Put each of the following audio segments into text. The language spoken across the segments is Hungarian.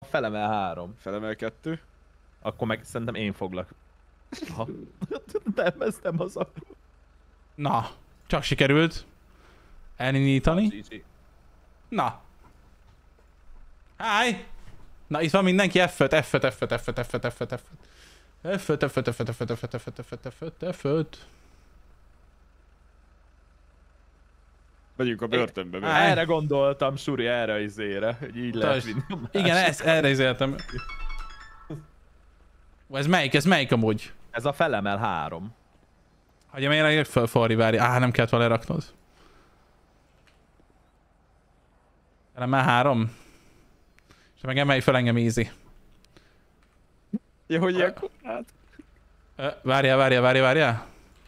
felemel 3. Felemel 2. Akkor meg szerintem én foglak. Ha. Nem, ez nem az a... Na, csak sikerült elindítani. Na. Háj! Na, itt van mindenki F5, F5, F5, F5, F5, F5, F5. F5, F5, F5, F5, F5, F5, F5, F5. Megyünk a börtönbe. Erre gondoltam, Suri, erre az izére, hogy így lehet vinni. Igen, erre izéltem. Ez melyik amúgy? Ez a felemel 3. Hagyja, miért írj föl, Fori, várj. Nem kellett vele raknod. Felemel 3. És meg emelj fel engem easy. Ja, hogy ilyenkor? Hát. Várjál.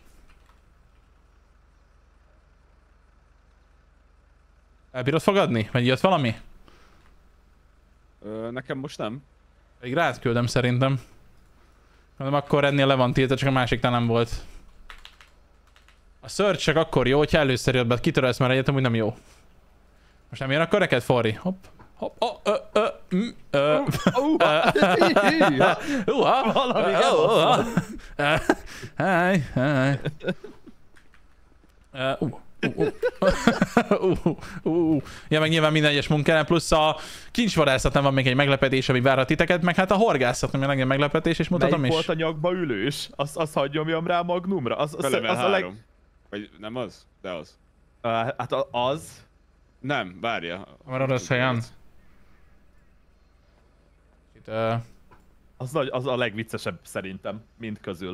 Elbírod fogadni? Vagy jött valami? Nekem most nem. Pedig rád küldöm szerintem. Mondom, akkor ennél le van tiltva, csak a másiknál nem volt. A search csak akkor jó, hogyha először jött be, kitörölsz már egyet, amúgy nem jó. Most nem jön akkor neked, Fori? Hopp. Valami Háj. Ja, meg nyilván minden egyes munkánál, plusz a kincsvadászatnál van még egy meglepetés, ami várhat titeket, meg hát a horgászat, ami legyen meglepetés, és mutatom melyik is. volt a nyakba ülős? Azt hadd nyomjam rá Magnumra? Az a leg... Vagy nem az? De az. Hát az... Nem, várja. Van rossz helyen. Az a legviccesebb szerintem, mind közül.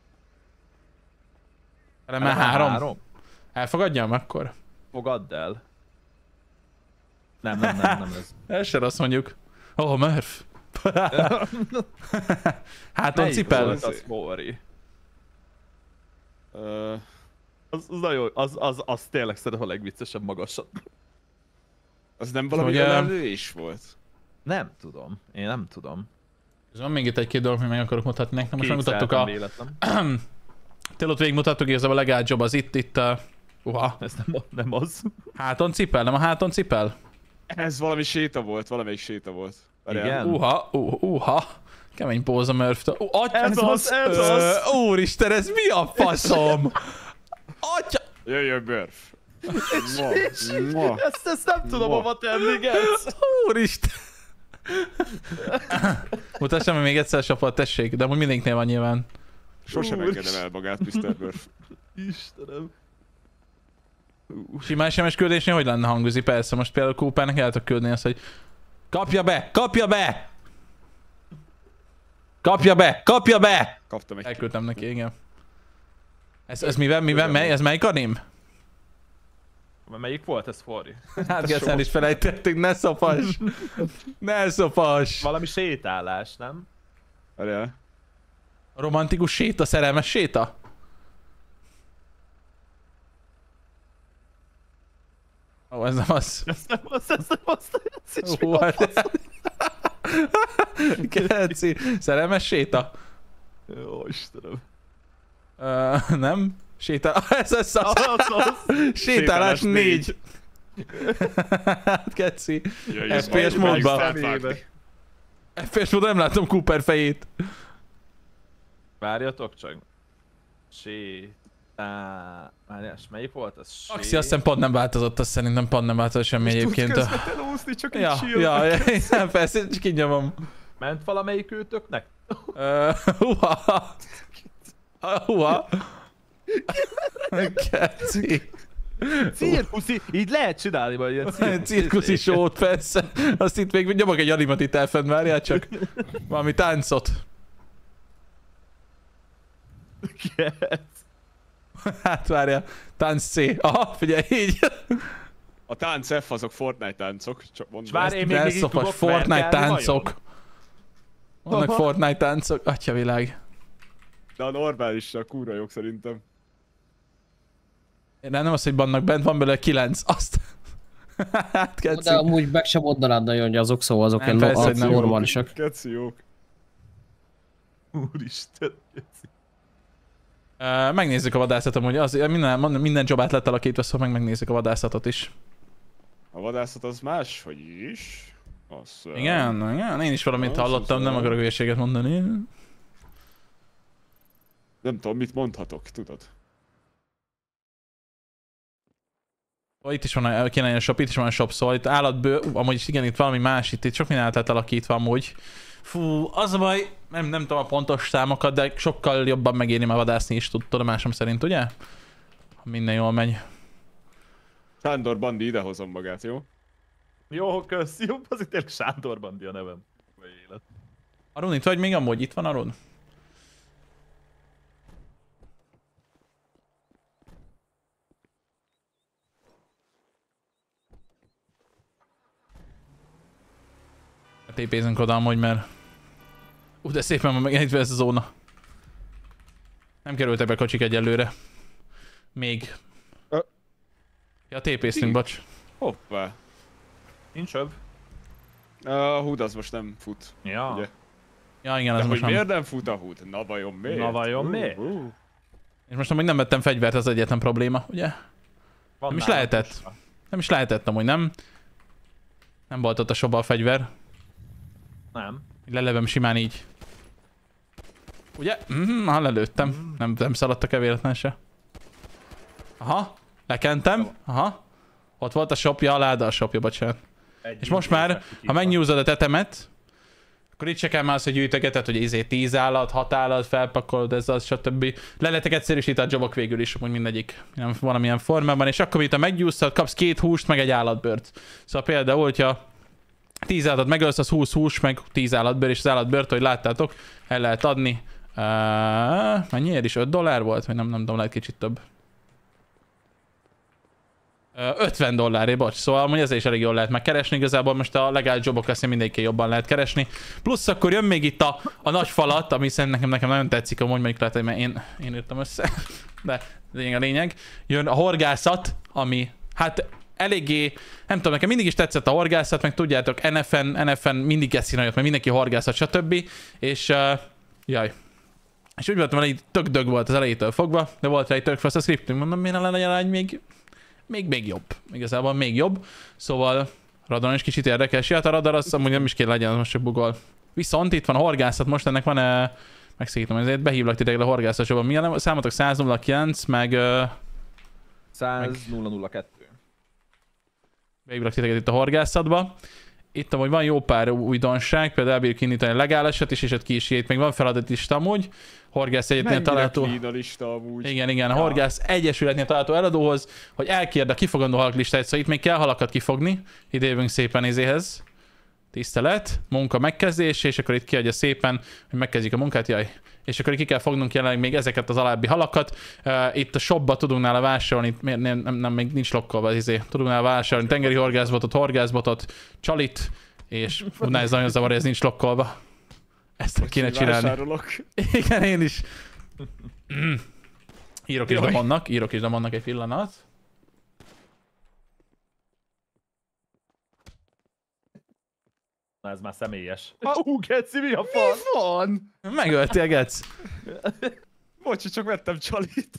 Felemel 3. Elfogadjam akkor? Fogadd el. Nem ez. Ez se rossz mondjuk. Oh, Murph. Háton cipel. Az Fori. Az nagyon, az tényleg szerintem a legviccesebb magasat. Az nem valami ölelő is volt? Nem tudom. Én nem tudom. Ez van még itt egy-két dolog, amit meg akarok mutatni nektek. Most megmutattuk a... Tényleg végigmutattuk, hogy ez a legált job az itt Ez nem az. Háton cipel, nem a háton cipel? Ez valami séta volt, valamelyik séta volt. Igen. Kemény póza Murph-től. Ez az! Úristen, ez mi a faszom? Atya! Jöjjön Murph. Ezt nem tudom hova tenni, Getsz. Úristen! Mutassam még egyszer a sapat, tessék, de amúgy mindenkinél van nyilván. Sosem engedem el magát, Mr. Murph. Istenem. Simán SMS küldésnél hogy lenne hangüzi? Persze, most például Coopernek el tudok küldni azt, hogy kapja be! Kapja be! Kapja be! Kapja be! Kaptam egy. Elküldtem neki, igen. Ez mivel? Ez melyik anim? Melyik volt ez, Fori? Hát Getszen is felejtettük, ne szopas! Ne szopas! Valami sétálás, nem? Várjál. Romantikus séta, szerelmes séta? Ó, ez nem az. Ez nem az. Geci, szerelmes séta? Jó, Istenem. Nem? Ez az. Sétálás 4. Geci. FPS módban. FPS módban nem látom Cooper fejét. Várjatok csak. Várjás, melyik volt ez? Axi, azt hiszem pont nem változott, azt szerintem pont nem változott semmi egyébként. Tudsz közvetlen úszni, csak egy Ja, persze, csak így nyomom. Ment valamelyik őtöknek? Húha. Geci. Cirkuszi, így lehet csinálni majd ilyen cirkuszi sót, persze. Azt itt még nyomok egy animat itt elfenn, várjál csak. Valami táncot. Hát várjál, tánc C. Aha, figyelj, így. A tánc F azok Fortnite táncok, csak mondom. Vár, én még így tudok Fortnite táncok. Vannak Fortnite táncok, atyavilág. De a normálisra kurva jók szerintem. Nem az, hogy vannak bent, van belőle 9. Azt. Hát Geci. De amúgy meg sem mondanád nagyon, hogy azok, szóval azok nem, ilyen persze, nem normálisak. Geci jók. Úristen, Geci. Megnézzük a vadászatot, hogy az, minden job át lett alakítva, szóval megnézzük a vadászatot is. A vadászat az más, hogy is. Igen, én is valamit hallottam, nem akarok hülyeséget mondani. Nem tudom, mit mondhatok, tudod? Itt is van, kéne egy shop, itt is van a shop, szóval itt állatbőr, amúgy igen, itt valami más, itt sok mindent lett alakítva amúgy. Fú, az a baj, nem tudom a pontos számokat, de sokkal jobban megéri már vadászni is, tudomásom szerint, ugye? Ha minden jól megy. Sándor Bandi, idehozom magát, jó? Jó, kösz, jó, az itt tényleg Sándor Bandi a nevem. Vagy élet. Arun, itt vagy még amúgy? Itt van Arun? TP-zünk oda amúgy, mert... de szépen van megenítve ez a zóna. Nem kerültek be kocsik egyelőre. Még. Ja, TP-ztünk, bocs. Hoppá. Nincs öbb. A húd az most nem fut. Ja. Ugye? Ja, igen, De ez hogy most nem. miért nem fut a húd? Na vajon miért? Na vajon miért? És most amúgy nem vettem fegyvert, az egyetlen probléma, ugye? Van Nem is nálam lehetett. is. Nem is lehetett amúgy, nem? Nem volt ott a shopba a fegyver. Nem. Lelevem simán így. Ugye? Lelőttem. Nem szaladtak el véletlen se. Aha. Lekentem. Aha. Ott volt a shopja, a láda a shopja, bocsánat. És most már, ha megnyúzod a tetemet, akkor itt se kell már az, hogy gyűjtögeted, hogy 10 állat, 6 állat, felpakolod, ez az, stb. Le lettek egyszerűsített jobok végül is, amúgy mindegyik valamilyen formában, és akkor, mint megnyúztad, kapsz 2 húst, meg egy állatbőrt. Szóval például, hogyha 10 állatot megölsz, az 20 hús, meg 10 állatbőr, és az állatbőrt, hogy láttátok, el lehet adni. Mennyiért is? $5 volt? Vagy nem tudom, lehet kicsit több. $50, bocs, szóval amúgy ezzel is elég jól lehet megkeresni, igazából most a legális jobok lesz, mindegyikkel jobban lehet keresni. Plusz akkor jön még itt a nagy falat, ami szerintem nekem nagyon tetszik, amúgy mondjuk lehet, hogy mert én írtam össze, de a lényeg. Jön a horgászat, ami hát eléggé, nem tudom, nekem mindig is tetszett a horgászat, meg tudjátok, NF-en mindig eszi nagyot, mert mindenki horgászat, stb. És jaj. És úgy voltam, hogy tök dög volt az elejétől fogva, de volt rá egy tök fasz a scriptünk, mondom, miért ne lenne egy még jobb. Igazából még jobb. Szóval radar is kicsit érdekes. Ja, a radar az amúgy nem is kell legyen, az most csak bugol. Viszont itt van a horgászat, most ennek van megszakítom, ezért behívlak titeket a horgászatban. Mi a számotok? 109, meg 100-002. Behívlak titeket itt a horgászatba. Itt amúgy van jó pár újdonság, például elbírjuk indítani a legálisat is, és ott ki is írjuk, még van feladatista amúgy. Horgász egyetnél található. Mennyire clean a lista amúgy. Igen, a Horgász Egyesületnél található eladóhoz, hogy elkérd a kifogandó halak listáját, szóval itt még kell halakat kifogni. Ide jövünk szépen izéhez. Tisztelet, munka megkezdés, és akkor itt kiadja szépen, hogy megkezdjük a munkát, jaj. És akkor ki kell fognunk jelenleg még ezeket az alábbi halakat. Itt a shopba tudunk nála vásárolni, nem, még nincs lokkolva az izé. Tudunk nála vásárolni tengeri horgászbotot, csalit, és na ez nagyon zavar, ez nincs lokkolva. Ezt kéne csinálni. Vásárolok. Igen, én is. Írok is Damonnak egy pillanat. Na ez már személyes. Geci, mi a fasz? Mi van? Megöltél, Gec. Bocsi, csak vettem csalit.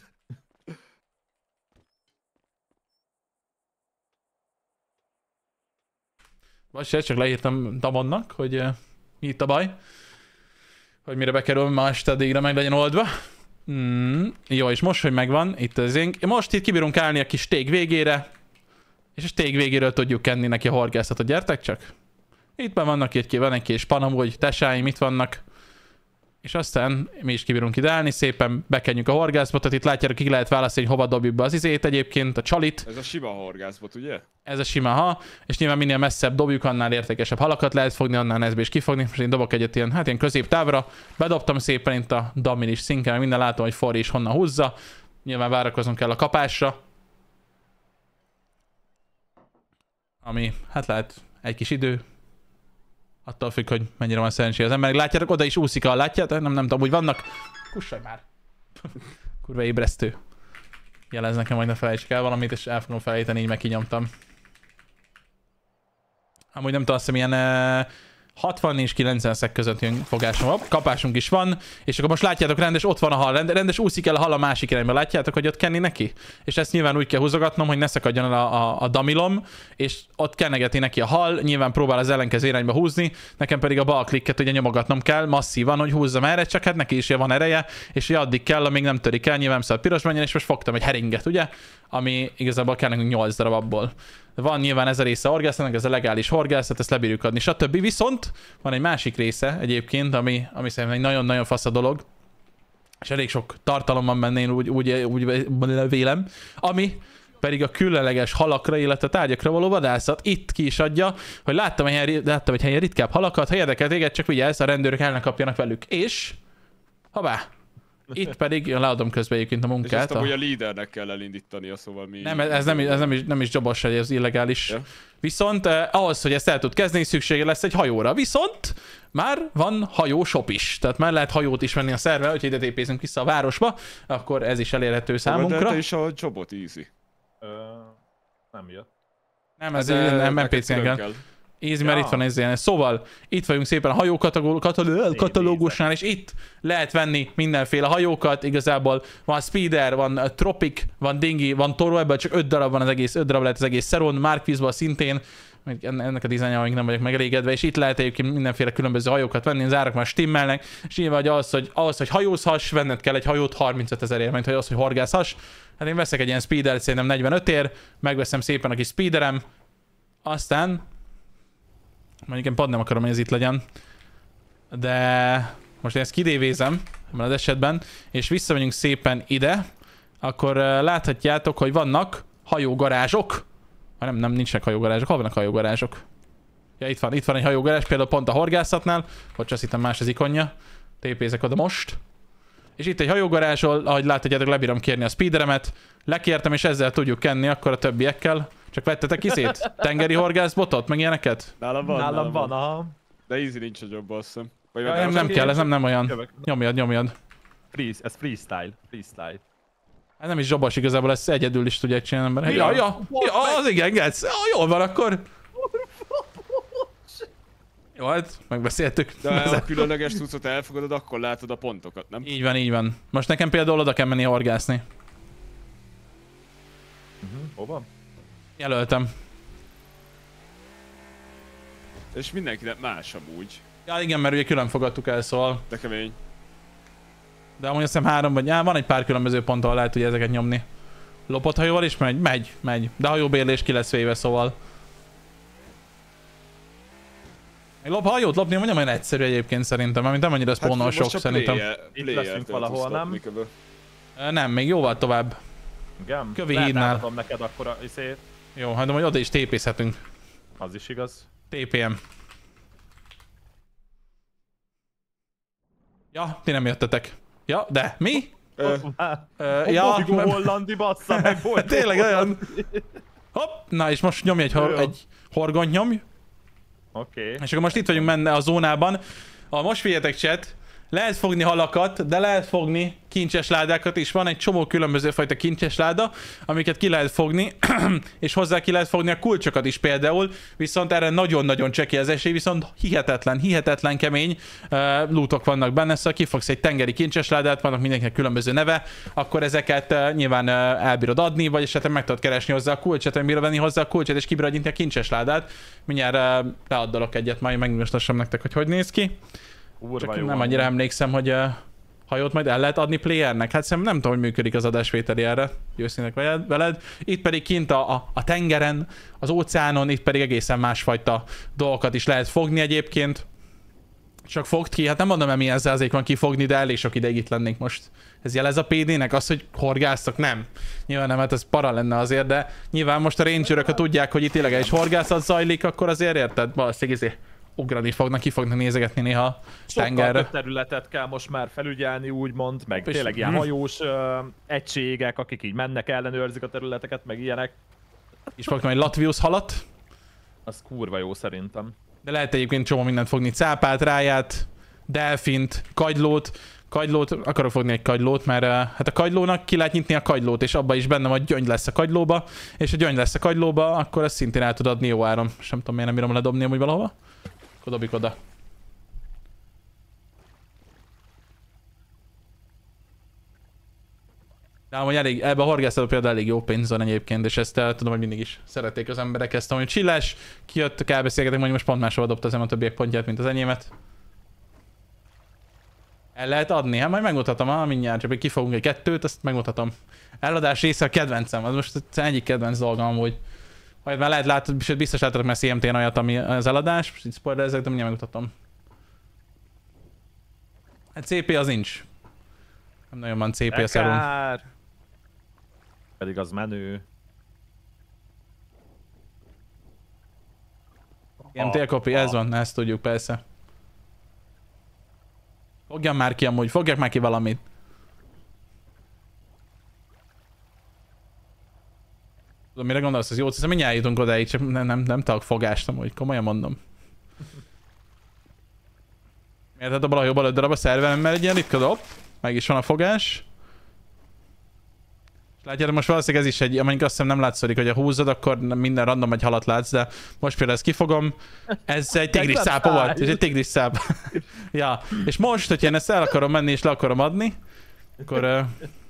Vagy csak leírtam Damonnak, hogy mi itt a baj. Hogy mire bekerül, ma este addigra meg legyen oldva. Jó, és most, hogy megvan, itt az én... Most itt kibírunk állni a kis stég végére. És a stég végéről tudjuk kenni neki a horgászatot. Gyertek csak. Itt vannak van egy kis panam, hogy tesáim itt vannak. És aztán mi is kibírunk ide állni, szépen bekenjük a horgászbotot. Itt látjátok, ki lehet választani, hogy hova dobjuk be az izét egyébként, a csalit. Ez a sima horgászbot, ugye? Ez a sima, ha. És nyilván minél messzebb dobjuk, annál értékesebb halakat lehet fogni, annál nehezebb is kifogni. Most én dobok egyet ilyen középtávra. Bedobtam szépen itt a Damin is szinken, minden látom, hogy Fori is honnan húzza. Nyilván várakozunk kell a kapásra. Ami, hát lehet egy kis idő. Attól függ, hogy mennyire van szerencsé az ember. Látjátok, oda is úszik, látjátok? Nem tudom, hogy vannak. Kussolj már. Kurva ébresztő. Jelez nekem, hogy ne felejtsek el valamit, és el fogom felejteni, így meg kinyomtam. Amúgy nem tudom, azt hiszem ilyen 60 és 90 szek között jön fogásom. Hopp, kapásunk is van, és akkor most látjátok, rendes, ott van a hal, rendes úszik el a hal a másik irányba. Látjátok, hogy ott kenni neki? És ezt nyilván úgy kell húzogatnom, hogy ne szakadjon el a damilom, és ott kennegeti neki a hal, nyilván próbál az ellenkező irányba húzni, nekem pedig a bal klikket ugye nyomogatnom kell masszívan, hogy húzzam erre, csak hát neki is van ereje, és addig kell, amíg nem törik el, nyilván szóval piros menjen, és most fogtam egy heringet, ugye? Ami igazából kell nekünk 8 darab abból. Van nyilván ez a része a horgászatnak, ez a legális horgászat, ezt lebírjuk adni, stb. Viszont van egy másik része egyébként, ami szerintem egy nagyon-nagyon fasz a dolog, és elég sok tartalom van benne, én úgy vélem, ami pedig a különleges halakra, illetve tárgyakra való vadászat. Itt ki is adja, hogy láttam egy helyen ritkább halakat, ha érdekel téged, csak vigyázz, a rendőrök el ne kapjanak velük. És, habá, itt pedig, leadom közben egyébként a munkát. És azt hogy a lídernek kell elindítania, szóval mi... Nem, ez nem is jobos, hogy ez illegális. Ja. Viszont ahhoz, hogy ezt el tud kezdeni, szüksége lesz egy hajóra. Viszont már van hajóshop is. Tehát már lehet hajót is venni a szerve, hogyha ide tépézünk vissza a városba, akkor ez is elérhető számunkra. De te is a jobot easy. Nem jött. Nem, ez nem PC-en kell. Easy, mert itt van ez ilyen. Szóval itt vagyunk szépen a hajó katalógusnál, és itt lehet venni mindenféle hajókat. Igazából van Speeder, van Tropic, van Dingy, van Toro, ebből csak 5 darab van az egész, 5 darab lehet az egész Seron, Marquisból szintén. Ennek a dizájnjaink nem vagyok megelégedve, és itt lehet egyébként mindenféle különböző hajókat venni, az árak már stimmelnek, és nyilván ahhoz, hogy hajózhass, venned kell egy hajót 35 000 ért, mint hogy az, hogy horgászhass. Hát én veszek egy ilyen speedert, szerintem 45 ér, megveszem szépen a kis speederem, aztán mondjuk én pont nem akarom, hogy ez itt legyen, de most én ezt kidévézem ebben az esetben, és visszamegyünk szépen ide, akkor láthatjátok, hogy vannak hajógarázsok. Nem, nincsenek hajógarázsok. Hol vannak hajógarázsok? Ja, itt van egy hajógarázs, például pont a horgászatnál. Bocs, azt hittem más az ikonja. Tépézek oda most. És itt egy hajógarázsol, ahogy láthatjátok, lebírom kérni a speederemet. Lekértem, és ezzel tudjuk kenni akkor a többiekkel. Csak vettetek izét? Tengeri horgászbotot, meg ilyeneket? Nálam van, aha. De easy nincs a jobb, azt hiszem. Nem kell, ez nem olyan. Nyomjad. Ez freestyle. Ez nem is zsobos igazából, ezt egyedül is tudják csinálni ember. Ja, az igen, Getsz. Jól van akkor. Jó, hát megbeszéltük. De a különleges cuccot elfogadod, akkor látod a pontokat, nem? Így van. Most nekem például oda kell menni horgászni. Hova? Jelöltem. És mindenkinek más amúgy. Ja igen, mert ugye külön fogadtuk el, szóval. De kemény. De amúgy azt hiszem 3 vagy... van egy pár különböző pont, ahol lehet ugye ezeket nyomni. Lopott hajóval is megy. De hajóbérlés ki lesz véve, szóval. Hajót lopni nem olyan egyszerű egyébként szerintem, mert nem annyira spawnol sok szerintem. Itt leszünk valahol, nem? Nem, még jóval tovább. Igen? Kövi hídnál. Lehet neked akkor a izét. Jó, hát de majd oda is tépészhetünk. Az is igaz. TPM. Ja, ti nem jöttetek. Ja, de mi? Ja, hollandi bassza meg volt. Tényleg olyan. Hopp, na és most nyomj egy horgont nyomj. Oké. És akkor most itt vagyunk menne a zónában. Most figyeljetek chat, lehet fogni halakat, de lehet fogni kincses ládákat is. Van egy csomó különböző fajta kincses láda, amiket ki lehet fogni, és hozzá ki lehet fogni a kulcsokat is például, viszont erre nagyon-nagyon csekély az esély, viszont hihetetlen kemény lootok vannak benne, szóval kifogsz egy tengeri kincses ládát, vannak mindenkinek különböző neve, akkor ezeket nyilván elbírod adni, vagy esetleg meg tudod keresni hozzá a kulcsot, elbírod venni hozzá a kulcsot, és kibírod nyitni a kincses ládát. Mindjárt beaddalok egyet, majd megmutassam nektek, hogy néz ki. Csak nem annyira emlékszem, hogy hajót majd el lehet adni playernek. Hát szerintem nem tudom, hogy működik az adásvételi erre. Őszínek veled. Itt pedig kint a tengeren, az óceánon, itt pedig egészen másfajta dolgokat is lehet fogni egyébként. Csak fogd ki, hát nem mondom, hogy milyen százalék van kifogni, de elég sok ideig itt lennénk most. Ez jelez a PD-nek? Az, hogy horgásztak? Nem. Nyilván nem, hát ez para lenne azért, de nyilván most a rangerök, ha tudják, hogy itt illegális horgászat zajlik, akkor azért érted? Valószínűleg ugrani fognak, ki fognak nézegetni néha tengerre. Sokkal több területet kell most már felügyelni, úgymond, meg tényleg ilyen hajós egységek, akik így mennek, ellenőrzik a területeket, meg ilyenek. És fogtam egy Latvius halat. Az kurva jó szerintem. De lehet egyébként csomó mindent fogni, cápát, ráját, delfint, kagylót. Akarok fogni egy kagylót, mert hát a kagylónak ki lehet nyitni a kagylót, és abban is benne vagy gyöngy lesz a kagylóba, és ha gyöngy lesz a kagylóba, akkor ezt szintén el tud adni jó áron. És nem tudom, miért nem bírom ledobni amúgy valahova. Akkor dobjuk oda. De amúgy elég, ebben a horgászatban például elég jó pénz van egyébként, és ezt tudom, hogy mindig is szerették az emberek ezt, hogy csillás, kijött, elbeszélgetek, mondjuk most pont máshova dobta az a többiek pontját, mint az enyémet. El lehet adni? Hát majd megmutatom, mindjárt, csak kifogunk egy kettőt, azt megmutatom. Eladás része a kedvencem, az most egyik kedvenc dolgom amúgy. Majd már lehet látod, sőt biztos láttatok már CMT-n olyat, ami az eladás, most itt spoilerezek, de mindjárt megmutatom. Hát CP az nincs. Nem nagyon van CP a szerún. Pedig az menő. CMT copy, ez van, ezt tudjuk persze. Fogjam már ki amúgy, fogjak már ki valamit. Tudom, mire gondolsz, az jó, hiszem, mindjárt jutunk odáig, csak nem tudok fogást amúgy, komolyan mondom. Miért hát a bal jobb 5 darab a szerveremmel egy ilyen ritka dob? Meg is van a fogás. Látjátok, most valószínűleg ez is egy, amelyik azt hiszem nem látszik, hogy ha húzod, akkor minden random egy halat látsz, de most például ezt kifogom. Ez egy tigris szápa volt, és egy tigris száp. Ja, és most, hogyha én ezt el akarom menni és le akarom adni, akkor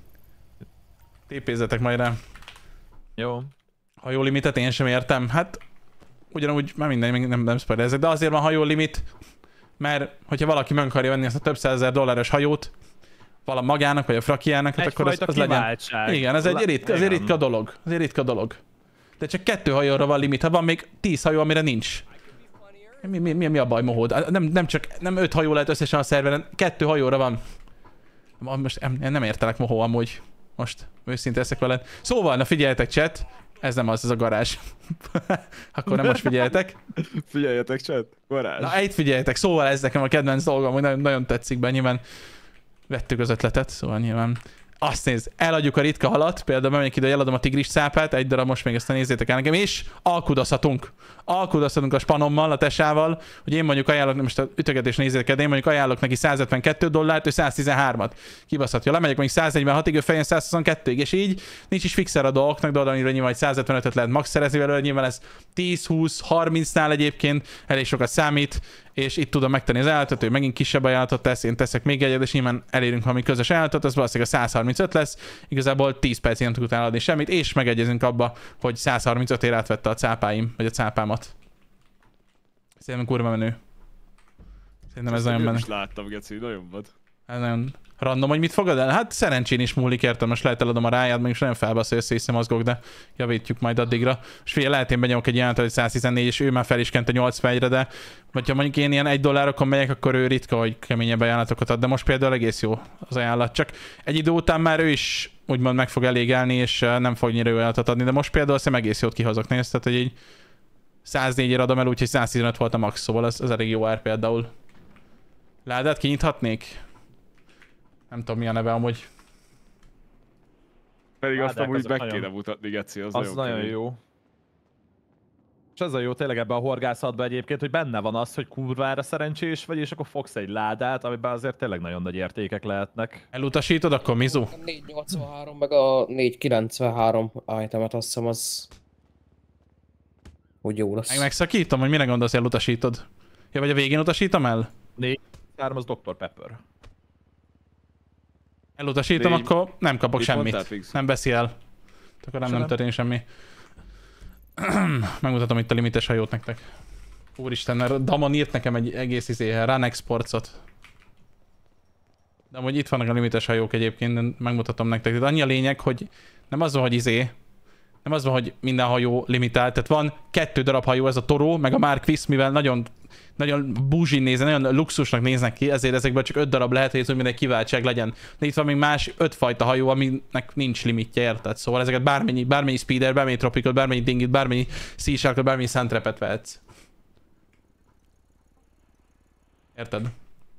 tépézzetek majd rá. Jó. Hajó limitet én sem értem, hát ugyanúgy, már minden, nem spoilerezek, de azért van hajó limit, mert hogyha valaki meg akarja venni ezt a több $100,000 hajót, vala magának, vagy a frakiának, hát akkor az legyen. Igen, ez egy ritka dolog. Ez egy ritka dolog. De csak 2 hajóra van limit, ha van még 10 hajó, amire nincs. Mi a baj, mohód? Nem 5 hajó lehet összesen a szerveren, 2 hajóra van. Most nem értelek, mohó, amúgy. Most őszinte leszek veled. Szóval, na figyeljetek, chat. Ez nem az, ez a garázs. Akkor nem most figyeljetek. Figyeljetek, chat, garázs. Na, itt figyeljetek, szóval ez nekem a kedvenc dolgom, hogy nagyon tetszik be, nyilván vettük az ötletet, szóval nyilván. Azt nézd, eladjuk a ritka halat, például bemegyek ide, eladom a tigris szápát, egy darab most még ezt nézzétek el nekem, és alkudozhatunk. Alkudozhatunk a spanommal, a tesával, hogy én mondjuk ajánlok, most a ütögetés nézzétek el, én mondjuk ajánlok neki $152, ő 113-at. Kibaszhatja, lemegyek mondjuk 146-ig, ő fején 122-ig, és így nincs is fixer a dolgoknak, de oda nyilván 155-öt lehet max szerezni belőle, nyilván ez 10-20-30-nál egyébként elég sokat számít, és itt tudom megtenni az ajánlatot, ő megint kisebb ajánlatot tesz, én teszek még egyet, és nyilván elérünk valami közös ajánlatot, az valószínűleg a 135 lesz, igazából 10 percig nem tudok adni semmit, és megegyezünk abba, hogy 135-ért átvette a cápáim, vagy a cápámat. Szerintem kurva menő. Szerintem ez nagyon menő. Én is láttam, Geci, nagyon vad. Ez nagyon random, hogy mit fogad el? Hát szerencsén is múlik, értem, most lehet eladom a ráját, meg is nagyon felbasz, hogy össze mozgok, de javítjuk majd addigra. És figyelj, lehet én benyomok egy jelentet, hogy 114, és ő már fel is kente 81-re, de hogyha mondjuk én ilyen $1 megyek, akkor ő ritka, hogy keményebb ajánlatokat ad, de most például egész jó az ajánlat. Csak egy idő után már ő is úgymond meg fog elégelni, és nem fog nyire ajánlatot adni, de most például azt egész jót kihozok, nézd, tehát hogy így 104-ért adom el, úgyhogy 115 volt a max, szóval ez elég jó ár például. Ládát kinyithatnék? Nem tudom mi a neve amúgy. Pedig azt amúgy meg kéne mutatni, Geci, az nagyon jó. És ez a jó tényleg ebben a horgászatban egyébként, hogy benne van az, hogy kurvára szerencsés vagy, és akkor fogsz egy ládát, amiben azért tényleg nagyon nagy értékek lehetnek. Elutasítod akkor, Mizu? A 483 meg a 493 itemet azt hiszem az... hogy jó lesz. Megszakítom, hogy mire gondolsz, hogy elutasítod? Ja, vagy a végén utasítom el? 4-3 az Dr. Pepper. Elutasítom, akkor nem kapok semmit. Nem veszi el. Akkor nem történik semmi. Megmutatom itt a limites hajót nektek. Úristen, mert Damon írt nekem egy egész Run Exports-ot. De amúgy itt vannak a limites hajók egyébként, megmutatom nektek. De annyi a lényeg, hogy nem az van, hogy nem az van, hogy minden hajó limitált. Tehát van 2 darab hajó, ez a Toro, meg a Marquis, mivel nagyon bougie néznek, nagyon luxusnak néznek ki, ezért ezekből csak 5 darab lehet, hogy ez minden kiváltság legyen. De itt van még más 5 fajta hajó, aminek nincs limitje, érted? Szóval ezeket bármennyi speeder, bármennyi tropicot, bármennyi dingit, bármennyi sea sharkot, bármennyi suntrapet vehetsz. Érted?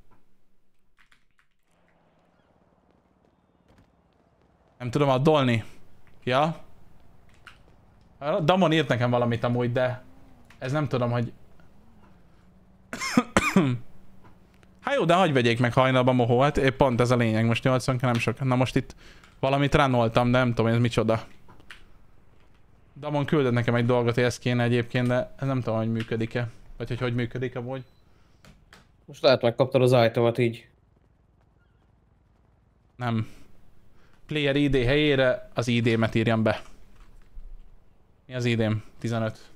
Nem tudom addolni. Ja? Damon írt nekem valamit amúgy, de ez nem tudom, hogy... Hát jó, de hagyj vegyék meg hajnalban, mohó, hát épp pont ez a lényeg, most 80 nem sok. Na most itt valamit ránoltam, de nem tudom, ez micsoda. Damon küldött nekem egy dolgot, hogy ez kéne egyébként, de ez nem tudom, hogy működik-e. Vagy hogy működik amúgy. Most lehet megkaptad az itemet így. Nem. Player ID helyére az ID-met írjam be. Mi az ID-m? 15.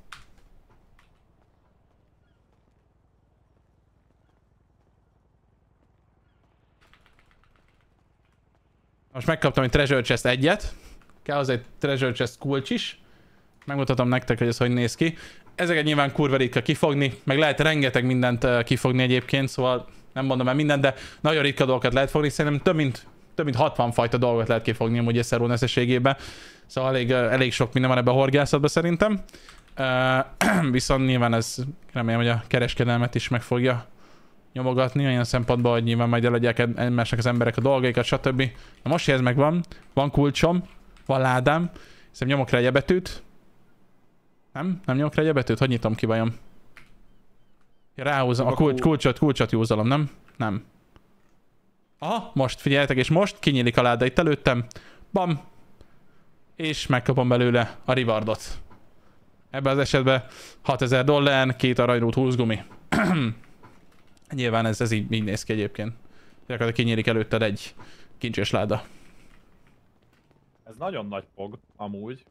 Most megkaptam egy Treasure Chest 1-et. Kell hozzá egy Treasure Chest kulcs is. Megmutatom nektek, hogy ez hogy néz ki. Ezeket nyilván kurva ritka kifogni, meg lehet rengeteg mindent kifogni egyébként, szóval nem mondom el mindent, de nagyon ritka dolgokat lehet fogni. Szerintem több mint 60 fajta dolgot lehet kifogni amúgy Eszerón összességében. Szóval elég sok minden van ebben a horgászatban szerintem. Viszont nyilván ez remélem, hogy a kereskedelmet is meg fogja nyomogatni, olyan szempontból, hogy nyilván majd eladják egymásnak az emberek a dolgaikat, stb. Na most, hogy ez megvan, van kulcsom, van ládám, hiszem nyomok rá egy betűt. Nem nyomok rá egy betűt? Hogy nyitom ki vajon? Ja, ráhúzom, a kulcsot józalom, nem? Nem. Aha, most figyeljetek, és most kinyílik a láda itt előttem. Bam! És megkapom belőle a rewardot. Ebben az esetben $6000, 2 aranyrút, 20 gumi. Nyilván ez így néz ki egyébként. Gyakorlatilag kinyílik előtted egy kincses láda. Ez nagyon nagy fog, amúgy.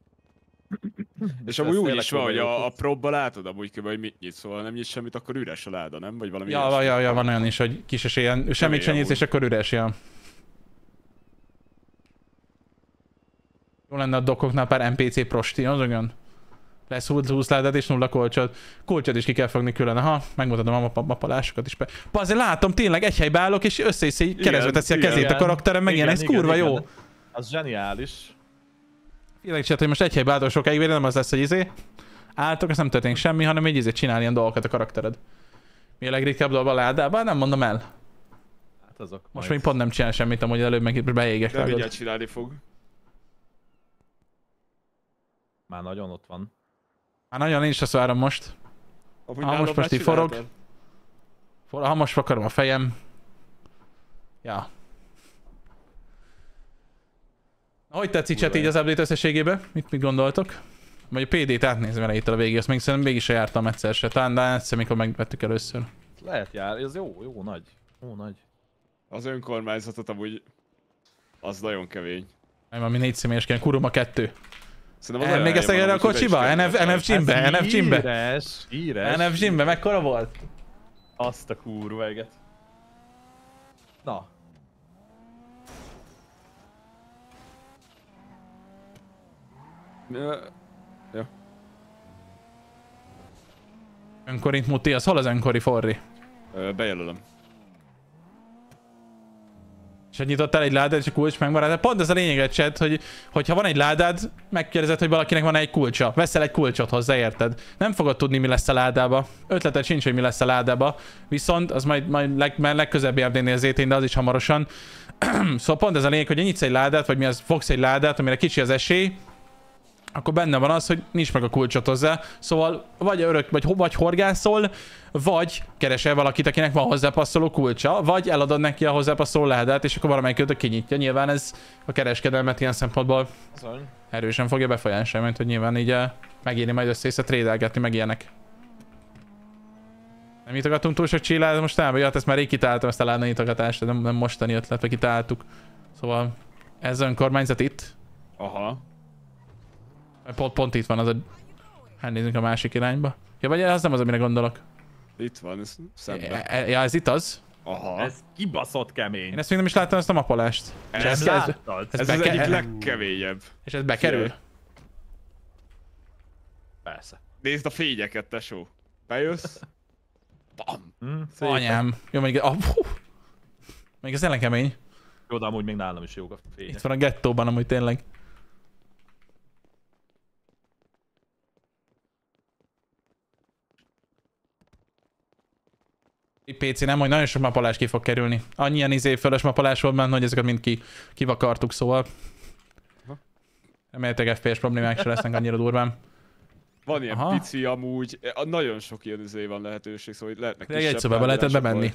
És amúgy úgy is van, hogy a probba látod amúgy kb. Hogy mit nyit, szóval nem nyit semmit, akkor üres a láda, nem? Vagy valami Ja, van olyan is, hogy kis esélyen semmit sem nyitsz, és akkor üres, ja. Jó lenne a dokoknál pár NPC prosti, az olyan. Lesz 20 ládát és 0 kulcsot. Kulcsot is ki kell fogni külön. Aha, megmutatom a mapalásokat is. Azért látom, tényleg egy helybe állok, és össze keresztbe teszi a kezét a karakterem, meg ilyen, ez kurva jó. Az zseniális. Félek csinálta, hogy most egy helybe álltok sokáig, nem az lesz, hogy álltok, azt nem történik semmi, hanem így csinál ilyen dolgokat a karaktered. Mi a legritkább dolog a ládában? Nem mondom el. Hát azok. Most még pont nem csinál semmit, amúgy előbb meg beégek. De mindjárt csinálni fog. Már nagyon ott van. Már nagyon én is azt várom most. Most így forog. Ha most fakarom a fejem. Ja. Hogy tetszik chat így az update összességében? Mit gondoltok? Vagy a PD-t átnézem elejétől a végig, azt még szerintem végig se jártam egyszer se. Talán de egyszer, mikor megvettük először. Lehet jár, ez jó nagy. Jó nagy. Az önkormányzatot amúgy az nagyon kevény. Nem, ami 4 személyes kell, Kuruma 2. Még ezt a kocsiba? NF Gymbe? Híres. NF Gymbe, mekkora volt? Azt a kurva eget. Na. Ja. Önkorint muti, az hol az önkori forri? Bejelölöm. És hogy nyitottál egy ládát, és a kulcs megmaradt. Pont ez a lényeg, chat, hogyha van egy ládád, megkérdezed, hogy valakinek van egy kulcsa. Veszel egy kulcsot hozzá, érted? Nem fogod tudni, mi lesz a ládába. Ötleted sincs, hogy mi lesz a ládába. Viszont az majd legközelebbi update-nél ZT, de az is hamarosan. Szóval pont ez a lényeg, hogy nyitsz egy ládát, vagy mi az, fogsz egy ládát, amire kicsi az esély, akkor benne van az, hogy nincs meg a kulcsot hozzá. Szóval vagy horgászol, vagy keresel valakit, akinek van hozzápasszoló kulcsa, vagy eladod neki a hozzápasszoló ládát, és akkor valamelyik őt kinyitja. Nyilván ez a kereskedelmet ilyen szempontból erősen fogja befolyásolni, mert hogy nyilván így megírni majd össze trédelgetni, meg ilyenek. Nem nyitogatunk túl sok csillát mostában? Ja, ezt már rég kitáltam, ezt a láda nyitogatást, nem mostani ötlet, vagy kitáltuk. Szóval ez önkormányzat itt. Aha. Pont itt van az a... Elnézünk a másik irányba. Ja, vagy az nem az, amire gondolok. Itt van, ez szemben. Ja, ez itt az? Aha. Ez kibaszott kemény. Én ezt még nem is láttam, ezt a mapolást. Ez láttad? Ez az egyik legkeményebb. És ez bekerül? Persze. Nézd a fényeket, tesó. Bejössz. Bam. Anyám. Jó, még... Még ez ellen kemény. Jó, de amúgy még nálam is jók a fények. Itt van a gettóban amúgy tényleg. PC nem, hogy nagyon sok mapolás ki fog kerülni. Annyian fölös mapolás volt benne, hogy ezeket mind kivakartuk, szóval. Remélhetőleg FPS problémák se lesznek annyira durván. Van ilyen pici amúgy, nagyon sok ilyen van lehetőség, szóval lehetnek kisebb. Egy szobába lehetett bemenni.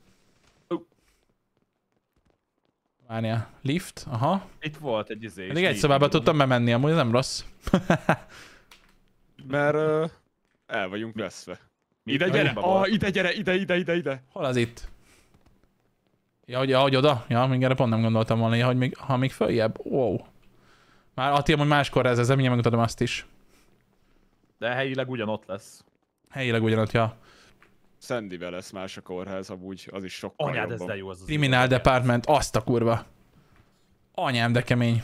Várjál, lift, aha. Itt volt egy Eddig egy szobába tudtam bemenni, amúgy ez nem rossz. Mert el vagyunk veszve. Ide gyere! Ide gyere! Ide! Hol az itt? Ja, hogy oda? Ja, még erre pont nem gondoltam volna, hogy ha még följebb. Wow. Már Attila, hogy máskor ez, mindjárt megmutatom azt is. De helyileg ugyanott lesz. Helyileg ugyanott, ja. Sandyvel lesz más a kórház, amúgy az is sokkal Anyád, jobban. ez de jó az. Criminal Department, azt a kurva. Anyám, de kemény.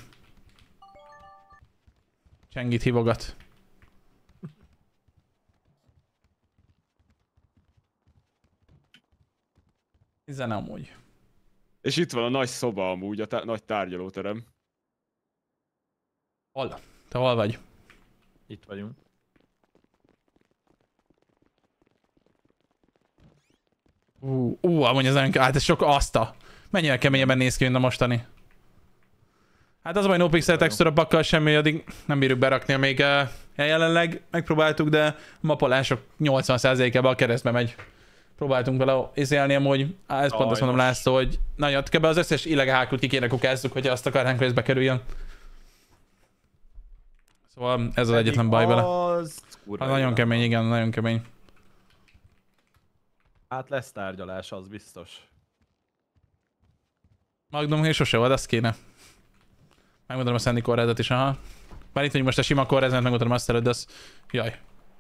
Csengit hívogat. Zene amúgy. És itt van a nagy szoba amúgy, a nagy tárgyalóterem. Hol? Te hol vagy? Itt vagyunk. Amúgy ez nagyon hát ez sok aszta. Mennyire keményebben néz ki, mint a mostani. Hát az a baj, no pixel textúra bakkal semmi, addig nem bírjuk berakni, még jelenleg megpróbáltuk, de a mapolások 80%-ában a keresztbe megy. Próbáltunk vele izélni amúgy, ezt pont azt mondom László, hogy nagyon kb. Az összes illegálkut ki kéne kukázzuk, hogyha azt akarnánk, hogy ez bekerüljön. Szóval ez az egyetlen baj vele. Hát nagyon kemény, igen, nagyon kemény. Hát lesz tárgyalás, az biztos. Magnum és sose volt, azt kéne. Megmutatom a Sandy kórházat is, aha. Bár itt vagyunk most a sima kórházat, megmutatom azt előtt, de az... Jaj.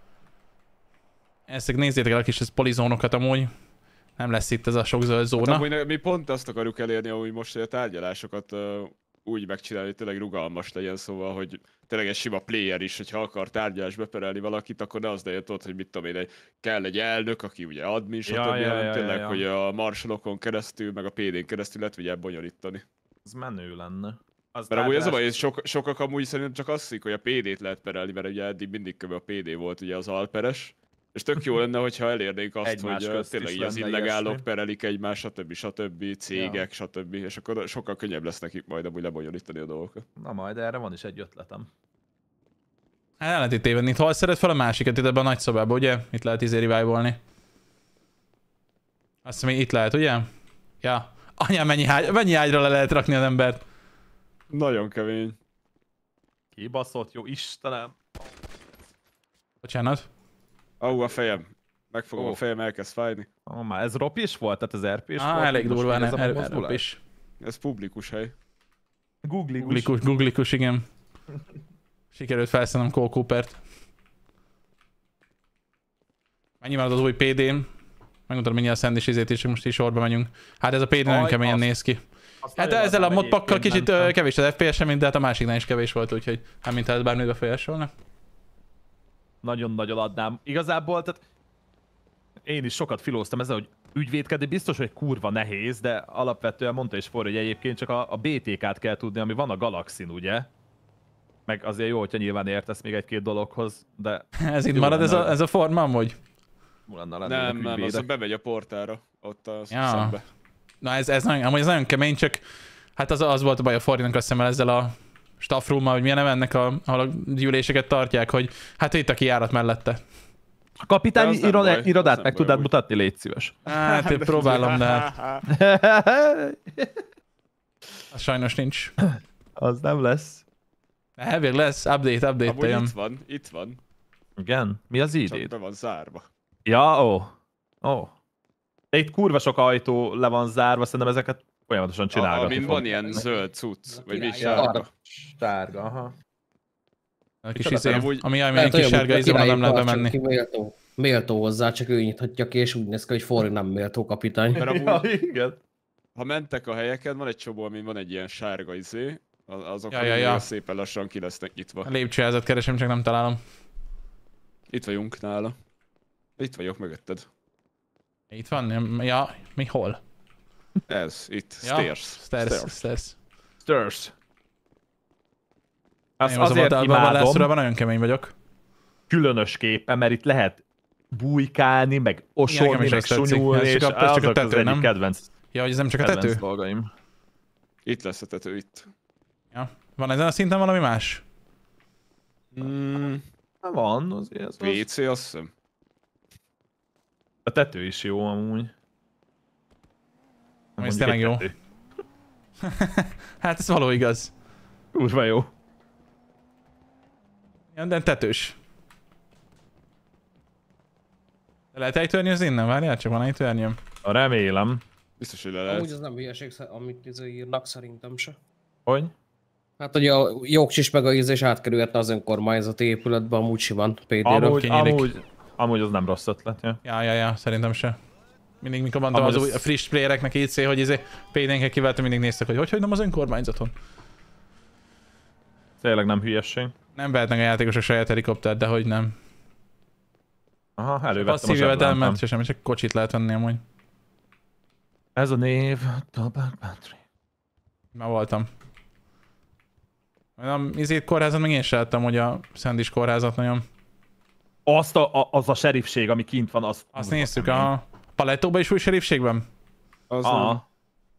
Ezt nézzétek el a kis polizónokat amúgy. Nem lesz itt ez a sok zöld zóna. Hát amúgy mi pont azt akarjuk elérni, hogy most hogy a tárgyalásokat úgy megcsinálni, hogy tényleg rugalmas legyen, szóval, hogy tényleg egy sima player is, hogyha akar tárgyalásba beperelni valakit, akkor ne az legyen ott, hogy mit tudom én, kell egy elnök, aki ugye admin, stb. Tényleg, hogy a marsalokon keresztül, meg a PD-n keresztül lehet ugye bonyolítani. Ez menő lenne. Mert amúgy ez a baj, sokak amúgy szerintem csak azt hiszik, hogy a PD-t lehet perelni, mert ugye eddig mindig kb. A PD volt ugye az alperes. És tök jó lenne, hogyha elérnénk azt, hogy tényleg az illegálok perelik egymást, stb. Cégek, stb. És akkor sokkal könnyebb lesz nekik majd amúgy lebonyolítani a dolgokat. Na majd erre van is egy ötletem. Hát el lehet itt tévedni. Hol szeret fel a másikat? Itt ebben a nagy szobában, ugye? Itt lehet revive-olni. Azt hiszem, itt lehet, ugye? Ja. Anyám, mennyi ágyra le lehet rakni az embert? Nagyon kemény. Kibaszott, jó Istenem. Bocsánat. A fejem. Megfogom a fejem, elkezd fájni. Már ez ROP is volt? Tehát ez RP is volt? Elég durván RP is. Ez publikus hely. Googlikus, igen. Sikerült felszállnom Cole Coopert. Mennyi van az új PD-n? Megmutatom mindjárt a Sandy-s izét is, most is sorba megyünk. Hát ez a PD nagyon keményen néz ki. Hát ezzel a modpakkal kicsit kevés az FPS-e, mint de hát a másiknál is kevés volt, úgyhogy hát mintha ez bármit befolyásolna. Nagyon-nagyon adnám. Igazából, tehát én is sokat filóztam ezzel, hogy ügyvédkedni biztos, hogy kurva nehéz, de alapvetően mondta is Forri, hogy egyébként csak a BTK-t kell tudni, ami van a Galaxin, ugye? Meg azért jó, hogyha nyilván értesz még egy-két dologhoz, de... Ez itt marad ez a forma amúgy? Nem, az bemegy a portára, ott a szembe. Na ez nagyon kemény, csak hát az volt a baj a Forrinak, azt hiszem ezzel a staff room-mal, hogy milyen ennek, ahol a gyűléseket tartják, hogy hát itt a kijárat mellette. A kapitány irodát meg tudnád mutatni, légy szíves. Hát én próbálom, de az sajnos nincs. Az nem lesz. Elvég lesz, update jön. Itt van. Igen? Mi az ID-d? Csak be van zárva. Ja, ó. Itt kurva sok ajtó le van zárva, szerintem ezeket folyamatosan csinálgatni Amin van ilyen zöld cucc, vagy mi sárga. Sárga, aha. A kis ami ilyen kis sárga izomra nem lehet bemenni. Méltó hozzá, csak ő nyithatja ki, és úgy néz ki, hogy Forri nem méltó kapitány. Ja, igen. Ha mentek a helyeken, van egy csomó, amin van egy ilyen sárga izé, azok szépen lassan ki lesznek nyitva. A lépcsőházat keresem, csak nem találom. Itt vagyunk nála. Itt vagyok mögötted. Itt van? Ja, mi hol? Ez, itt. Ja, Stairs. Azt azért imádom, nagyon kemény vagyok. Különösképpen, mert itt lehet bujkálni, meg osolni, meg sunyulni, és azok az egyik kedvenc. Ja, hogy ez nem csak a tető? Dolgaim. Itt lesz a tető, itt. Ja. Van ezen a szinten valami más? Van, azért. WC, azt hiszem. A tető is jó amúgy. Ez tényleg jó. Hát ez való igaz. Kurva jó. Ja, de tetős. Lehet ejtőernyőzni innen? Várjál, csak van ejtőernyőm. Remélem. Biztos, hogy le Amúgy lehet. az nem hülyeség, amit írnak, szerintem se. Hogy? Hát, hogy a jogcsis meg a ízés átkerülhetne az önkormányzati épületbe, amúgy simán PD-ről. Amúgy az nem rossz ötlet, ja. Ja, szerintem se. Mindig mikor mondtam Amúgy az új, az- a friss playereknek IC, hogy PD-nket kiváltam, mindig néztek, hogy nem az önkormányzaton. Tényleg nem hülyesség. Nem vehetnek a játékosok saját helikoptert, de hogy nem. Aha, elővettem a Passzív zseblámpám. jövedelmet, sosem, csak kocsit lehet venni amúgy. Ez a név, Tobak Battery. Már voltam. A izét kórházat meg én se láttam, hogy a Szendis kórházat nagyon. Az a serifség, ami kint van, az... Azt néztük, a Palettóban is új serifségben? Az nem. Aha.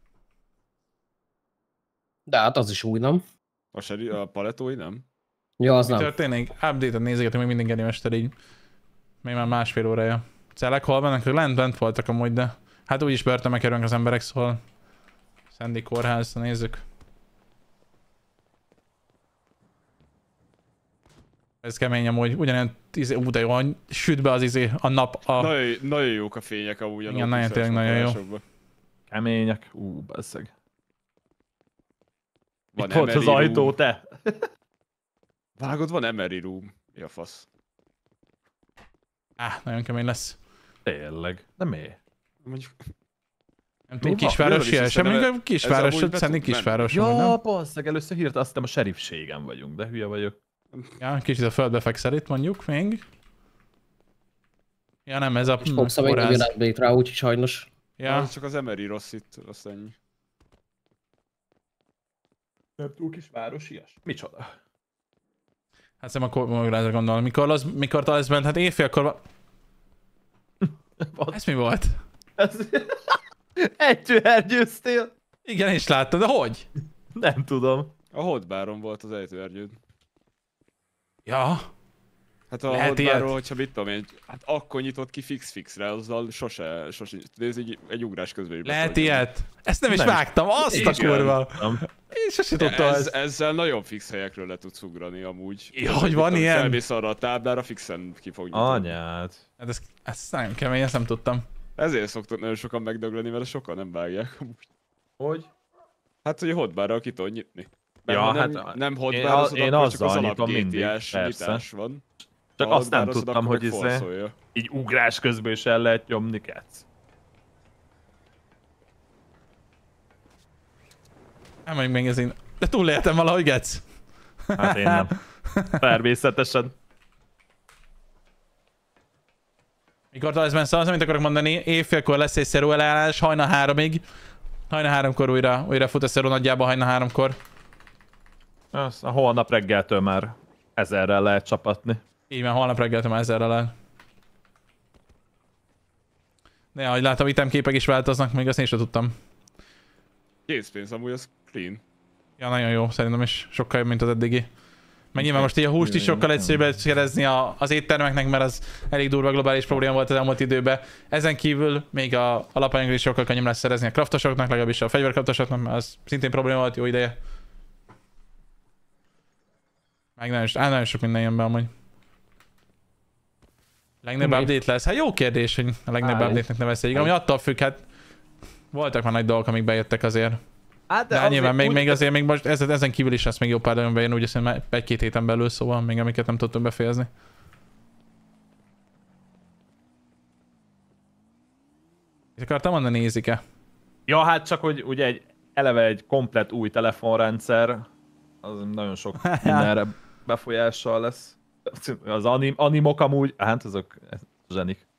De hát az is új, nem? A paletói nem? Ja, az Mi nem. történik? Update-et nézegetünk még mindig Genimester így. Még már másfél órája. Celek hol vannak? Lent voltak amúgy, de hát úgyis börtönbe kerülnek az emberek, szóval Szendi kórház, nézzük. Ez kemény amúgy, ugyanilyen de jó, süt be az a nap a... Nagyon jók a fények amúgy a Igen, nagyon tényleg nagyon jó. napviselásokban. Kemények. Basszeg. Van Itt volt az Emery ajtó, Room. te. Vágod, van Emery Room. Mi a fasz? Nagyon kemény lesz. Tényleg. De miért? Mondjuk... Nem túl Mi van? kisváros, Jövő is semmi, hiszem, a kisváros, ez amúgy Szendi be tud kisváros, amúgy, Ja, nem? basszeg, először hirtelen azt hiszem a serifségen vagyunk, de hülye vagyok. Ja, kicsit a földbe fekszel itt mondjuk még. Ja nem, ez a És Fox még nem jön update rá, úgyhogy sajnos. Ja, Az csak az Emery rossz itt, azt ennyi. Nem túl kis városias? Micsoda? hát szerintem akkor rá gondolom. Mikor lesz bent? Hát éjfélkor Ez mi volt? Egyőergyőztél? Igen, is láttad, de hogy? Nem tudom. A Hotbaron volt az ejtőernyőd. Ja, Hát a Lehet Hotbarról, ilyet? hogyha mit tudom én, hát akkor nyitott ki fix-fixre, azzal sose nézd, egy ugrás közben is be lehet tudod nyomni. ilyet. Ezt nem is Nem. vágtam, azt a Igen. kurva. Nem. Én sose De tudtam ezt. ezzel nagyon fix helyekről le tudsz ugrani amúgy. Ja, hogy van Mit tudom, ilyen? Felmész arra a táblára, fixen ki fog nyitni. Anyád. Hát ez nagyon kemény, ezt nem tudtam. Ezért szoktak nagyon sokan megdögleni, mert sokan nem vágják amúgy. Hogy? Hát, hogy a hotbarral ki tudod nyitni. Mert Ja, ha nem, hát nem hotbarozod, én akkor csak az azzal alap nyitom mindig, GTS persze. nyitás van. Csak Ha azt nem hotbarozod, tudtam, akkor hogy meg izé, forszolja. így ugrás közben is el lehet nyomni, kec. Nem mondjuk még ez én... De túléltem valahogy, Gec. Hát én nem. Természetesen. Mikor lesz benne szavaz, amit akarok mondani, éjfélkor lesz egy szeró elállás, hajna 3-ig. Hajna 3-kor újra fut a szeró nagyjából hajna 3-kor. Azt a holnap reggeltől már 1000-rel lehet csapatni. Így van, holnap reggeltől már 1000-rel el. De ahogy látom, itemképek is változnak, még azt én sem tudtam. Készpénz, amúgy az clean. Ja, nagyon jó, szerintem is sokkal jobb, mint az eddigi. Meg nyilván most így a húst is sokkal egyszerűbb szerezni az éttermeknek, mert az elég durva globális probléma volt az elmúlt időben. Ezen kívül még a alapanyagot is sokkal könnyebb lesz szerezni a kraftosoknak, legalábbis a fegyverkraftosoknak, mert az szintén probléma volt jó ideje. Meg nagyon sok minden jön be amúgy. Legnagyobb Mi? update lesz? Hát jó kérdés, hogy a legnagyobb Állj. update-nek nevezhetjük. Ami attól függ, hát voltak már nagy dolgok, amik bejöttek azért. Hát De nyilván még azért még most ezen kívül is lesz még jó pár nagyon bejön, úgy azt hiszem 1-2 héten belül, szóval még amiket nem tudtunk befejezni. Itt akartam mondani, nézik-e? Ja, hát csak, hogy ugye eleve egy komplett új telefonrendszer, az nagyon sok mindenre befolyással lesz. Az animok amúgy, hát azok zsenik.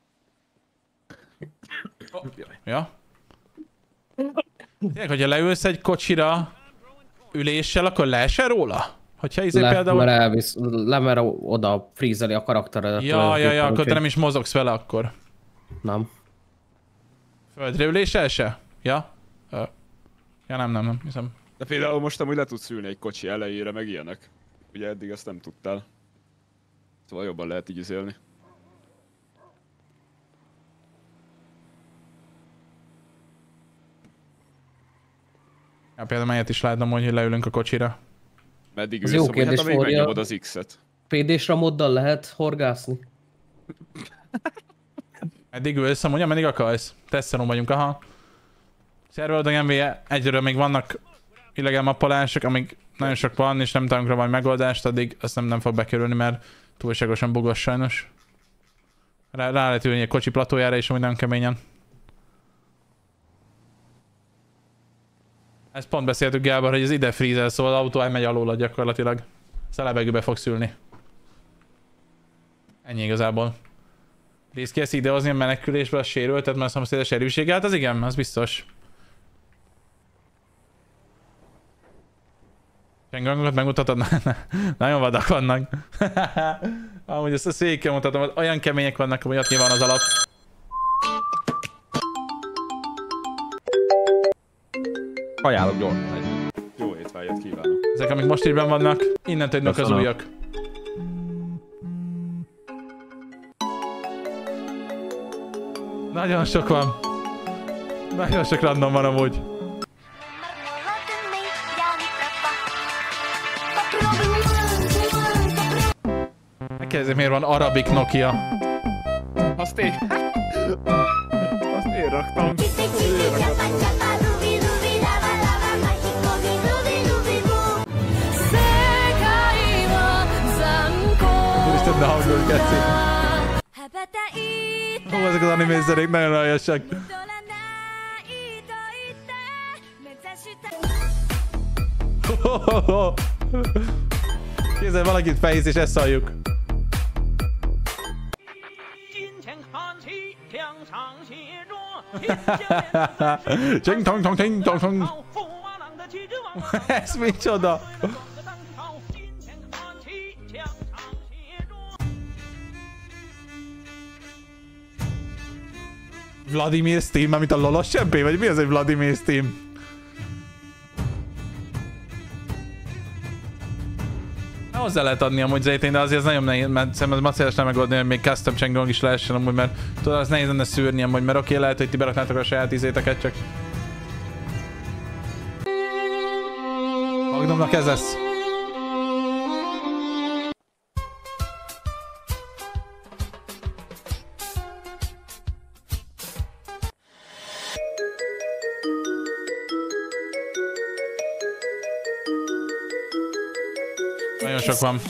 Ja? Tényleg, hogyha leülsz egy kocsira üléssel, akkor leesel róla? Hogyha izé például... Mert elvisz, mert oda frízeli a karakteredet. Ja, tulajdonképpen, akkor te úgyhogy nem is mozogsz vele akkor. Nem. Földre üléssel se? Ja? Ja, nem, hiszem. De például most amúgy le tudsz ülni egy kocsi elejére, meg ilyenek. Ugye eddig ezt nem tudtál. Szóval jobban lehet így izélni. Ja, például melyet is látnom, hogy leülünk a kocsira. Meddig Az ülsz, jó amúgy, hát kérdés, amíg Flória. megnyomod az X-et. PD-s ramoddal lehet horgászni? Meddig ülsz, amúgy ameddig akarsz. Tesztelon vagyunk, aha. Szerverodon MV-je egyről még vannak illegál mappalások, amíg nagyon sok van, és nem találunk rá majd megoldást, addig azt nem fog bekerülni, mert túlságosan bugos sajnos. Rá lehet ülni egy kocsi platójára is, amúgy nem keményen. Ezt pont beszéltük Gábor, hogy ez ide freezel, szóval az autó elmegy alóla gyakorlatilag. Szóval levegőbe fog szülni. Ennyi igazából. Részt kész idehozni a menekülésbe a sérültet, mert a szomszédos erőssége, hát az igen, az biztos. Csengangokat megmutatod? Nagyon vadak vannak. Amúgy ezt a székkel mutatom, hogy olyan kemények vannak, hogy ott nyilván az alap. Ajánlok gyorsan. Jó étvágyat kívánok. Ezek, amik most így benn vannak, innentől jönnek az újak. Nagyon sok van. Nagyon sok random van amúgy. Megkérdezem, miért van Arabic Nokia. Azt én raktam. Úristen, de hangolj, Geci. Hú, ezek az animészerék nagyon aljasak. Képzelj, valakit felhisz és ezt halljuk. Csing tong tong ting tong tong. Ez micsoda? Vladimir Steam, mint a lolos csempé? Vagy mi az, egy Vladimir Steam? Hozzá lehet adni amúgy zejtén, de azért ez nagyon nehéz, mert szerintem azt szélesen megoldani, hogy még custom Changong is lehessen amúgy, mert tudod, az nehéz lenne szűrni amúgy, mert oké, lehet, hogy ti beraknátok a saját izéteket, csak... Magnumnak ez lesz. Nagyon sok van.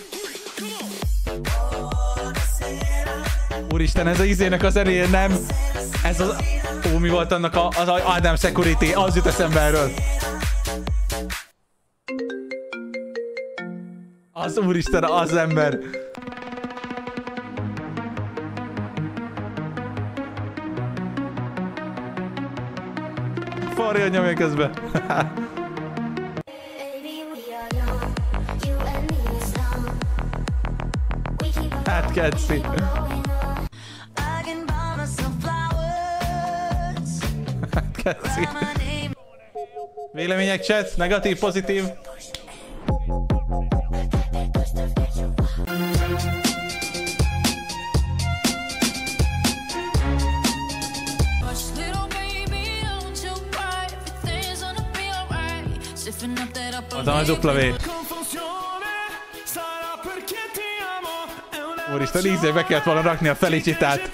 Úristen, ez a izének az eléje, nem? Ez az... Ó, mi volt annak az Adam Security? Az jut eszembe erről. Az úristen, az ember. Farja nyomja közbe. Hát ketszi. Hát ketszi. Vélemények chat? Negatív, pozitív? Adom a dupla V. Úristen, ízébe kellett volna rakni a Felicitát.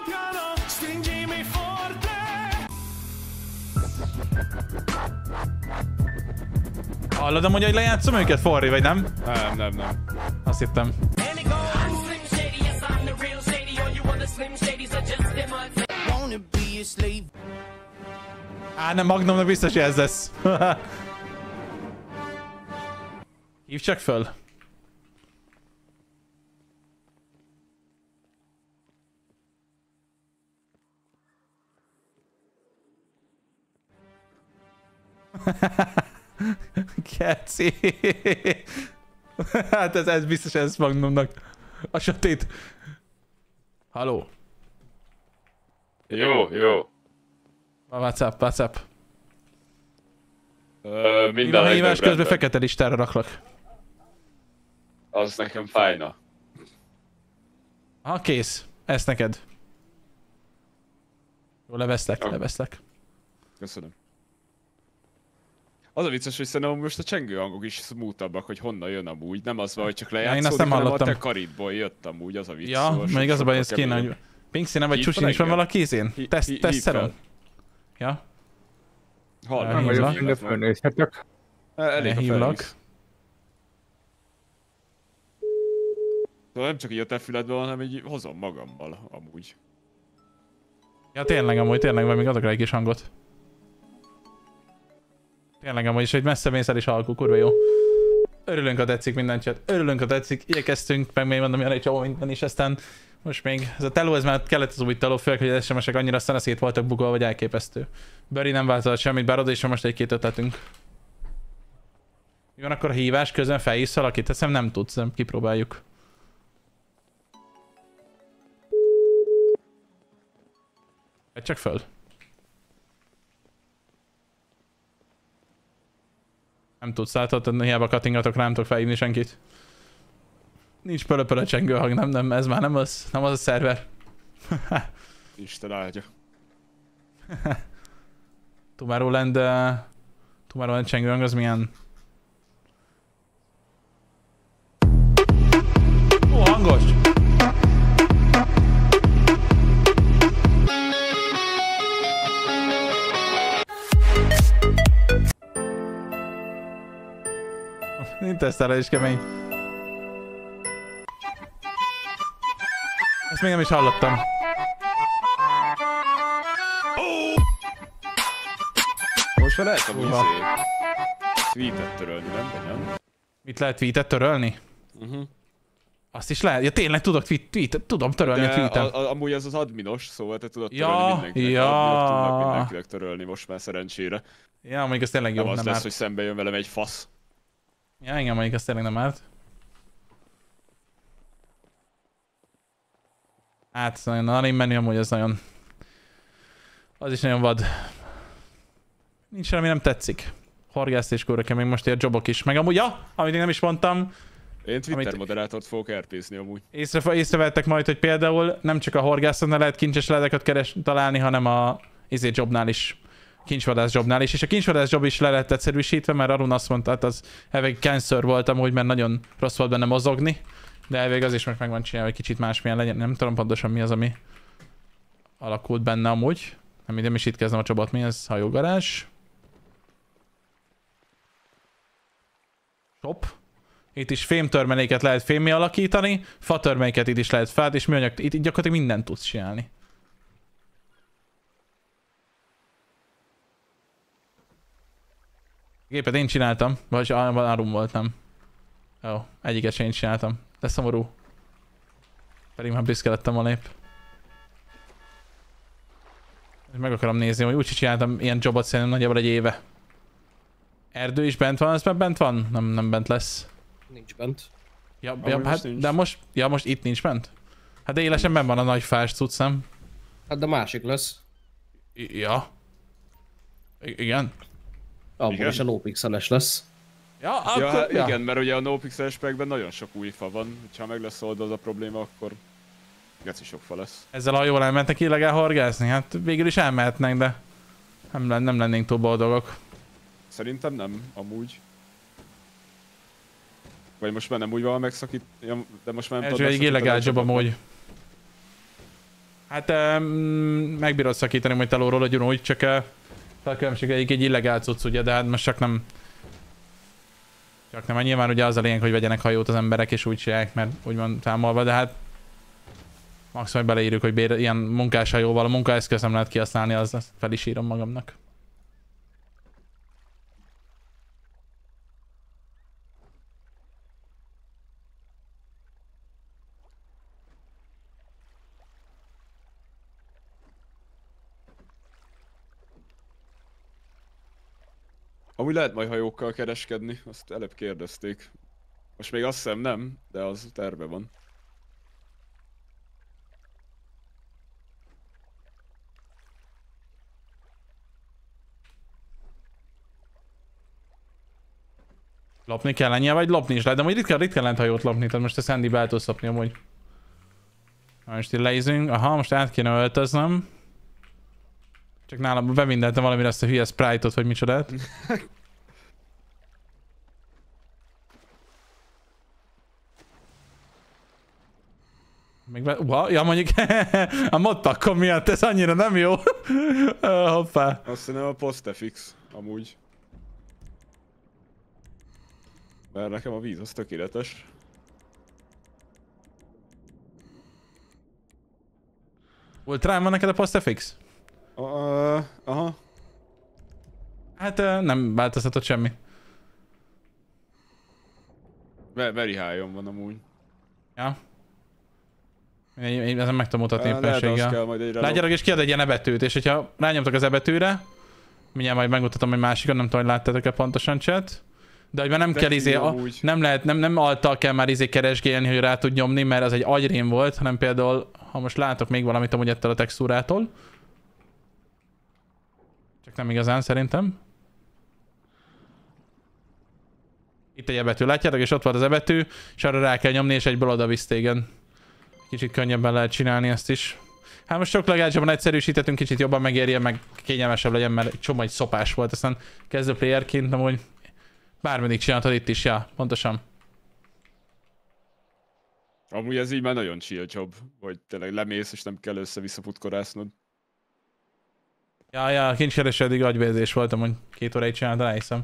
Hallod amúgy, hogy lejátszom őket, Forri, vagy nem? Nem. Azt hittem. Á, nem, Magnumnak biztos, hogy ez lesz. Hívd csak föl. Keci. Hát ez biztos, ez Magnumnak. A sötét. Halló. Jó. WhatsApp. Minden a hívás közben fekete listára raklak. Az nekem fájna. Aha, kész. Ez neked. Jó, leveszlek. Köszönöm. Az a vicces, hogy szerintem most a csengő hangok is smooth-abbak, hogy honnan jön amúgy. Nem az van, hogy csak lejátszódik, én azt nem hanem a hallottam. te karidból jött amúgy, az a vicc. Ja, szóval még az a baj, ez sokkal kéne, hogy keményebb. Pinksy, nem vagy Hív Csusi, fel nincs van engem? valaki izén? Hív Teszteron? fel. Ja? Hallom, Nem vagyok, hívlak. de fölnézhetek. Elég a Hívlak. felhívsz. Szóval nem csak így a te füledben van, hanem így hozom magammal amúgy. Ja tényleg amúgy, tényleg, vagy még adok rá egy kis hangot. Tényleg amúgy, és hogy messze mész el is alkul, kurva jó. Örülünk, ha tetszik minden chat. Örülünk, ha tetszik. Igyekeztünk, meg még mondom, jön egy csomó minden is, aztán most még ez a teló, ez már kellett az új teló, főleg, hogy az SMS-ek annyira szét voltak bugolva, vagy elképesztő. Böri nem változott semmit, bár oda is van most egy-két ötletünk. Mi van akkor a hívás közben felhívsz valakit? Ezt nem tudsz, nem kipróbáljuk. Vedd csak föl. Nem tudsz, látod, hiába cuttingatok, rám tudok felhívni senkit. Nincs pölöpölö csengő hang, nem, ez már nem az a szerver. Isten áldja. Tomorrowland csengő hang, az milyen? Ó, hangos! Interstellar is kemény. Ezt még nem is hallottam. Most már lehet amúgy tweetet törölni, nem? Vagy nem? Mit lehet tweetet törölni? Azt is lehet? Ja tényleg tudok tudom törölni a tweetet. Amúgy ez az adminos, szóval te tudod Ja, törölni mindenkinek. ja. Adminok tudnak mindenkinek törölni most már szerencsére. Ja, mondjuk ez tényleg jó, Nem az nem lesz, árt. hogy szembe jön velem egy fasz. Ja, igen, mondjuk ez tényleg nem árt. Hát, nagyon anim menü amúgy ez nagyon... Az is nagyon vad. Nincs semmi nem tetszik. Horgásztéskor kemény most ilyen jobok is. Meg amúgy, ja, amit én nem is mondtam. Én Twitter Amit- moderátort fogok RP-zni amúgy. Észrevettek majd, hogy például nem csak a horgászatnál lehet kincses leleteket találni, hanem a jobnál is. Kincsvadász jobnál is. És a kincsvadász job is le lett egyszerűsítve, mert Arun azt mondta, hát az elvég cancer volt amúgy, mert nagyon rossz volt benne mozogni. De elvég az is most meg van csinálva, hogy kicsit másmilyen legyen. Nem tudom pontosan mi az, ami alakult benne amúgy. Nem is itt kezdem a csapat, mi ez? Hajógarázs. Shop. Itt is fémtörmeléket lehet fémmé alakítani, fatörmeléket itt is lehet fát, és műanyag, itt gyakorlatilag mindent tudsz csinálni. Gépet én csináltam, vagy Arun volt, nem. Jó, egyiket sem én csináltam. De szomorú. Pedig már büszke lettem a nép. Meg akarom nézni, hogy úgy csináltam ilyen jobot szerintem nagyjából egy éve. Erdő is bent van, ez már bent van? Nem bent lesz. Nincs bent. Ja, Amúgy most hát, nincs. de most itt nincs bent? Hát de élesen benn van a nagy fás cucc, nem? Hát de másik lesz. Ja. Igen. Abból Igen. is a no-pixeles lesz. Ja, akkor... Ja, hát igen, mert ugye a NoPixel spekben nagyon sok új fa van. Ha meg lesz oldva a probléma, akkor geci sok fa lesz. Ezzel ha jól elmentek illegál horgászni, hát végül is elmehetnek, de nem lennénk túl boldogok. Szerintem nem, amúgy. Vagy most már nem úgy van megszakít... Ja, de most már nem Ez egy megszakítani illegál a jobb csapatot. amúgy. Hát megbírod szakítani majd telóról, hogy úgy, csak a különbség egy illegál cucc, ugye, de hát most csak nem... Csak nem, nyilván ugye az a lényeg, hogy vegyenek hajót az emberek és úgy csinálják, mert úgy van számolva, de hát... Max majd beleírjuk, hogy ilyen munkáshajóval a munkaeszköz nem lehet kihasználni, azt fel is írom magamnak. Amúgy lehet majd hajókkal kereskedni, azt előbb kérdezték. Most még azt hiszem nem, de az terve van. Lopni kell ennyi, vagy lopni is lehet, de majd ritkán lehet hajót lopni, tehát most a Sandy-be el tudsz lopni amúgy. Most így leizünk, aha, most át kéne öltöznem. Csak nálam bemindeltem valamire ezt a hülye Sprite-ot, vagy micsodát. Még ja, mondjuk a modpakkon miatt ez annyira nem jó. Hoppá. Azt hiszem a postfix, amúgy. Mert nekem a víz az tökéletes. Ultrán van neked a postfix? Aha. Hát nem változtatott semmi. Very high-on van amúgy. Ja. Én ezen meg tudom mutatni Lehet, az éppenséggel. kell majd egyre Látjátok, és kiad egy ilyen ebetűt, és hogyha rányomtak az ebetűre, mindjárt majd megmutatom egy másikat, nem tudom, hogy láttátok-e pontosan chat. De hogy már nem kell nem alttal kell már keresgélni, hogy rá tud nyomni, mert az egy agyrém volt, hanem például, ha most látok még valamit amúgy ettől a textúrától. Csak nem igazán szerintem. Itt egy ebetű, látjátok, és ott van az ebetű, és arra rá kell nyomni, és egyből oda visz téged. Kicsit könnyebben lehet csinálni ezt is. Hát most sok legalábbban egyszerűsítettünk, kicsit jobban megérje, meg kényelmesebb legyen, mert egy csomó egy szopás volt, aztán kezdő playerként, amúgy bármeddig csináltad itt is, ja, pontosan. Amúgy ez így már nagyon chill job, hogy tényleg lemész és nem kell össze-vissza futkorásznod. Ja, kincskereső eddig agyvérzés voltam, hogy 2 óráig csináltam, elhiszem.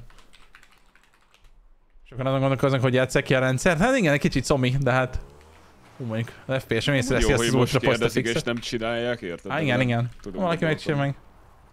Sokan azon gondolkoznak, hogy játsszák ki a rendszert. Hát igen, egy kicsit szomi, de hát... mondjuk, az FPS nem észreveszi ezt az ultra postfixet. És nem csinálják, érted? Hát igen. Valaki megcsinál meg.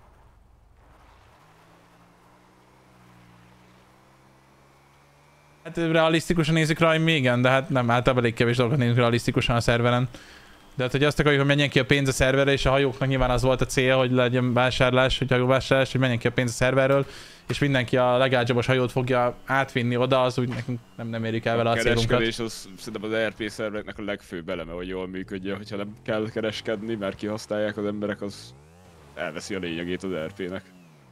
Hát realisztikusan nézzük rá, hogy igen, de hát nem, általában elég kevés dolgokat nézzük realisztikusan a szerveren. De hát, hogy azt akarjuk, hogy menjen ki a pénz a szerverre, és a hajóknak nyilván az volt a cél, hogy legyen vásárlás, hogy hajóvásárlás, hogy menjen ki a pénz a szerverről, és mindenki a legált hajót fogja átvinni oda, az úgy nekünk nem érjük el vele a célunkat. A kereskedés az szerintem az RP szervereknek a legfőbb eleme, hogy jól működjön, hogyha nem kell kereskedni, mert kihasználják az emberek, az elveszi a lényegét az RP-nek.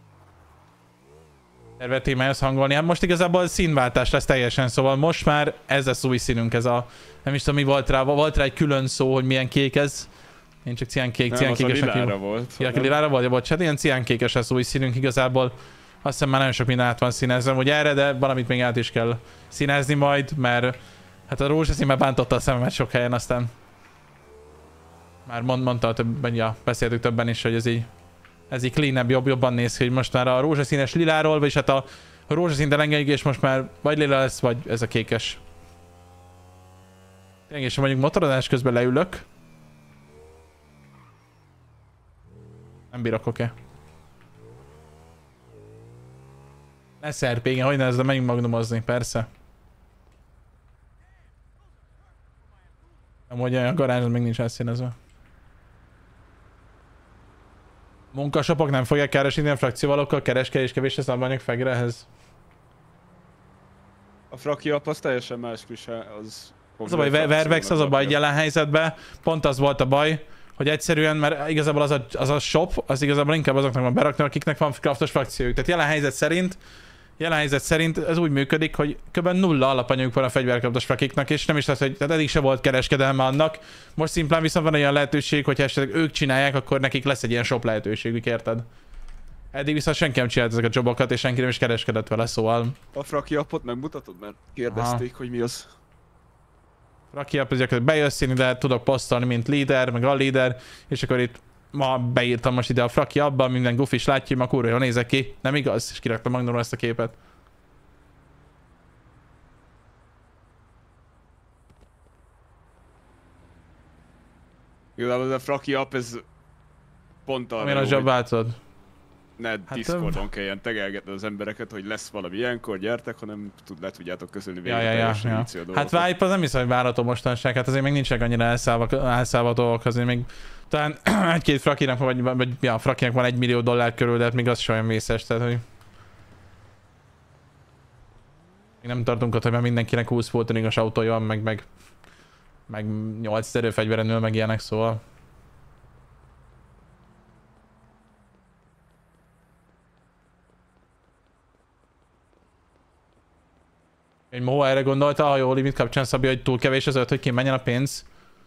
Szerver témához hangolni. Hát most igazából színváltás lesz teljesen, szóval most már ez lesz új színünk, ez a... Nem is tudom mi volt rá egy külön szó, hogy milyen kék ez. Én csak ciánkékesnek lilára volt. Ja, lilára volt, bocsánat, ilyen ciánkékes lesz új színünk igazából. Azt hiszem már nagyon sok minden át van színezve, hogy erre, de valamit még át is kell színezni majd, mert hát a rózsaszín már bántotta a szememet sok helyen, aztán már mondta többen, ja, beszéltük többen is, hogy ez így cleanebb, jobban néz ki, hogy most már a rózsaszínes liláról, vagyis hát a rózsaszín elengedjük, és most már vagy lila lesz, vagy ez a kékes. Tényleg, és mondjuk motorozás közben leülök. Nem bírok, oké. Lesz RP, igen, hogy ne ezzel menjünk magnumozni, persze. Amúgy a garázsod még nincs elszínezve. Munkasapok nem fogják keresni a frakcióvalókkal, kereskedés kevés lesz abban fegrehez. A fraki app az teljesen más az... Az a baj, Vervex az a baj jelen helyzetben, pont az volt a baj, hogy egyszerűen, mert igazából az a shop, az igazából inkább azoknak van berakni, akiknek van craftos frakciójuk. Tehát jelen helyzet szerint ez úgy működik, hogy kb. 0 alapanyaguk van a fegyverkraftos frakiknak, és nem is lesz, hogy tehát eddig se volt kereskedelme annak. Most szimplán viszont van olyan lehetőség, hogy esetleg ők csinálják, akkor nekik lesz egy ilyen shop lehetőségük, érted? Eddig viszont senki nem csinált ezeket a jobokat, és senki nem is kereskedett vele, szóval... A fraki appot megmutatod, mert kérdezték, hogy mi az. Fraki app, gyakorlatilag bejössz, én ide tudok posztolni, mint leader, meg a leader, és akkor itt ma beírtam most ide a fraki abban, minden Goofy is látja, ma kurva jól nézek ki, nem igaz? És kiraktam magnóra ezt a képet. Igazából ez a fraki app, ez pont arra amilyen a jobb változod. Ne Discordon kelljen tegelgetni az embereket, hogy lesz valami ilyenkor, gyertek, hanem le tudjátok közölni végig teljesen a dolgokat. Hát Vibe az nem hiszem, hogy várható mostanság, hát azért még nincsenek annyira elszállva dolgok, azért még talán egy-két frakinak, vagy ja, frakinak van $1 millió körül, de hát még az sem olyan vészes, tehát hogy... Még nem tartunk ott, hogy már mindenkinek 20 fultonigos autója van, meg 8 erőfegyveren ül, meg ilyenek, szóval... Egy Mo erre gondolta, ha jól limit kapcsán Szabi, hogy túl kevés az 5, hogy kimenjen a pénz.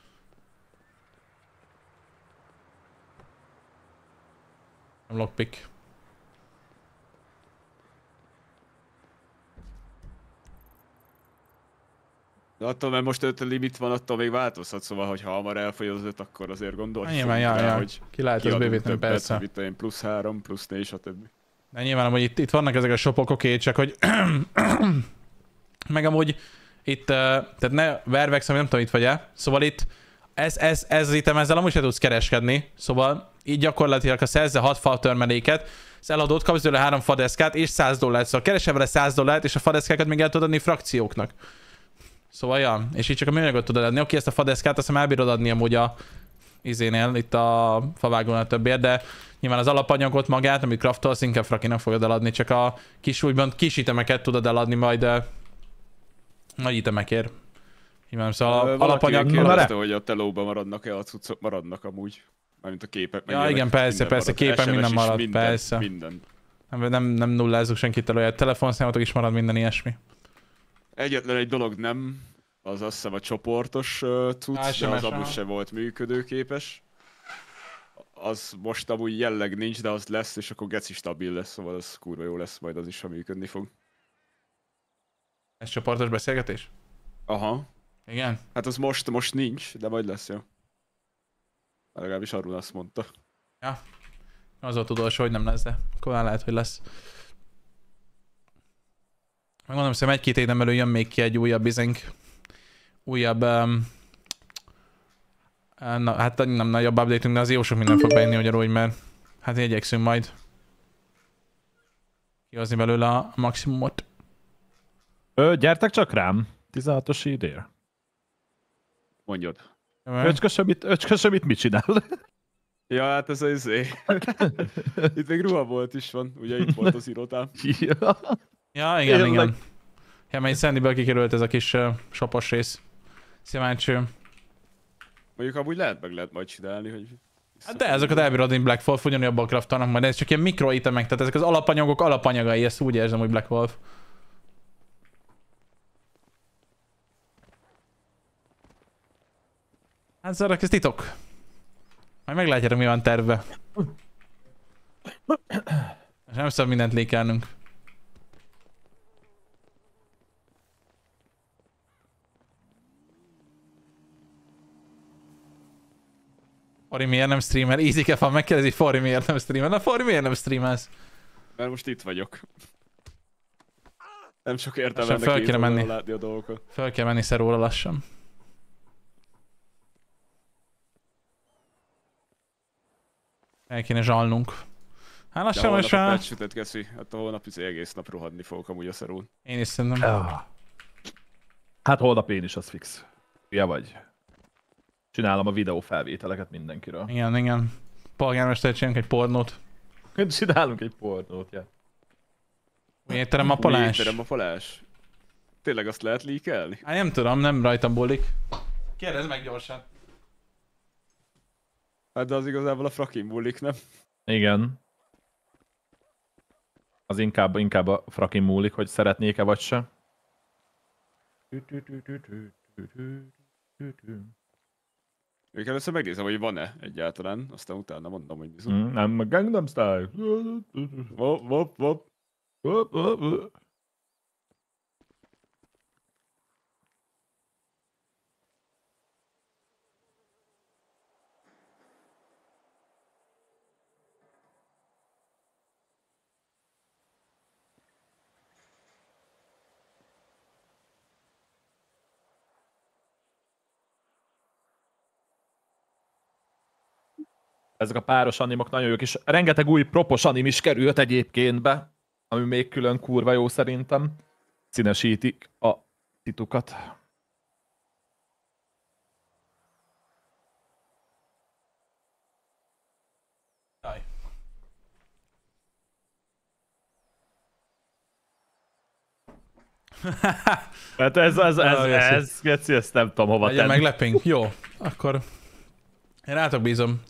Nem lockpick. De attól, mert most 5 limit van, attól még változhat, szóval, hogy ha hamar elfogy az 5, akkor azért gondolj. Nyilván, ja. Ki lehet az bővíteni, persze. Mit én +3, +4, stb. De nyilván amúgy itt vannak ezek a shopok, oké, csak hogy... meg amúgy itt, tehát ne Vervex, ami nem tudom, itt vagy-e. Szóval itt, ez item, ezzel amúgy se tudsz kereskedni. Szóval így gyakorlatilag, ha szerzel 6 fa törmeléket, eladod, kapsz tőle 3 fadeszkát és $100. Szóval keresel vele $100 és a fadeszkákat még el tudod adni frakcióknak. Szóval ja, és így csak a műanyagot tudod adni. Oké, ezt a fadeszkát azt elbírod adni amúgy a izénél, itt a favágónál többért, de nyilván az alapanyagot magát, amit craftolsz, inkább frakinak fogod eladni, csak a kis újban kis itemeket tudod eladni majd nagy itemekért. Nyilván, szóval alapanyag... Kérdezte, hogy a telóban maradnak-e a cuccok, maradnak amúgy. Mármint a képek. Ja igen, persze, képen minden marad, persze. Minden. Nem nullázzuk senkit előjel, telefonszámotok is marad, minden ilyesmi. Egyetlen egy dolog nem, az azt hiszem a csoportos cucc, de az amúgy sem volt működőképes. Az most amúgy jelleg nincs, de az lesz, és akkor geci stabil lesz, szóval az kurva jó lesz majd az is, ha működni fog. Ez csoportos beszélgetés? Aha. Igen? Hát az most nincs, de majd lesz, jó. Legalábbis Arun azt mondta. Ja. Az volt tudós, hogy nem lesz, de akkor már lehet, hogy lesz. Megmondom, szerintem 1-2 éven belül jön még ki egy újabb újabb hát nem nagyobb update-ünk, de az jó sok minden fog bejönni ugyanúgy, mert hát igyekszünk majd kihozni belőle a maximumot. Gyertek csak rám. 16-os idér. Mondjad. Öcskösöm itt mit csinál? Ja, hát ez az itt még ruhabolt is van, ugye itt volt az irodám. Ja, igen. Ja, mert Sandyből kikerült ez a kis shopos rész. Szívácső. Mondjuk amúgy lehet majd csinálni, hogy... Hát de ezeket elbírod adni Black Wolf, ugyanúgy abban craftalnak majd, ez csak ilyen mikroitemek, tehát ezek az alapanyagok alapanyagai, ezt úgy érzem, hogy Black Wolf. Hát Zarak, ez titok. Majd meglátjátok, mi van terve. És nem szabad mindent lékelnünk. Fori miért nem streamer? Easy van, megkérdezi, Fori miért nem streamer? Na Fori miért nem streamelsz? Mert most itt vagyok. Nem sok értelme fel kéne menni. Látni a dolgokat. Fel kell menni szeróra lassan. El kéne zsalnunk. Hát lassan most már... Sütött geszi, hát a holnap egész nap rohadni fogok amúgy a szerón. Én is szerintem. Hát holnap én is, az fix. Ja vagy. Csinálom a videófelvételeket mindenkiről. Igen. Polgármester, csinálunk egy pornót. Csinálunk egy pornót, ja. Új étterem a palás. Új étterem a palás. Tényleg azt lehet leakelni? Hát nem tudom, nem rajtam bullik. Kérdezd meg gyorsan. Hát de az igazából a frakin bullik, nem? Igen. Az inkább a frakin múlik, hogy szeretnék-e vagy se. Még először megnézem, hogy van-e egyáltalán, aztán utána mondom, hogy bizony. Nem, a Gangnam Style. Wop. Ezek a páros animok nagyon jók, és rengeteg új propos anim is került egyébként be, ami még külön kurva jó szerintem. Színesítik a titukat. Hát ez, Geci, ezt nem tudom hova tenni. Meglepünk. Jó, akkor én rátok bízom.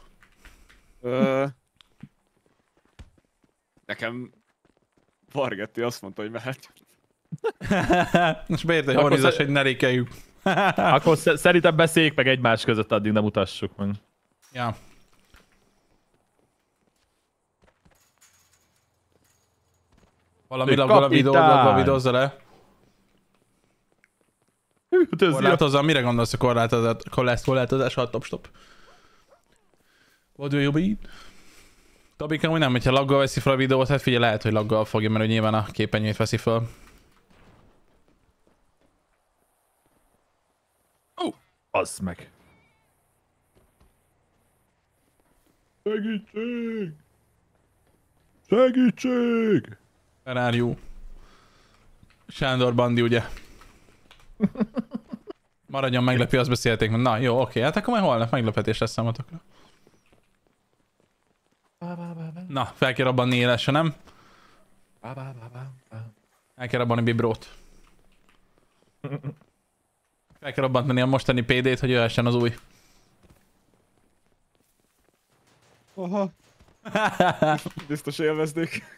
Nekem Vargetti azt mondta, hogy mehet. Most beért egy horizás, hogy ne rékeljük. Akkor szerintem beszéljük meg egymás között, addig nem mutassuk meg. Ja. Valami lagol a videódba videózza le. Korlátozza, mire gondolsz a korlátozás? Halt, stop. What do you mean? Tobik, amúgy nem, hogyha laggal veszi fel a videót, hát figyelj, lehet, hogy laggal fogja, mert nyilván a képernyőt veszi fel. Az meg. Segítség! Segítség! Ferrari. Sándor Bandi, ugye? Maradjon meglepő, azt beszélték. Na jó, oké, hát akkor majd holnap meglepetés lesz számotokra. Na, fel kell robbanni élesre, nem? El kell robbanni Bibrót. Fel kell robbantani a mostani PD-t, hogy jöhessen az új. Aha. Biztos élveznék.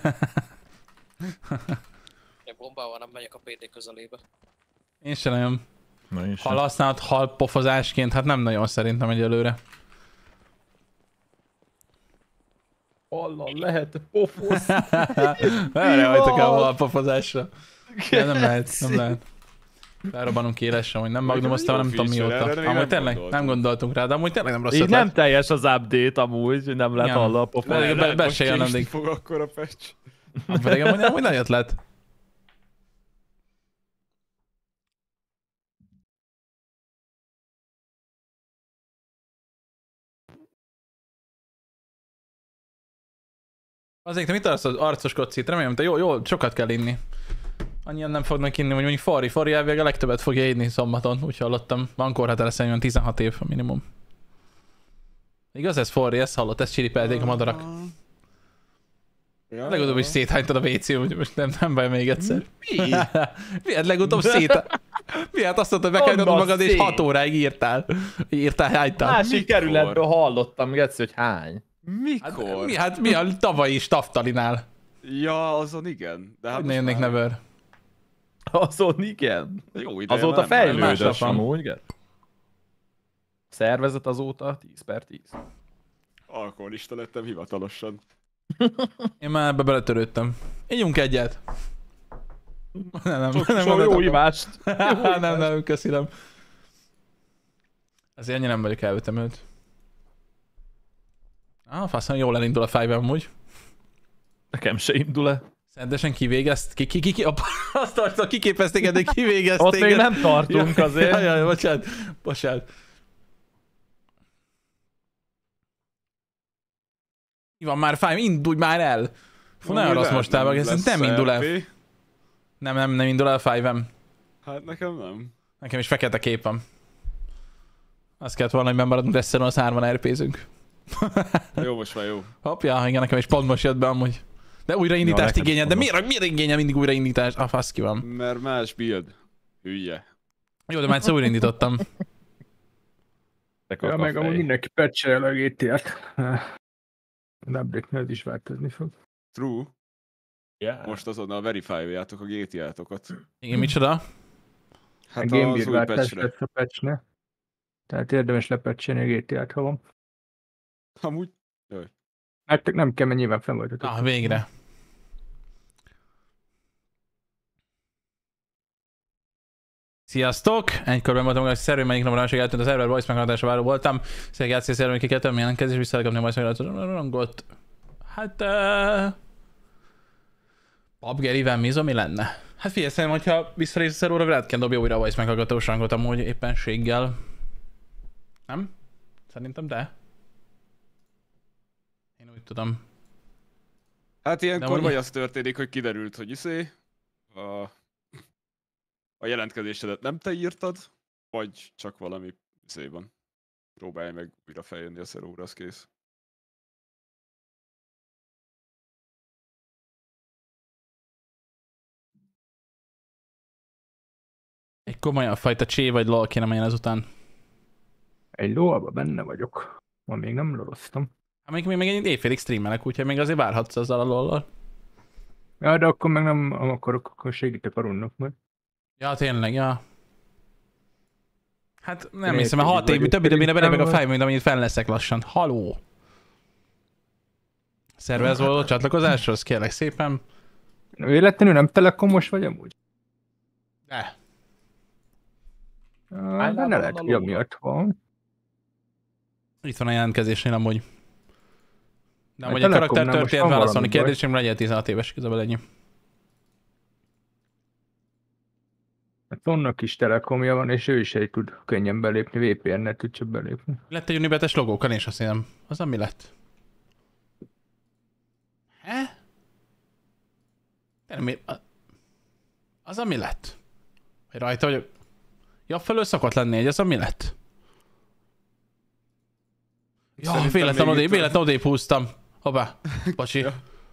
Egy bombával nem megyek a PD közelébe. Én sem nagyon. Na, Hal használat, hal pofozásként, hát nem nagyon szerintem egyelőre. Hallal lehet pofozni. Erre hajtok el a pofozásra. Ja, nem lehet. Felrobbanunk élesre, hogy nem magnumoztam, nem tudom mióta. Amúgy tényleg nem gondoltunk rá, de amúgy tényleg nem rossz Így ötlet. nem teljes az update amúgy, hogy nem lehet hallal pofozni. Be se jön addig. Fog akkor a patch. Pedig amúgy nagy ötlet. Azért, te mit tartasz az arcos kocsit? Remélem, te jól sokat kell inni. Annyian nem fognak inni, hogy mondjuk Fari elvileg a legtöbbet fogja inni szombaton, úgy hallottam. Van korhatár lesz olyan 16 év minimum. Igaz ez Fari, ezt hallott, ezt csiripelték a madarak. Ja, Legutóbb is széthánytad a WC-n, úgyhogy most nem baj még egyszer. Mi? Miért legutóbb Miért azt mondtad, hogy be kell magad és 6 óráig írtál. Hánytál. Másik kerületből hallottam, Geci, hogy hány. Mikor? Mi a tavalyi Staftalinál? Ja, azon igen. De hát Hogy ne most jönnék már never. Azon igen. Jó ideje Azóta nem fejlődött másnap van. amúgy, igen. Szervezet azóta 10/10. Alkoholista lettem hivatalosan. Én már ebbe beletörődtem. Ígyunk egyet. Nem Jó gondoltam. hívást. Nem, köszönöm. Azért ennyi nem vagyok elvetemült. Faszom, jól elindul a Five amúgy. Nekem se indul-e. Szerdesen kivégezt, azt tartom, kiképezték, de kivégezték. Ott még nem tartunk azért. Jaj, bocsánat. Mi van már, Five, indulj már el! Fú, nagyon rossz mostában, ez nem indul el. Nem indul el a Five-em. Hát nekem nem. Nekem is fekete kép van. Azt kellett volna, hogy bemaradunk Desseron, az 3-an RP-zünk. Jó, most már jó. Hoppja, igen, nekem is pont most jött be amúgy. De újraindítást Ja, igényel, de miért igényel mindig újraindítást? Fasz ki van. Mert más build. Hülye. Jó, de már egyszer újraindítottam. Ja, meg amúgy mindenki patch-el a GTA-t. Az update-nél is változni fog. True. Yeah. Most azonnal verifáljátok a GTA-tokat. Igen, micsoda? A Hát game az új build-váltás patchre. lesz a patch-nél. Tehát érdemes lepatchelni a GTA-t, ha van. Amúgy Hát nem kell, mert nyilván fenn voltatok. Na, végre. Sziasztok! Egy körben voltam, hogy szerű melyik napra másik eltűnt az Error Voice meghallgatásra váró voltam. Szerintem játszés szervén kikeltem, jelentkezés, visszakapni a Voice meghallgatásra rangot. Hát... PUBG-rivel Mizo mi lenne? Hát figyelj, szerintem, hogyha visszarész a szeróra, rád kell dobja újra a Voice meghallgatós rangot amúgy éppenséggel. Nem? Szerintem de. Én úgy tudom. hát ilyenkor hogy- vagy az történik, hogy kiderült, hogy a jelentkezésedet nem te írtad, vagy csak valami van. Próbálj meg újra feljönni a szeróra, az kész. Egy komolyabb fajta csé vagy lol kéne menjen ezután. Egy lóalba benne vagyok. Ma még nem loroztam. Hát még egy éjfélig streamelek, úgyhogy még azért várhatsz azzal a lollal. Ja, de akkor meg nem akarok, akkor segítek a runnak majd. Ja, tényleg, ja. Hát nem Én hiszem, mert 6 év, vagyok. több időben bele meg a Szerintem- Five, mint amennyit fenn leszek lassan. Haló! Szervez való csatlakozáshoz, kérlek szépen. Véletlenül nem telekomos vagy amúgy? De. De ne lehet, hogy amiatt van. Itt van a jelentkezésnél amúgy. De amúgy a Telekomnál karakter most történet van válaszolni valami baj. kérdésemre legyen 16 éves, igazából ennyi. Hát annak is telekomja van, és ő is egy tud könnyen belépni, VPN-nel tud csak belépni. Lett egy unibetes logókan, és azt hiszem. Az mi lett? He? Az ami lett? Hogy rajta vagyok? Jobb felől szokott lenni egy, az ami lett? Ja, Szerintem véletlen még odébb húztam. Hoppá, bocsi.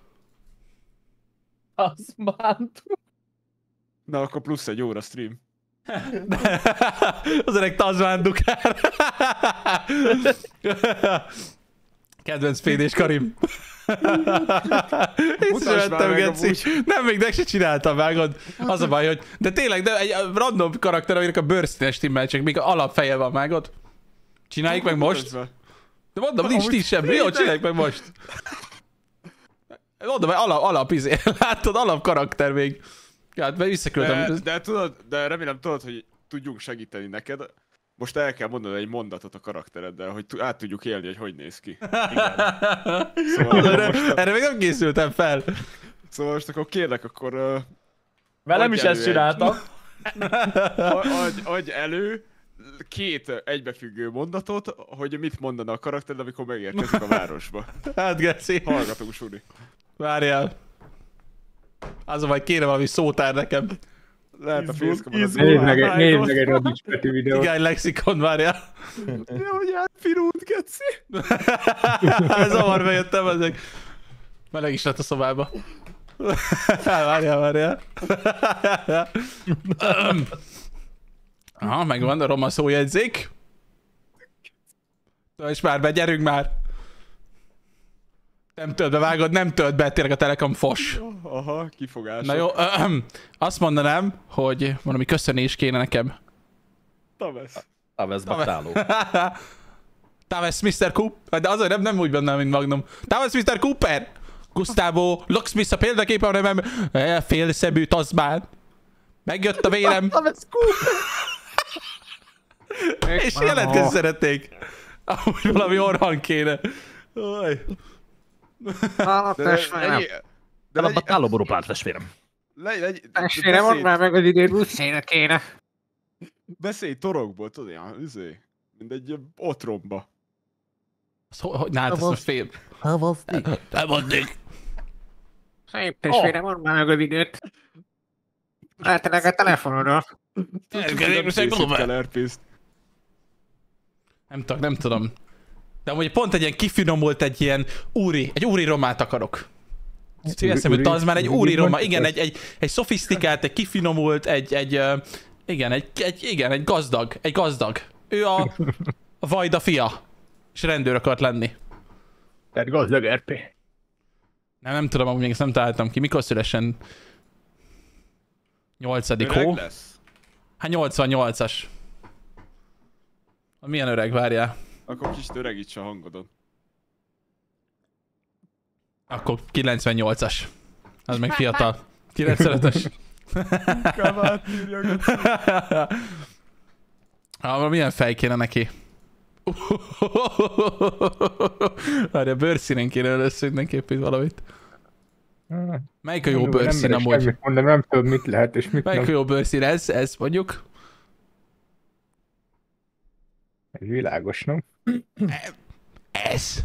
Az bánt. Na, akkor plusz egy óra stream. Az öreg Tazmándukár. Kedvenc PD-s Karim. Észrevettem, Geci. Nem, még meg se csináltam, vágod. Az a baj, hogy... De tényleg, de egy random karakter, aminek a bőrszínes stimmel, csak még a alapfeje van, vágod. Csináljuk meg most. De mondom, nincs semmi. Jó, csináljuk meg most. Mondom, hogy alap izé. Látod, alap karakter még. Hát, visszaküldtem. De remélem tudod, hogy tudjunk segíteni neked. Most el kell mondanod egy mondatot a karaktereddel, hogy át tudjuk élni, hogy néz ki. Szóval erre még nem készültem fel. Szóval most akkor kérlek, akkor... Velem is ezt csináltam. Adj elő 2 egybefüggő mondatot, hogy mit mondana a karaktered, amikor megérkezik a városba. Hát, Geci. Hallgatunk, Suri. Várjál. Az a baj, kéne valami szótár nekem. Lehet a fészkomon az Nézd meg egy Radics Peti videót. Igen, lexikon, várjál. Jó, jár pirult, Geci. Zavar bejöttem ezek. Meleg is lett a szobába. Várjál. Aha, megvan, a roma szójegyzék. És már be, gyerünk már. Nem tölt be, vágod, nem tölt be, tényleg a Telekom fos. Aha, kifogás. Na jó, azt mondanám, hogy valami köszönés kéne nekem. Tavesz. Batáló. Tavesz Mr. Cooper, de azért nem úgy benne, mint Magnum. Tavesz Mr. Cooper! Gustavo Locksmith a példaképpen, hanem félszemű Tazmán. Megjött a vérem. Tavesz Cooper! És jelentkezni szeretnék. Amúgy valami orhan kéne. Oj. De a Batáló boropárt testvérem. Testvérem, mondd már meg az időt, buszének kéne. Beszélj torokból, tudod, ilyen, mint egy otromba. Na hát ez most fél. Elmondnék. Szép testvérem, mondd már meg az időt. Látod a telefonodon. Nem tudom. De amúgy pont egy ilyen kifinomult, egy úri romát akarok. Szíveszemű Tazmán, egy úri roma, igen, egy szofisztikált, egy kifinomult, egy gazdag. Ő a Vajda fia. És rendőr akart lenni. Tehát gazdag RP. Nem tudom, amúgy még ezt nem találtam ki. Mikor szülesen? 8. hó? Hát 88-as. Milyen öreg, várjál? Akkor kicsit öregíts a hangodon. Akkor 98-as. Az még fiatal. 95-ös. Milyen fej kéne neki? Várja, bőrszínen kéne először mindenképp itt valamit. Melyik a jó bőrszín amúgy? Nem tudom, mit lehet és mit Melyik a nem. jó bőrszín? Ez mondjuk? Ez világos, nem? Ez.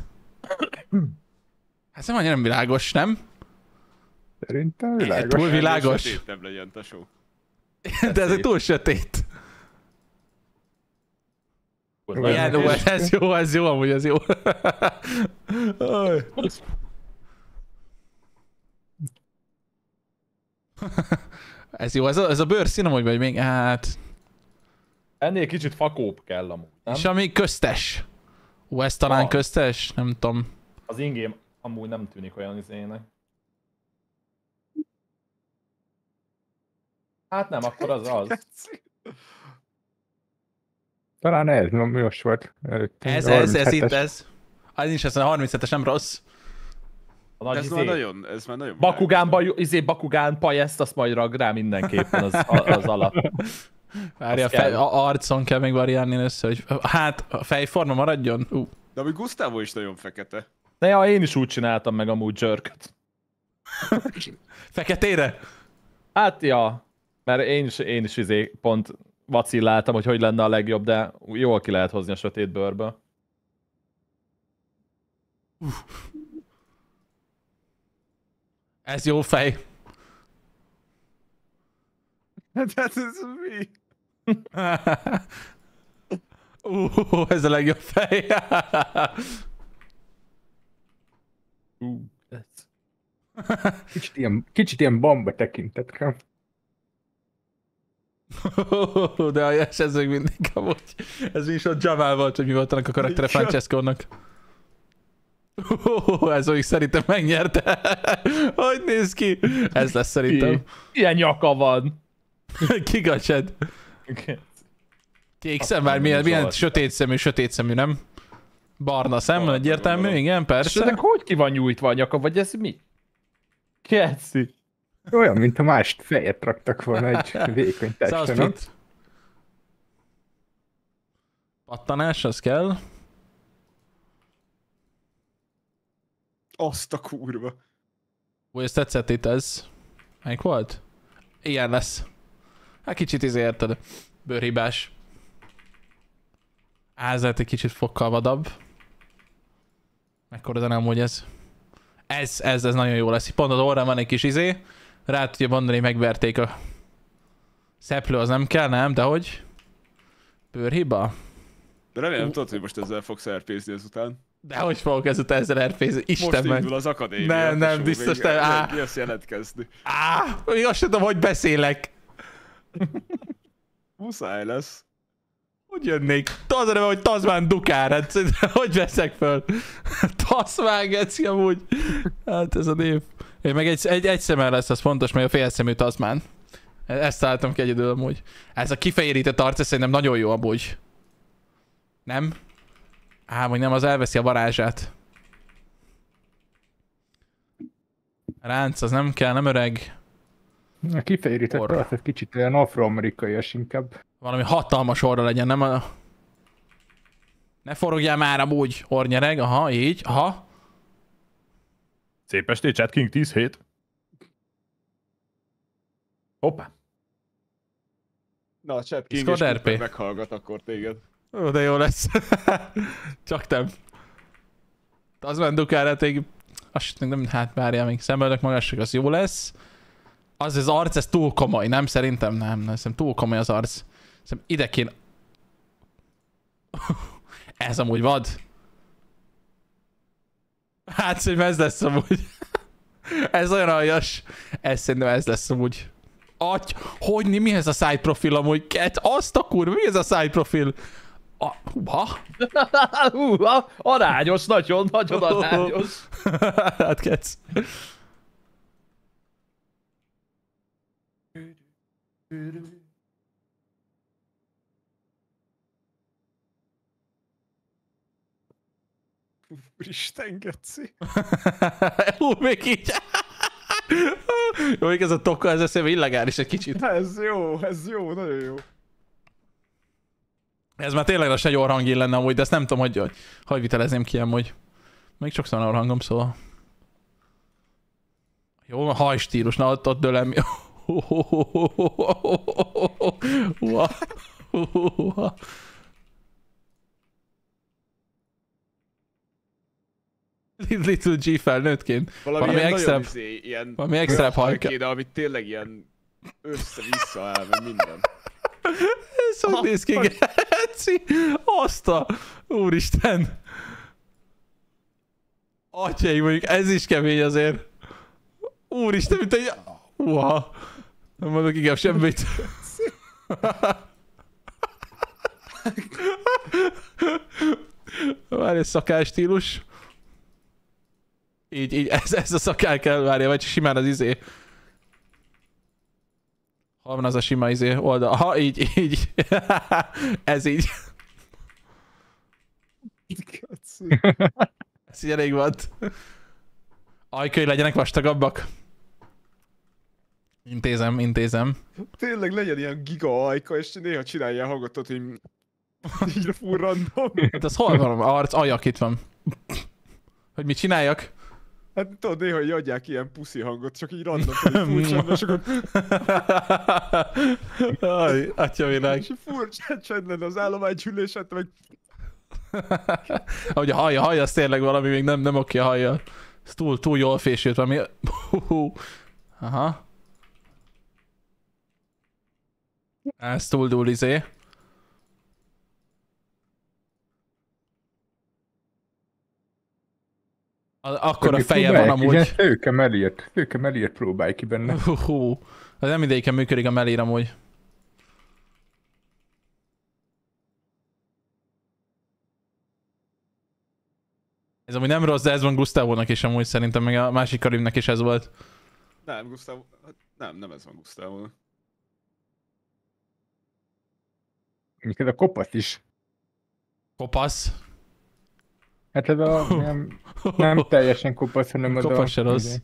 Hát nem annyira nem világos, nem? Szerintem világos. Túl világos. Sötétebb legyen, tesó. De ez túl sötét. Igen, ez jó, amúgy ez jó. Ez jó, ez a bőrszín amúgy vagy még, hát... Ennél kicsit fakóbb kell amúgy, nem? És ami köztes. Ez talán köztes? Nem tudom. Az ingém amúgy nem tűnik olyan izének. Hát nem, akkor az. Talán ez, most volt előtte. Ez itt, ez. Az nincs, ez a 37-es nem rossz. A nagy Ez már nagyon Bakugán, Bakugán pajeszt, azt majd rag rá mindenképpen az alap. Várja, kell. a arcon kell még variálni össze, hogy hát a fejforma maradjon. De ami Gustavo is nagyon fekete. De ja, én is úgy csináltam meg amúgy jerköt. Feketére? Hát ja, mert én is pont vacilláltam, hogy lenne a legjobb, de jól ki lehet hozni a sötét bőrből. Ez jó fej. Hát ez mi? Ez a legjobb fej. Kicsit ilyen bamba tekintetre. De a ez még mindig amúgy. Ez is ott Jamal volt, hogy mi volt annak a karaktere Francesco-nak. Ez úgy szerintem megnyerte. Hogy néz ki? Ez lesz szerintem. Ilyen nyaka van. Kigacsed. Kék szem, már milyen sötét szemű, nem? Barna szem, egyértelmű, igen, És persze. ennek hogy ki van nyújtva a nyaka, vagy ez mi? Keci. Olyan, mint a más fejet raktak volna egy vékony testre, nem? Southfit. Pattanás, az kell. Azt a kurva. Úgy, ezt tetszett itt ez. Melyik volt? Ilyen lesz. Hát kicsit érted. Bőrhibás. Ez lehet egy kicsit fokkal vadabb. Mekkora nem amúgy ez. Ez nagyon jó lesz. Pont az orrán van egy kis rá tudja mondani, megverték a szeplő, az nem kell, nem? De hogy? Bőrhiba? De remélem tudod, hogy most ezzel fogsz RP-zni ezután. De hogy fogok ezután ezzel RP-zni? Isten Most meg. indul az akadémia. Nem, biztos nem. Mi azt jelentkezni. Még azt sem tudom, hogy beszélek. Muszáj lesz. Hogy jönnék? Az a neve, hogy Tasman Dukár, hát hogy veszek föl? Tasman geci amúgy. Hát ez a név. Én meg egy szemmel lesz, az fontos, mert a félszemű Tasman. Ezt találtam ki egyedül amúgy. Ez a kifejérített arc, ez szerintem nagyon jó amúgy. Nem? Vagy nem, az elveszi a varázsát. Ránc, az nem kell, nem öreg. A kifejérített arc, ez kicsit olyan afroamerikai-es inkább. Valami hatalmas orra legyen, nem a... Ne forogjál már amúgy, ornyereg, aha, így, aha. Szép estét, Chat King 10 hét. Hoppá. Na, a Chat King Discord és RP. Cooper meghallgat akkor téged. Ó, de jó lesz. Csak nem. Tasman Dukár, azt nem, hát várjál még, szemöldök magasság, az jó lesz. Az arc, ez túl komoly, nem? Szerintem nem, szerintem túl komoly az arc. Szerintem ide kéne... Ez amúgy vad. Hát szerintem ez lesz amúgy. Ez olyan aljas. Ez szerintem ez lesz amúgy. Hogy mi ez a side profil amúgy? Azt a kurva, mi ez a side profil? Arányos, nagyon arányos. Hát kec. Úristen, geci. Még így. Jó, még ez a tokka, ez eszébe illegális egy kicsit. Ez jó, nagyon jó. Ez már tényleg lassan egy orrhangin lenne amúgy, de ezt nem tudom, hogy vitelezném ki amúgy. Még sokszor van orrhangom, szóval. Jó, a hajstílus, na ott dőlem. Little G felnőttként. Valami extra, ilyen valami extra hajka. De amit tényleg ilyen össze-vissza áll, meg minden. Ez hogy néz ki, geci? Azt a... Úristen. Atyaik, mondjuk ez is kemény azért. Úristen, mint egy... Uha. Nem mondok inkább semmit. Várj, egy szakállstílus. Így, ez a szakál kell, várja, vagy simán az Hol van az a sima oldal? Aha, így. Ez így. Ez így elég volt. Ajkai legyenek vastagabbak. Intézem. Tényleg legyen ilyen giga ajka, és néha csinálja hangot, hogy így full random. Hát az hol van? Arc, ajak itt van. Hogy mit csináljak? Hát tudod, néha így adják ilyen puszi hangot, csak így random, hogy full csendben, és akkor... Aj, atyavilág. És full csend lenne az állománygyűlés, meg... Ahogy a hallja, az tényleg valami, még nem oké a hallja. Ez túl jól fésült valami. Aha. Ez túl dúl izé. Akkor a feje van amúgy. Szőke melírt próbálj ki benne. Az nem mindegyiken működik a melír amúgy. Ez amúgy nem rossz, de ez van Gustavo-nak is amúgy szerintem, meg a másik Karimnek is ez volt. Nem, Gustavo... Nem ez van Gustavo. Ez a kopasz is. Kopasz. Hát ez a nem teljesen kopasz, hanem az Kopasz se a... rossz.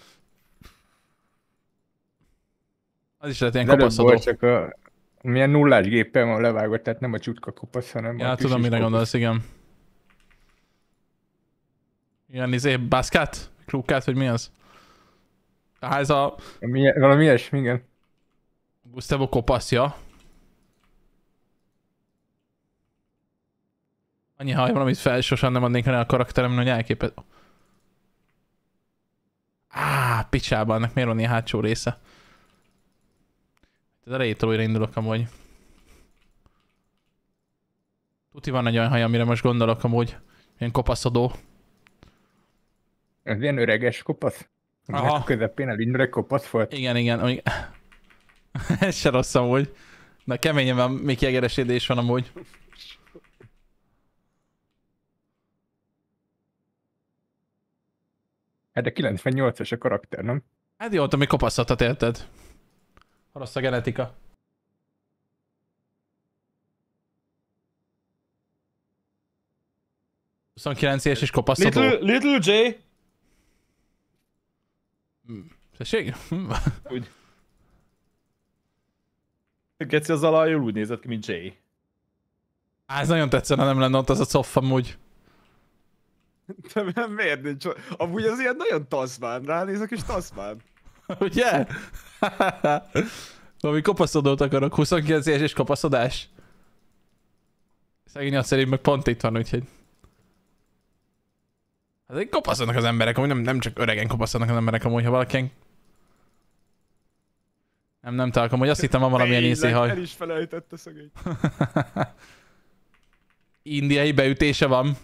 Az is lehet ilyen Előbb kopaszodó. volt, csak a... Milyen nullás géppel van levágott, tehát nem a csutka kopasz, hanem Ja, a tudom, mire gondolsz, igen. Ilyen izé, baszkát? Krúkát, vagy mi az? Tehát ez a Valami ilyesmi, igen. Gustavo kopaszja. Annyi haj valamit fel, sosem nem adnék rá a karakteremre, hogy elképed. Picsában, ennek miért van ilyen hátsó része? Az elejétől újra indulok amúgy. Tuti van egy olyan haj, amire most gondolok amúgy. Ilyen kopaszodó. Ez ilyen öreges kopasz? Aha. A közepén elindul kopasz volt. Igen. Ez se rossz amúgy. Na keményen van, még jegeresedés van amúgy. Hát de 98-as a karakter, nem? Hát jó, ami kopaszhatat, érted? Rossz a genetika. ...29 éves és kopaszható. Little J! Tessék? Úgy. Geci az alajul úgy nézett ki, mint J. Ez nagyon tetszene, nem lenne ott az a coff amúgy. De miért nincs? Amúgy az ilyen nagyon taszmán, ránézek és taszmán. Ugye? Valami kopaszodót akarok, 29 éves és kopaszodás. Szegény szerint meg pont itt van, úgyhogy... Hát kopaszodnak az emberek, amúgy nem csak öregen kopaszodnak az emberek, amúgy ha valakinek... Nem találom, hogy azt hittem van valamilyen ízéhaj. El is felejtette szegény. Indiai beütése van.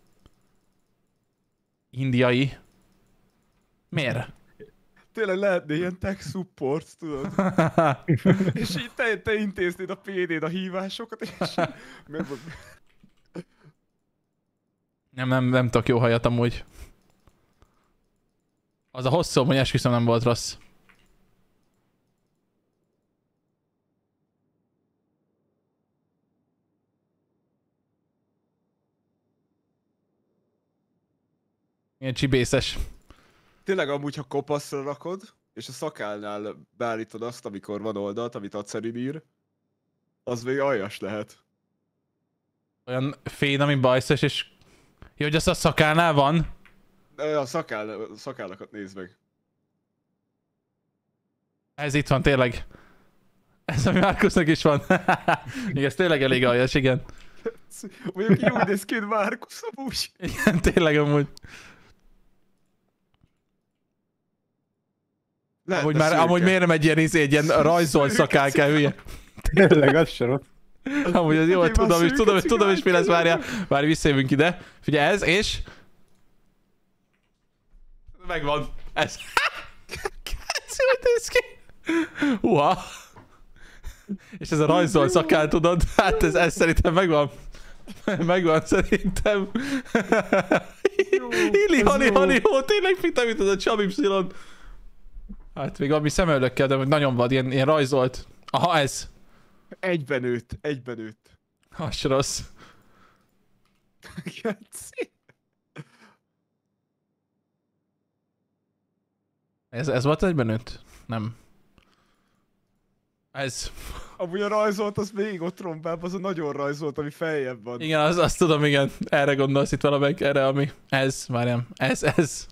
Indiai. Miért? Tényleg lehetne ilyen tech support, tudod? És így te intéznéd a PD-d a hívásokat, és Nem tudok jó hajat amúgy. Az a hosszú, hogy esküszöm nem volt rossz. Ilyen csibészes. Tényleg amúgy, ha kopaszra rakod, és a szakálnál beállítod azt, amikor van oldalt, amit Acerin ír, az még aljas lehet. Olyan fén, ami bajszos, és... Jó, hogy azt a szakálnál van? A szakállakat nézd meg. Ez itt van tényleg. Ez ami Márkusznak is van. Igen, ez tényleg elég aljas, igen. Mondjuk jó néz ki, Márkusz amúgy. Igen, tényleg amúgy. Amúgy miért nem egy ilyen rajzolt szakál kell, hülye? Tényleg, az se rossz. Amúgy ez jó, tudom is mi lesz, várjál. Várj, visszajövünk ide. Figyelj, ez, és... Megvan. Ez. Hogy néz ki? Uha. És ez a rajzolt szakál, tudod? Hát ez szerintem megvan. Megvan szerintem. Illi, hani, tényleg fitam, mint az a Csabipszilon. Hát még valami szemöldökkel, de nagyon vad, ilyen rajzolt. Aha, ez. Egyben nőtt. Az se rossz. Ez volt egyben nőtt? Nem. Ez. Amúgy a rajzolt, az még ott rombább, az a nagyon rajzolt, ami feljebb van. Igen, azt tudom, igen. Erre gondolsz itt valamelyik, erre, ami... Ez, várjam. Ez.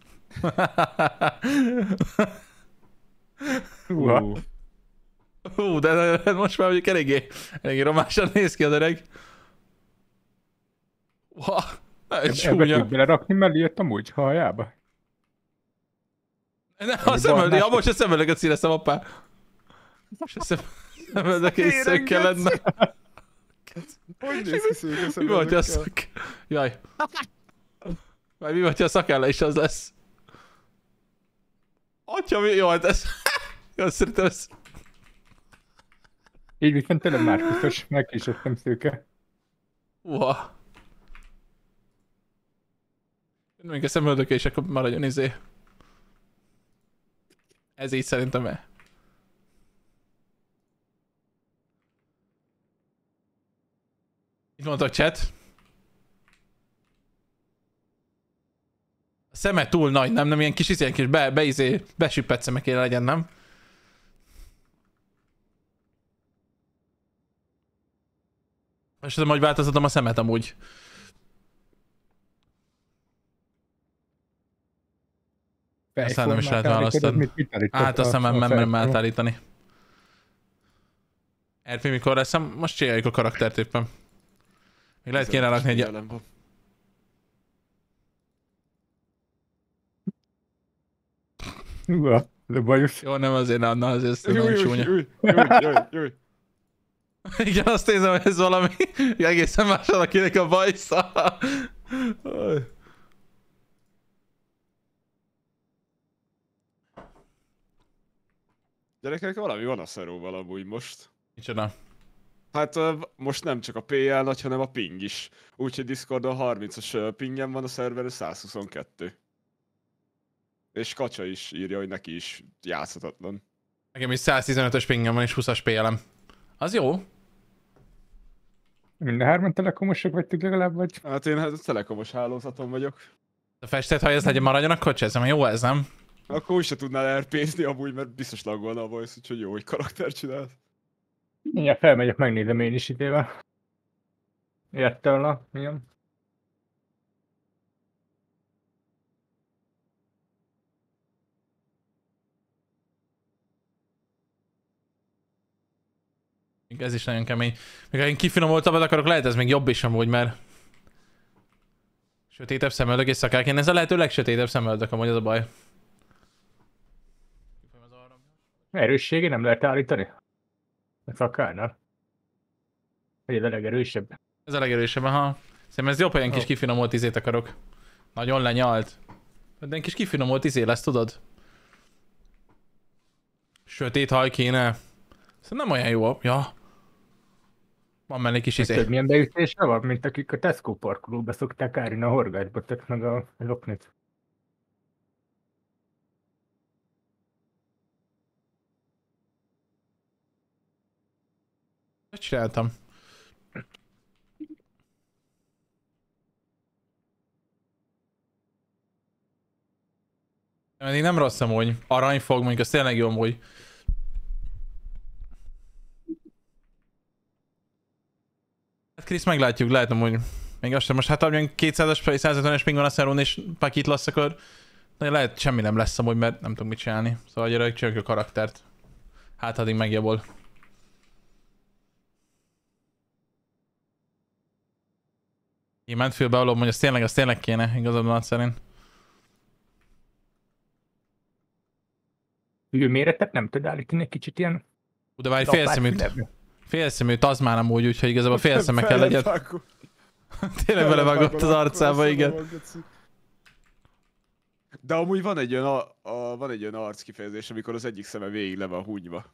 De most már mondjuk eléggé romásan néz ki az öreg. Ebbe Csúnya. tud belerakni mellé amúgy hajába? Ne, a szemöldök, ja, most a szemöldöket színeztem, hoppá. Most a szemöldök és szökkel lenne. Hogy néz ki szőke Mi volt, hogy a szak... Jaj. Vagy mi volt, hogy a szakálla is az lesz. Atya, mi jó, hát ez... Jó, szerintem ez... Így viszont tényleg Márkuszos, megkísértem szőke. Uha. Még a szemöldöke is akkor maradjon izé. Ez így szerintem Itt mondta a chat. A szeme túl nagy, nem ilyen kis ilyen kis besüppett szeme kéne legyen, nem? Most tudom, hogy változtatom a szemet amúgy. Aztán nem is lehet választani. Hát a szemem nem lehet állítani. RP mikor lesz? Most csináljuk a karaktert éppen. Még lehet kéne rakni egy... De bajos. Jó, nem azért, na azért ez nagyon csúnya. Júj. Igen, azt nézem, hogy ez valami egészen más valakinek a bajsza. Gyerekek, valami van a szeróval amúgy most. Micsoda? Hát most nem csak a PL nagy, hanem a ping is. Úgyhogy Discordon 30-as pingem van, a szerver 122. És Kacsa is írja, hogy neki is játszhatatlan. Nekem is 115-ös pingem van és 20-as PLM. Az jó. Minden hárman telekomosok vagytok legalább, vagy? Hát én telekomos hálózaton vagyok. A festett, ha ez legyen maradjon, akkor cseszem, jó ez, nem? Akkor úgy se tudnál RP-zni amúgy, mert biztos laggolna a voice, úgyhogy jó, hogy karakter csinálsz. Mindjárt felmegyek, megnézem én is idével. Értelme, igen. Ez is nagyon kemény. Még ha én kifinomultabbat akarok, lehet ez még jobb is amúgy, mert... Sötétebb szemöldök és szakák. Én ez a lehető legsötétebb szemöldök, amúgy az a baj. Erőssége nem lehet állítani? A szakárnál? Vagy ez a legerősebb? Ez a legerősebb, aha. Szerintem ez jobb, hogy ilyen kis kifinomult izét akarok. Nagyon lenyalt. De ilyen kis kifinomult izé lesz, tudod? Sötét haj kéne. Szerintem nem olyan jó. Ja. Van mellé kis izé. Több milyen beütése van, mint akik a Tesco parkolóba szokták árni a horgászbotot, meg a loknit. Mit csináltam? Én nem rossz amúgy. Aranyfog, mondjuk az tényleg jó amúgy. Hát Krisz, meglátjuk, lehet amúgy. Még azt sem, most hát amilyen 200-as, 150-es ping van a szerón és pakit lesz, akkor lehet semmi nem lesz amúgy, mert nem tudok mit csinálni. Szóval gyerek, csak a karaktert. Hát addig megjavol. Iment fülbe alól, hogy az tényleg kéne, igazad van szerint. Méretet nem tud állítani egy kicsit ilyen... De várj, félszeműt az már amúgy, úgyhogy igazából félszeme kell legyen. Tényleg belevágott az arcába, igen. De amúgy van egy olyan arc kifejezés, amikor az egyik szeme végig le van húnyva.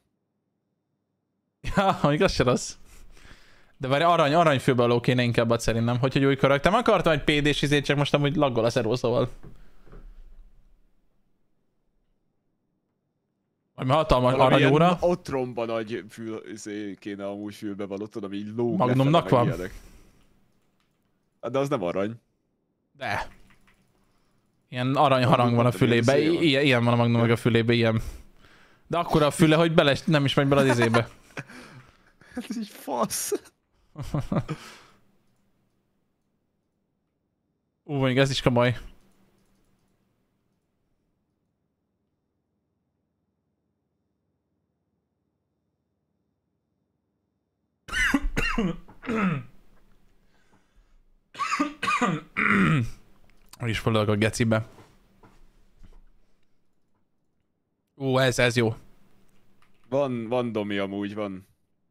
Ja, mondjuk az se rossz. De várj, aranyfülbevaló kéne inkább ad szerintem, hogy új karakter. Nem akartam egy PD-s izét, csak most amúgy laggol a szeró, szóval. Vagy hatalmas aranyóra. Ott romba nagy kéne amúgy fülbevaló, tudod, ami így lóg. Magnumnak van. Ilyenek. De az nem arany. De. Ilyen aranyharang van a fülébe. Ilyen van a Magnumnak a fülébe, ilyen. De akkora a füle, hogy nem is megy bele az izébe. Ez így fasz. Még ez is komoly. is fölök a gecibe. Ez jó. Van domi amúgy, van.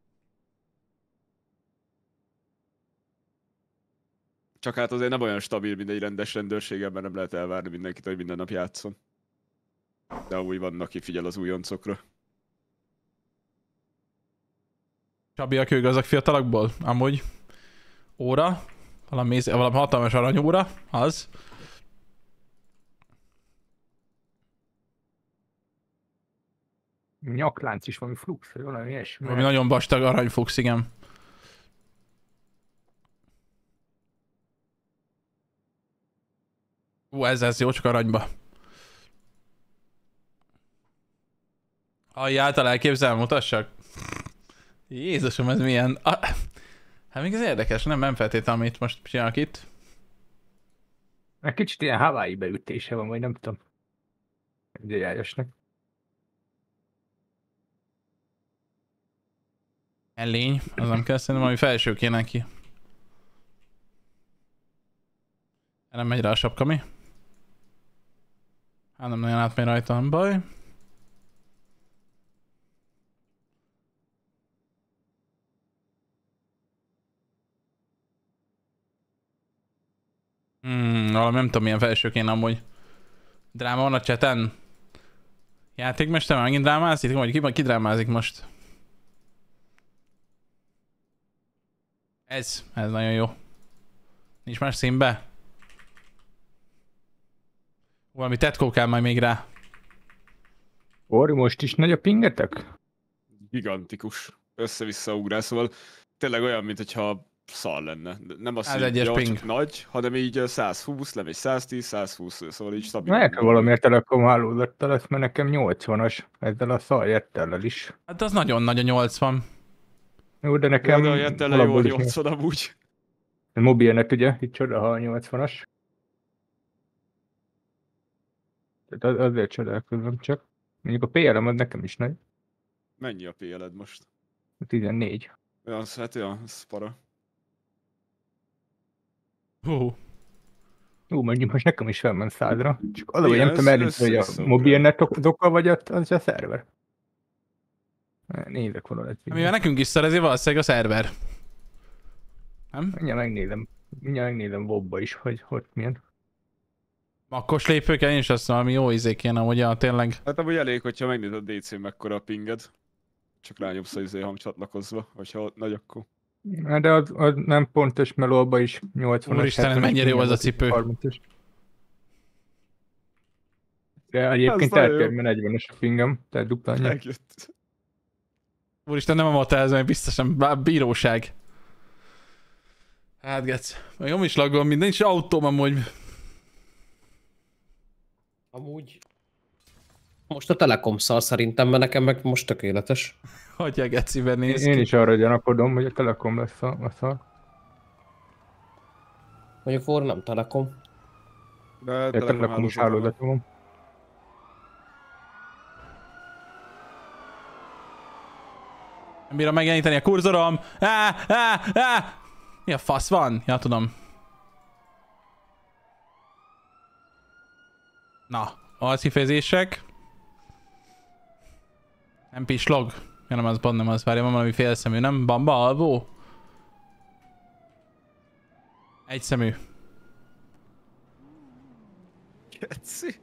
Csak hát azért nem olyan stabil, mint egy rendes rendőrség, ebben nem lehet elvárni mindenkit, hogy minden nap játszon. De amúgy van, aki figyel az újoncokra. Csabi a kőgazdag fiatalokból? Amúgy. Óra. Valami hatalmas aranyóra. Az. Nyaklánc is, valami flux, vagy valami ilyesmi. Valami nagyon vastag aranyfux, igen. Ez jó, csak aranyba. Által elképzelem, mutassak. Jézusom, ez milyen... Hát még ez érdekes, nem feltétlenül, amit most csinálok itt. Egy kicsit ilyen Hawaii beütése van, vagy nem tudom. Gyöjályosnak. Mellény, az nem kell, szerintem valami felső kéne neki. Nem megy rá a sapka, mi? Hát nem nagyon átmegy rajta, nem baj. Valami nem tudom milyen felső kéne amúgy. Dráma van a cseten? Játékmester megint drámázik? Vagy ki drámázik most? Ez nagyon jó. Nincs más színbe? Valami tetkó kell majd még rá. Orri, most is nagy a pingetek? Gigantikus. Össze-vissza ugrál, szóval tényleg olyan, mintha szar lenne. Nem azt, Ez hogy egyes ping. csak nagy, hanem így 120, lemegy 110, 120, szóval így stabil. Na, el kell valamiért Telekom hálózattal lesz, mert nekem 80-as, ezzel a szaljettellel is. Hát az nagyon nagy a 80. Jó, de nekem... De olyan tele jó alapból is 80 amúgy. Mobilnet ugye, itt csoda, ha a 80-as. Tehát azért csodálkozom csak. Mondjuk a PLM az nekem is nagy. Mennyi a PL-ed most? 14. Ja, hát ja, ez para. Mondjuk most nekem is felment 100-ra. Csak az, hogy Igen, nem tudom elindítani, hogy a összeugrál. mobilnet oka vagy az a szerver. Nézek valahogy. Mivel nekünk is szerezi valószínűleg a szerver. Nem? Mindjárt megnézem Bobba is, hogy ott milyen. Makkos lépőkkel én is azt mondom, valami jó izék kéne, hogy tényleg. Hát amúgy elég, hogyha megnézed a DC-n mekkora a pinged. Csak rányomsz a izé hangcsatlakozva, hogyha ott nagy, akkor... De az nem pontos, melóba is 80-as. Úristen, mennyire jó az a cipő. 30-as. De egyébként Az nagyon eltér, mert 40-es a pingem, tehát dupla annyi. Megjött. Úristen, nem a motelezem, biztosan bíróság. Hát gec. Meg nem is laggom, minden is autóm amúgy. Amúgy... Most a Telekom szar szerintem, mert nekem meg most tökéletes. Hagyja geciben néz ki. Én is arra gyanakodom, hogy a Telekom lesz a szar. Mondjuk for nem Telekom. De De Telekomos hálózatom van. Nem bírom megjeleníteni a kurzorom. Mi a fasz van? Ja, tudom. Na, az kifejezések. Nem pislog. Ja, nem az pont nem az, várja, van valami félszemű, nem? Bamba, alvó? Egy szemű. Keci.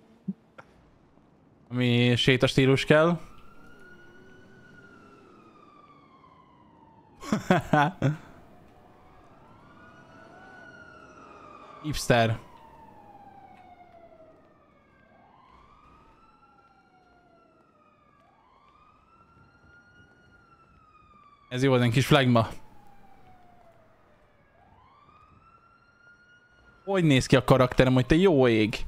Ami sétastílus kell. Hipster. Ez jó, az egy kis flagma. Hogy néz ki a karakterem, hogy te jó ég?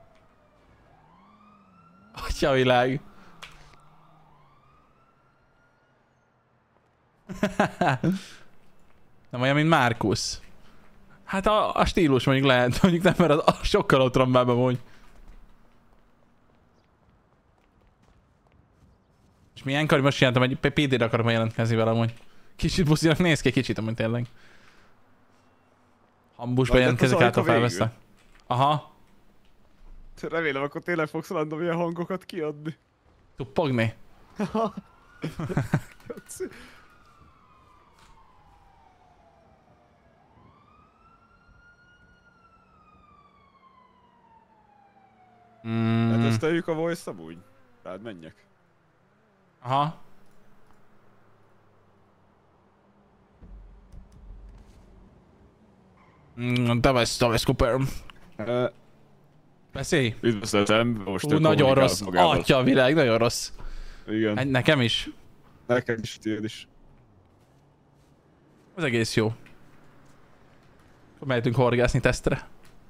Atya világ. Nem olyan, mint Markus. Hát a stílus mondjuk lehet, mondjuk nem, mert az sokkal otrombában mondj. És milyen kar, most csináltam, hogy PD-re akarok jelentkezni vele amúgy. Kicsit buszinak néz ki, kicsit amúgy tényleg. Hambusba jelentkezik, által felvesztek. Aha. Remélem, akkor tényleg fogsz random ilyen hangokat kiadni. Tuppogni. Hát teszteljük a voice amúgy. Rád menjek. Aha. Давай, Cooper. Beszélj. Üdvözletem, most nagyon rossz. Atya a világ, nagyon rossz. Igen. Nekem is. Nekem is, tiéd is. Az egész jó. Mehetünk horgászni tesztre.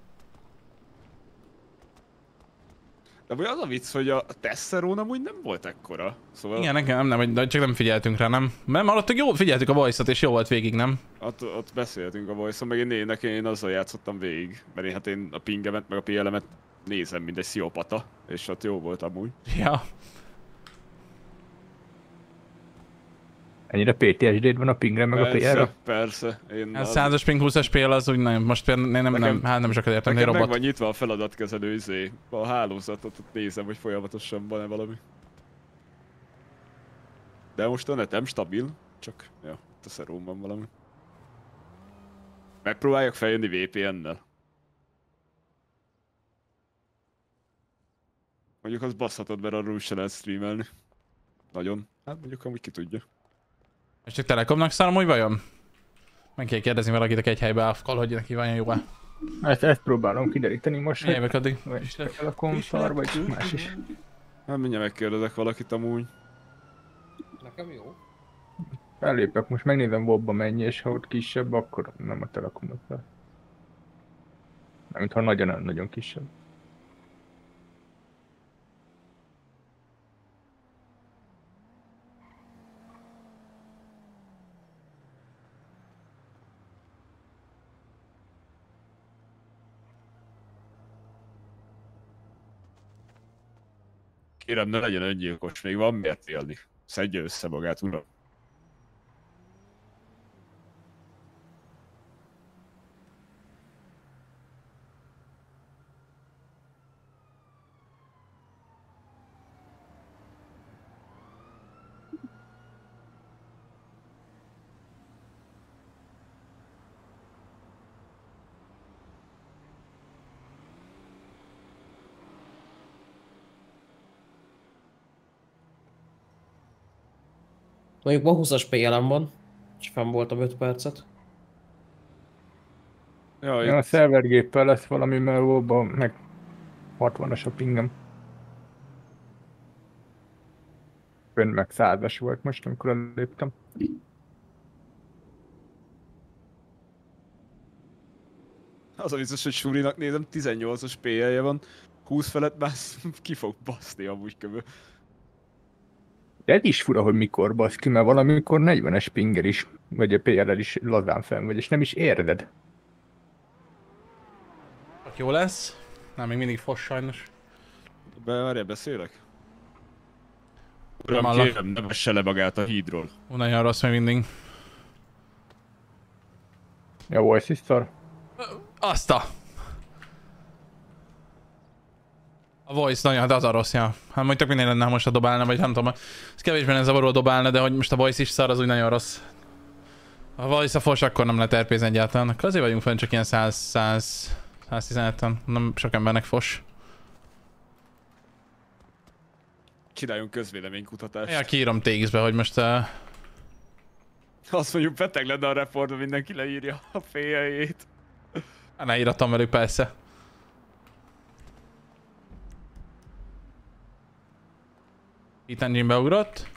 De vagy az a vicc, hogy a Tesserón amúgy nem volt ekkora. Szóval... Igen, nekem nem, de csak nem figyeltünk rá, nem? Nem hallottuk, jól figyeltük a voice-ot, és jó volt végig, nem? Ott beszéltünk a voice-on, meg én azzal játszottam végig. Mert én a pingemet, meg a PL-emet nézem, mint egy sziopata. És ott jó volt amúgy. Ja. Ennyire PTSD-d van a pingre, meg Persze, a PR-re? persze. Ez 100-as ping 20-as PL az úgy nem, most például nem sokat értem, hogy nekem meg robot. van nyitva a feladatkezelő a hálózatot, ott nézem, hogy folyamatosan van-e valami. De most a netem stabil, csak ja, a szeróm van valami. Megpróbáljak feljönni VPN-nel. Mondjuk az baszhatod, mert arról se lehet streamelni. Nagyon. Hát mondjuk amúgy ki tudja. És csak Telekomnak szállom, hogy vajon? Meg kell kérdezni valakit, aki egy helybe áfkal, hogy neki vajon jó-e. Ezt próbálom kideríteni most, hogy Jövök addig. a konszar, vagy más is. Hát mindjárt megkérdezek valakit amúgy. Nekem jó. Fellépek, most megnézem Bobba mennyi, és ha ott kisebb, akkor nem a Telekomot fel. Nem, mintha nagyon kisebb. Kérem, ne legyen öngyilkos, még van miért élni. Szedje össze magát, uram. Mondjuk ma 20-as PLM van, és fenn voltam 5 percet. Ja, A szervergéppel lesz valami melóban, meg 60-as a pingem. Fönn meg 100-as volt most, amikor léptem. az a biztos, hogy Surinak nézem, 18-as PL-je van, 20 felett már ki fog baszni amúgy köbö. De ez is fura, hogy mikor basz ki, mert valamikor 40-es pinger is, vagy a PL-el is lazán fenn vagy, és nem is érzed. Jó lesz. Nem, még mindig fos sajnos. Várjál, beszélek? Uram, Hallak. kérem, ne vesse le magát a hídról. Nagyon rossz még mindig. Ja, voice is szar. Azt a voice nagyon, de az a rossz, ja. Hát mondjuk tök minél lenne, most a dobálna, vagy nem tudom. Ez kevésbé nem zavaró dobálna, de hogy most a voice is szar, az úgy nagyon rossz. Ha voice a fos, akkor nem lehet RP-zni egyáltalán. Akkor azért vagyunk fenn csak ilyen 115-en. Nem sok embernek fos. Csináljunk közvéleménykutatást. Ja, kiírom TX-be, hogy most... Azt mondjuk beteg lenne a reportban, mindenki leírja a féljét. Ne írtam velük persze. Itt engine beugrott.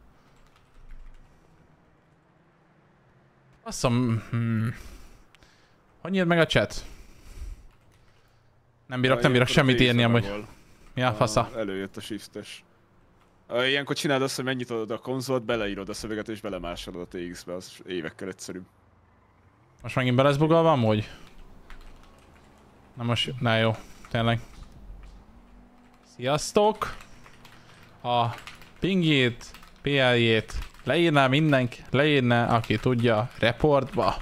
Azt mondom... Hogy nyílt meg a chat? Nem bírok semmit írni amúgy. Ja, fasza. Előjött a shiftes. Ilyenkor csináld azt, hogy megnyitod a konzolt, beleírod a szöveget és belemásolod a TX-be, az évekkel egyszerűbb. Most megint be lesz bugolva amúgy? Na most, na jó, tényleg. Sziasztok! A pingjét, PL-jét leírná mindenki, leírná, aki tudja, reportba.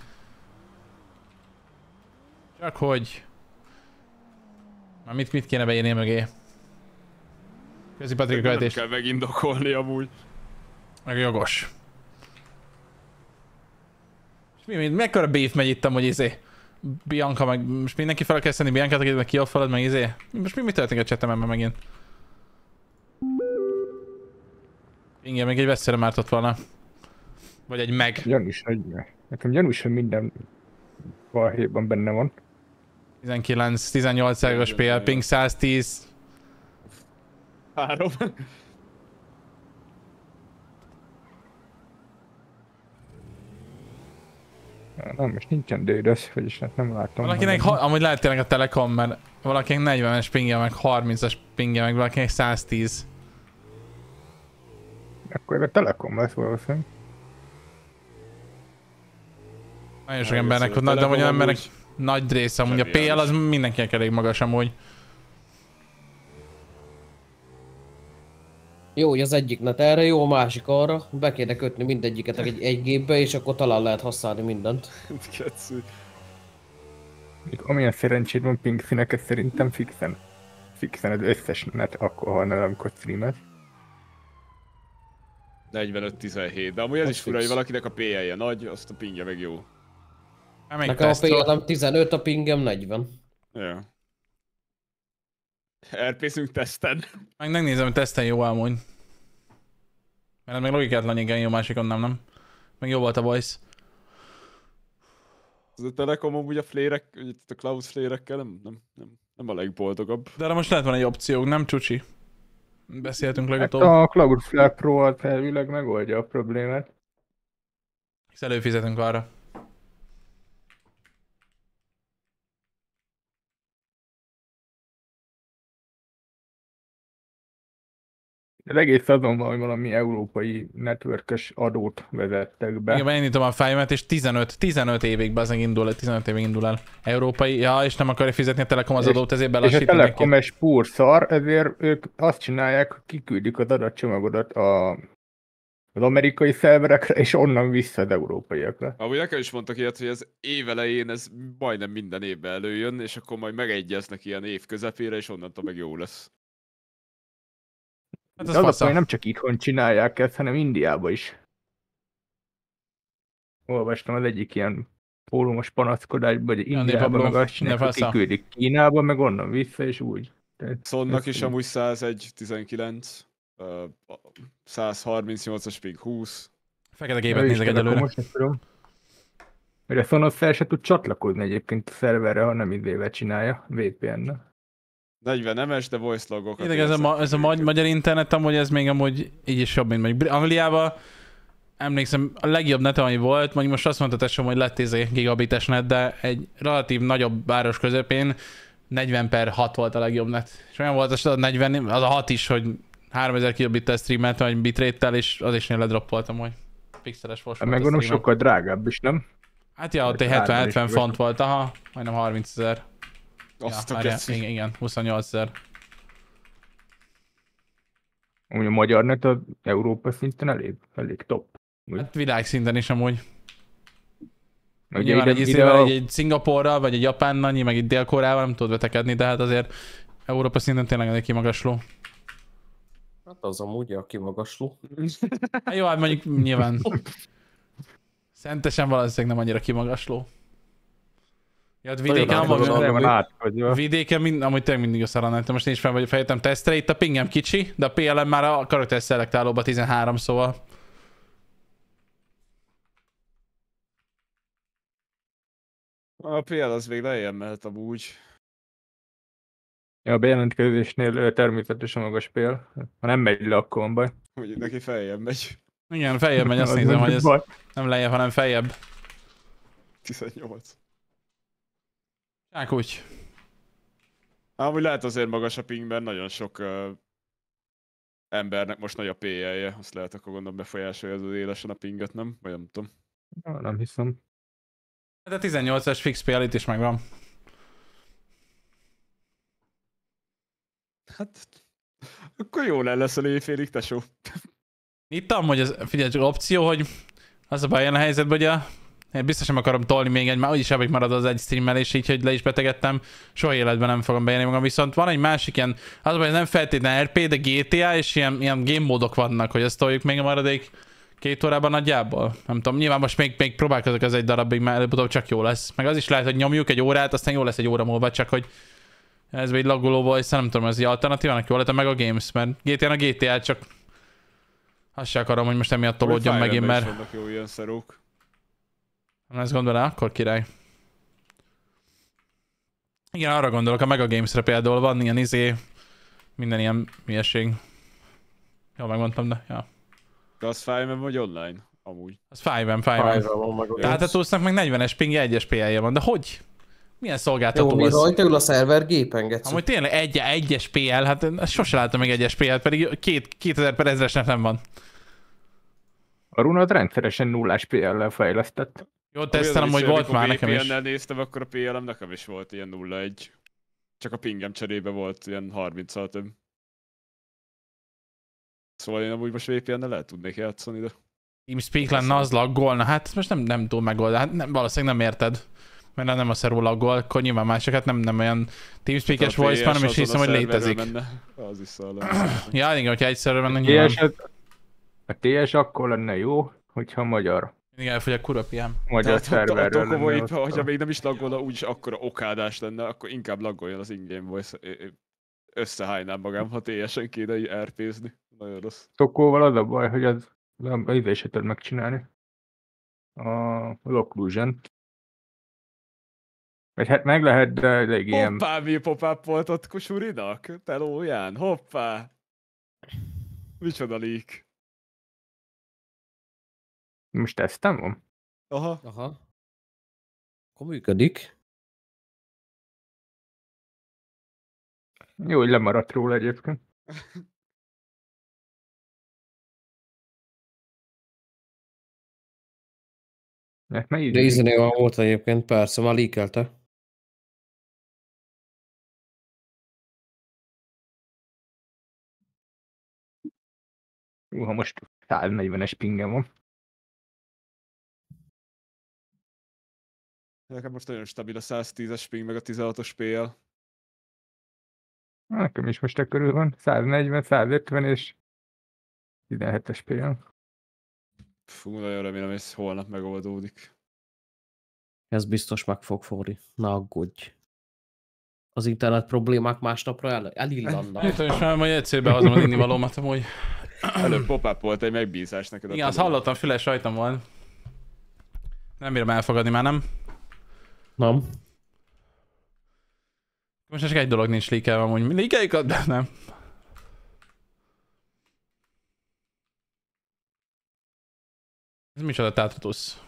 Csak hogy... Már mit kéne beírni mögé? Köszi Patrik a követést. Nem kell megindokolni amúgy. Meg jogos. És mekkora beef megy itt amúgy izé? Bianca meg... Most mindenki fel kell szenni Biancát, akit meg kiaffalad meg izé? Most mi történik a csetemben megint? Igen, még egy veszélyre mártott volna. Vagy egy meg. Gyanús, hogy... Nekem gyanús, hogy minden balhéban benne van. 19-18%-os PL, ping 110. 3. Nem, most nincsen DDoS, vagyis hát nem látom. Valakinek, amúgy lehet tényleg a Telekom, mert valakinek 40-es pingje, meg 30-as pingje, meg valakinek 110. Akkor a Telekom lesz valószínűleg. Nagyon sok embernek, de amúgy embernek nagy része, amúgy a PL az mindenkinek elég magas amúgy. Jó, hogy az egyik net erre jó, a másik arra. Be kéne kötni mindegyiket egy gépbe, és akkor talán lehet használni mindent. Amilyen szerencséd van ping színeket szerintem fixen az összes net akkor halna, amikor streamet. 45-17, de amúgy ez is fura, hogy valakinek a PL-je nagy, azt a pingje meg jó. Nekem a PL-em 15, a pingem 40. Ja. RP-szünk teszten. Megnézem, hogy teszten jó amúgy. Mert meg logikátlan igen jó, másikon nem. Meg jó volt a voice. Az a Telekom amúgy a flérek, a cloud flérekkel nem a legboldogabb. De arra most lehet van egy opciók, nem csúcsi? Beszéltünk legutóbb. Hát a Cloudflare Pro elvileg megoldja a problémát. Hisz előfizetünk arra. Az egész azon van, hogy valami európai networkös adót vezettek be. Igen, beindítom a fejemet, és 15 évig bazeg indul, 15 évig indul el. Európai, ja, és nem akarja fizetni a Telekom az adót, ezért belassít. És a Telekom egy spúrszar, ezért ők azt csinálják, hogy kiküldik az adatcsomagodat az amerikai szerverekre, és onnan vissza az európaiakra. Amúgy nekem is mondtak ilyet, hogy az év elején ez majdnem minden évben előjön, és akkor majd megegyeznek ilyen év közepére, és onnantól meg jó lesz. Hát az a nem csak itthon csinálják ezt, hanem Indiában is. Olvastam az egyik ilyen fórumos panaszkodásban, hogy Indiában meg azt csinálják, hogy kiküldik Kínába, meg onnan vissza, és úgy. Sonnak is amúgy 101-19, 138-as ping 20. Fekete gépet nézek egyelőre. Mert a Sonos fel se tud csatlakozni egyébként a szerverre, ha nem idével csinálja, VPN-nel. 40 MS, de voice logokat. Ez a magyar internet amúgy ez még amúgy így is jobb, mint mondjuk Angliában. Emlékszem, a legjobb net, ami volt, mondjuk most azt mondta tesóm, hogy lett 10 gigabites net, de egy relatív nagyobb város közepén 40/6 volt a legjobb net. És olyan volt az a 40, az a 6 is, hogy 3000 kilobittel streameltem egy bitrate-tel, és az is ledroppoltam, hogy pixeles fos volt. Meg gondolom sokkal drágább is, nem? Hát ja, ott egy 70 font volt, aha, majdnem 30 000. Azt ja, igen, 28 000. Amúgy a magyar net az Európa szinten elég top. Hát világszinten is amúgy. Ugye nyilván egy Szingapúrral, vagy egy Japánnal, meg egy Dél-Koreával nem tudod vetekedni, de hát azért Európa szinten tényleg egy kimagasló. Hát az amúgy a kimagasló. Hát jó, hát mondjuk nyilván Szentesen valószínűleg nem annyira kimagasló. Ja, vidéken amúgy tényleg mindig a szaranet. Most nincs fel, vagy fejtem tesztre, itt a pingem kicsi, de a PLM már a karakter szelektálóba 13, szóval. A PL az még lejjebb mehet amúgy. Ja, a bejelentkezésnél természetesen magas PL. Ha nem megy le, akkor van baj. Úgy neki feljebb megy. Igen, feljebb megy, azt nézem, hogy ez nem lejjebb, hanem feljebb. 18. Csak úgy. Amúgy lehet azért magas a pingben, nagyon sok embernek most nagy a PL-je, azt lehet akkor gondolom befolyásolja az élesen a pinget, nem? Vagy nem tudom. Nem hiszem. De 18-es fix PL itt is megvan. Hát, akkor jó lesz a éjfélig, tesó. Itt amúgy ez, figyelj, csak opció, hogy az a baj ilyen a helyzetben, hogy én biztos nem akarom tolni még egy, már úgyis elvég marad az egy streamelés, így, hogy le is betegettem, soha életben nem fogom beírni magam, viszont van egy másik ilyen, az a baj, nem feltétlenül RP, de GTA, és ilyen game módok vannak, hogy ezt toljuk még a maradék 2 órában nagyjából. Nem tudom, nyilván most még próbálkozok ez egy darabig, mert előbb-utóbb csak jó lesz. Meg az is lehet, hogy nyomjuk egy órát, aztán jó lesz egy óra múlva, csak hogy ez egy laggolóval, és nem tudom, ez egy alternatívának jó lett, meg a games, mert GTA a GTA, csak azt se akarom, hogy most emiatt tolódjon megint, mert... vannak jó ilyen szarók. Nem ezt gondolál, akkor király. Igen, arra gondolok, a Mega Games-re például van ilyen minden ilyen hülyeség. Jól megmondtam, de ja. De az Five-en vagy online? Amúgy. Az Five-en. Five-en meg a Tehát a túlsznak meg 40-es pingje, 1-es PL-je van, de hogy? Milyen Jó, szolgáltató mi az? rajta ül a szerver gépen, Geci. Amúgy tényleg 1-es PL, hát sose láttam még 1-es PL, pedig 2000/1000-es nem van. A Runad rendszeresen nullás PL-lel fejlesztett. Jó, tesztelem, hogy volt már nekem is. VPN-nel néztem, akkor a PL-em nekem is volt ilyen 0-1. Csak a pingem cserébe volt ilyen 30-al több. Szóval én amúgy most VPN-nel lehet tudnék játszani, de... TeamSpeak lenne, az laggolna, hát most nem túl megoldani, hát valószínűleg nem érted. Mert nem a szerú laggol, akkor nyilván másokat nem olyan TeamSpeak-es voice van, nem is hiszem, hogy létezik. Menne. Az is szalad. Ja, igen, hogyha egyszerűen menne nyilván. A TS akkor lenne jó, hogyha magyar. Igen, elfogy a kurva piám. Magyar szerverről lenne. Hogyha még nem is laggolna, úgyis akkora okádás lenne, akkor inkább laggoljon az in-game voice. Összehálynám magam, ha TS-en kéne RP-zni. Nagyon rossz. Tokóval az a baj, hogy az ízé tud megcsinálni. A occlusion-t. Vagy hát meg lehet, de elég ilyen... Hoppá, mi pop-up volt ott Kusurinak? Telóján, hoppá! Micsoda leak. Most tesztem? Aha. Aha. Akkor működik. Jó, hogy lemaradt róla egyébként. De ízenével volt egyébként, persze, már leakelte. Ha most 140-es pingem van. Nekem most nagyon stabil a 110-es ping, meg a 16-os PL. Nekem is most körül van. 140, 150 és 17-es PL. Fú, nagyon remélem, hogy ez holnap megoldódik. Ez biztos meg fog forni. Na aggódj. Az internet problémák másnapra elillannak. Itt is már majd egyszerűen behozom az innivalómat amúgy. Előbb pop-up volt egy megbízás neked. Igen, azt hallottam, füles rajtam volt. Nem bírom elfogadni már, nem? Nem. Most csak egy dolog nincs leakelve amúgy. Leakeljük, de nem. Ez micsoda Tátratusz?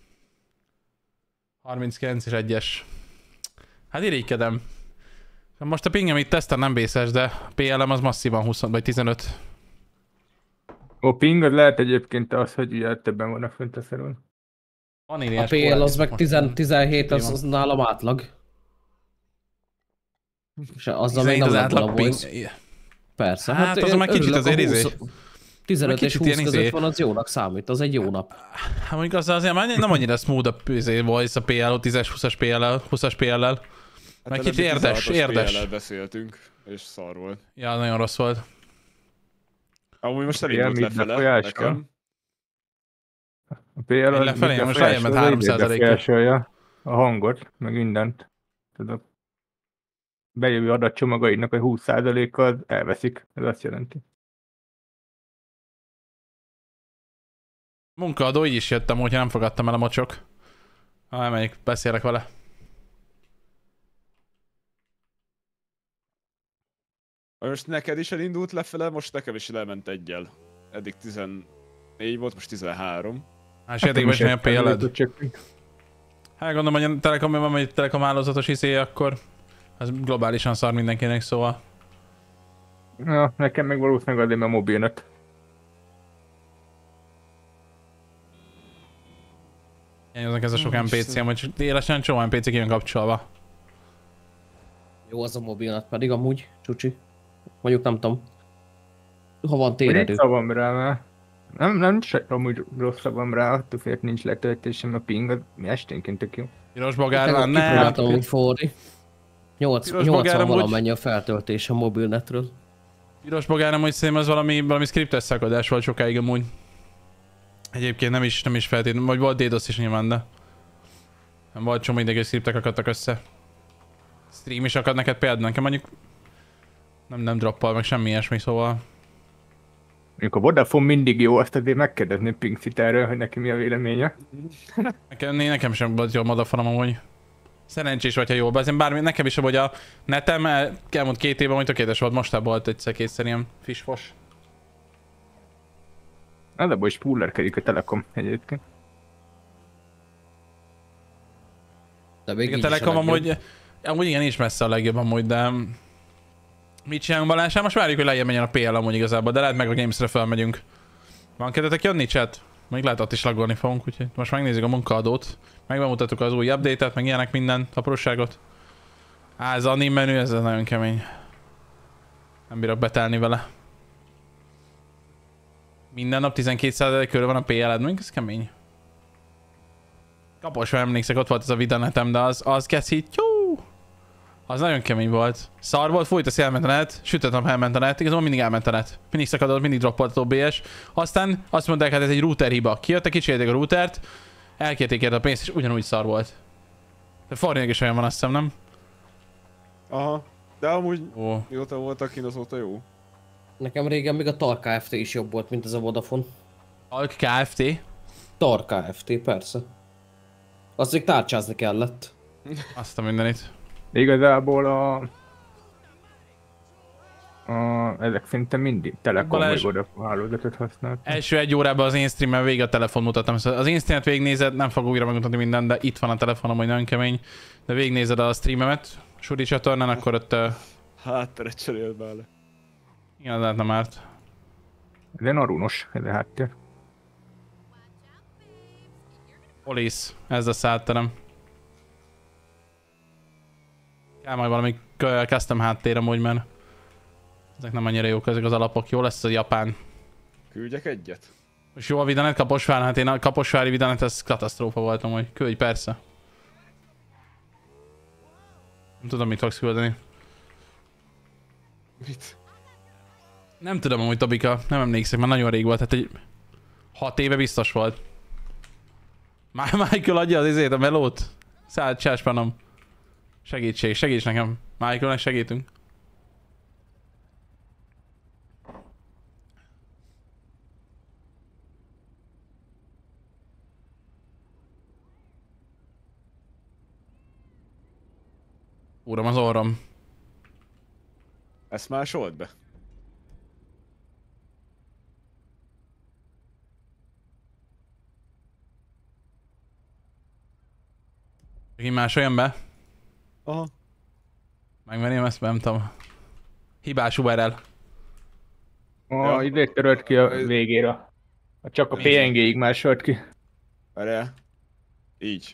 39 és 1-es. Hát irigykedem. Most a pingem itt teszten nem bészes, de a PLM az masszívan 20 vagy 15. A ping az lehet egyébként az, hogy ugye többen vannak fönt a szeron. A PL az meg 17, az nálam átlag. És azzal még nem lett a voice. Persze. Hát azon már kicsit azért izé. 15 és 20 között van, az jónak számít, az egy jó nap. Hát mondjuk az azért már nem annyira smooth a voice a PL, 10-es, 20-as PL-el, 20-as PL-el. Meg kicsit érdes. PL-el beszéltünk, és szar volt. Ja, nagyon rossz volt. Amúgy most elindult lefele nekem. A PL az lefelé, most lejjebb 3%-ra. A hangot, meg mindent. Tudod. Bejövő adatcsomagaidnak a 20%-kal elveszik, ez azt jelenti. Munkaadó, így is jöttem, úgyhogy nem fogadtam el a mocsok. Elmegyek, beszélek vele. Most neked is elindult lefele, most nekem is lement egyel. Eddig 14 volt, most 13. Hát eddig most a PL-ed. Hát gondolom, hogy a Telekomban van egy telekom hálózatos izé, akkor az globálisan szar mindenkinek, szóval. Na, nekem meg valószínűleg azért a mobilnet. Ezek ez a sok NPC-m, hogy élesen csomó NPC ki jön kapcsolva. Jó az a mobilnet pedig amúgy, csúcsi. Mondjuk nem tudom. Ha van téredő. Nincs szavam rá, mert nem se amúgy rossz szavam rá, attól félre nincs letöltésem, a ping, az esténként tök jó. Piros bogár van, Kipróbáltam nem. amúgy forni. Piros 80 bogár amúgy- valamennyi a feltöltés a mobilnetről. Piros bogár amúgy szerintem az valami scriptes szakadás volt sokáig amúgy. Egyébként nem is feltétlenül, vagy volt DDoS is nyilván, de nem volt csomó ideg, és scriptek akadtak össze. Stream is akad neked például, nekem mondjuk nem droppal meg semmi ilyesmi, szóval Mondjuk a Vodafone mindig jó, azt azért megkérdezném Pinksit erről, hogy neki mi a véleménye. nekem sem volt jó a modafonom amúgy. Szerencsés vagy, ha jó, bármi, nekem is, hogy a netem elmúlt 2 évben, hogy tökéletes volt, mostában volt egyszer-kétszer ilyen fisfos. Az abban is pullerkedik a Telekom egyébként. De még A így is Telekom legjobb. amúgy igen, is messze a legjobb amúgy, de mit csinálunk Balázs? Hát most várjuk, hogy lejjebb menjen a PL amúgy igazából, de lehet meg a Games-re felmegyünk. Van kedvetek jönni, chat? Még lehet ott is lagolni fogunk, úgyhogy most megnézzük a munkaadót. Megbemutattuk az új update-et, meg ilyenek minden apróságot. Ez anime menü, ez nagyon kemény. Nem bírok betelni vele. Minden nap 12% körül van a PL-ed, mondjuk ez kemény. Kaposra emlékszek, ott volt ez a videonetem, de az keszít, jó! Az nagyon kemény volt. Szar volt, folyt a elment a net, sütöttem, ha elment a net, igazából mindig elment a net. Mindig szakadott, mindig droppolt az OBS. Aztán azt mondták, hát ez egy router hiba. Kijöttek, kicsérték a routert, elkérték érte a pénzt, és ugyanúgy szar volt. De Farnék is olyan van, azt hiszem, nem? Aha, de amúgy Ó. mióta voltak kint, azóta jó. Nekem régen még a TAR Kft. Is jobb volt, mint ez a Vodafone. Alk Kft. TAR Kft. Persze. Azt még tárcsázni kellett. Azt a mindenit. De igazából ezek szerintem mindig Telekom Balázs- vagy Vodafone hálózatot használnak. Első 1 órában az én streamben végig a telefon mutattam. Szóval az én streamet végignézed, nem fogok újra megmutatni mindent, de itt van a telefonom, hogy nagyon kemény. De végignézed a streamemet, Suri csatornán, akkor ott Hátteret cserél bele. igen, lehet nem árt. Ez egy narunos, ez a háttér. Police, ez a szátterem. Kell majd valami custom háttér amúgy, mert ezek nem annyira jók, ezek az alapok. Jó lesz a japán. Küldjek egyet? És jó a videonet, Kaposvár, hát én a kaposvári videonet, ez katasztrófa voltam, hogy küldj persze. Nem tudom, mit fogsz küldeni. Mit? Nem tudom amúgy, Tobika, nem emlékszem, már nagyon rég volt, hát egy 6 éve biztos volt. Michael adja az izét, a melót. Szállt csáspanom. Segíts nekem. Michaelnek segítünk. Uram, az orrom. Ezt másolt be? Ki másoljon be? Aha. Megvenném ezt, nem tudom. Hibás URL. Ja. Idét törölt ki a végére. Csak a PNG-ig másolt ki. Várjál. Így.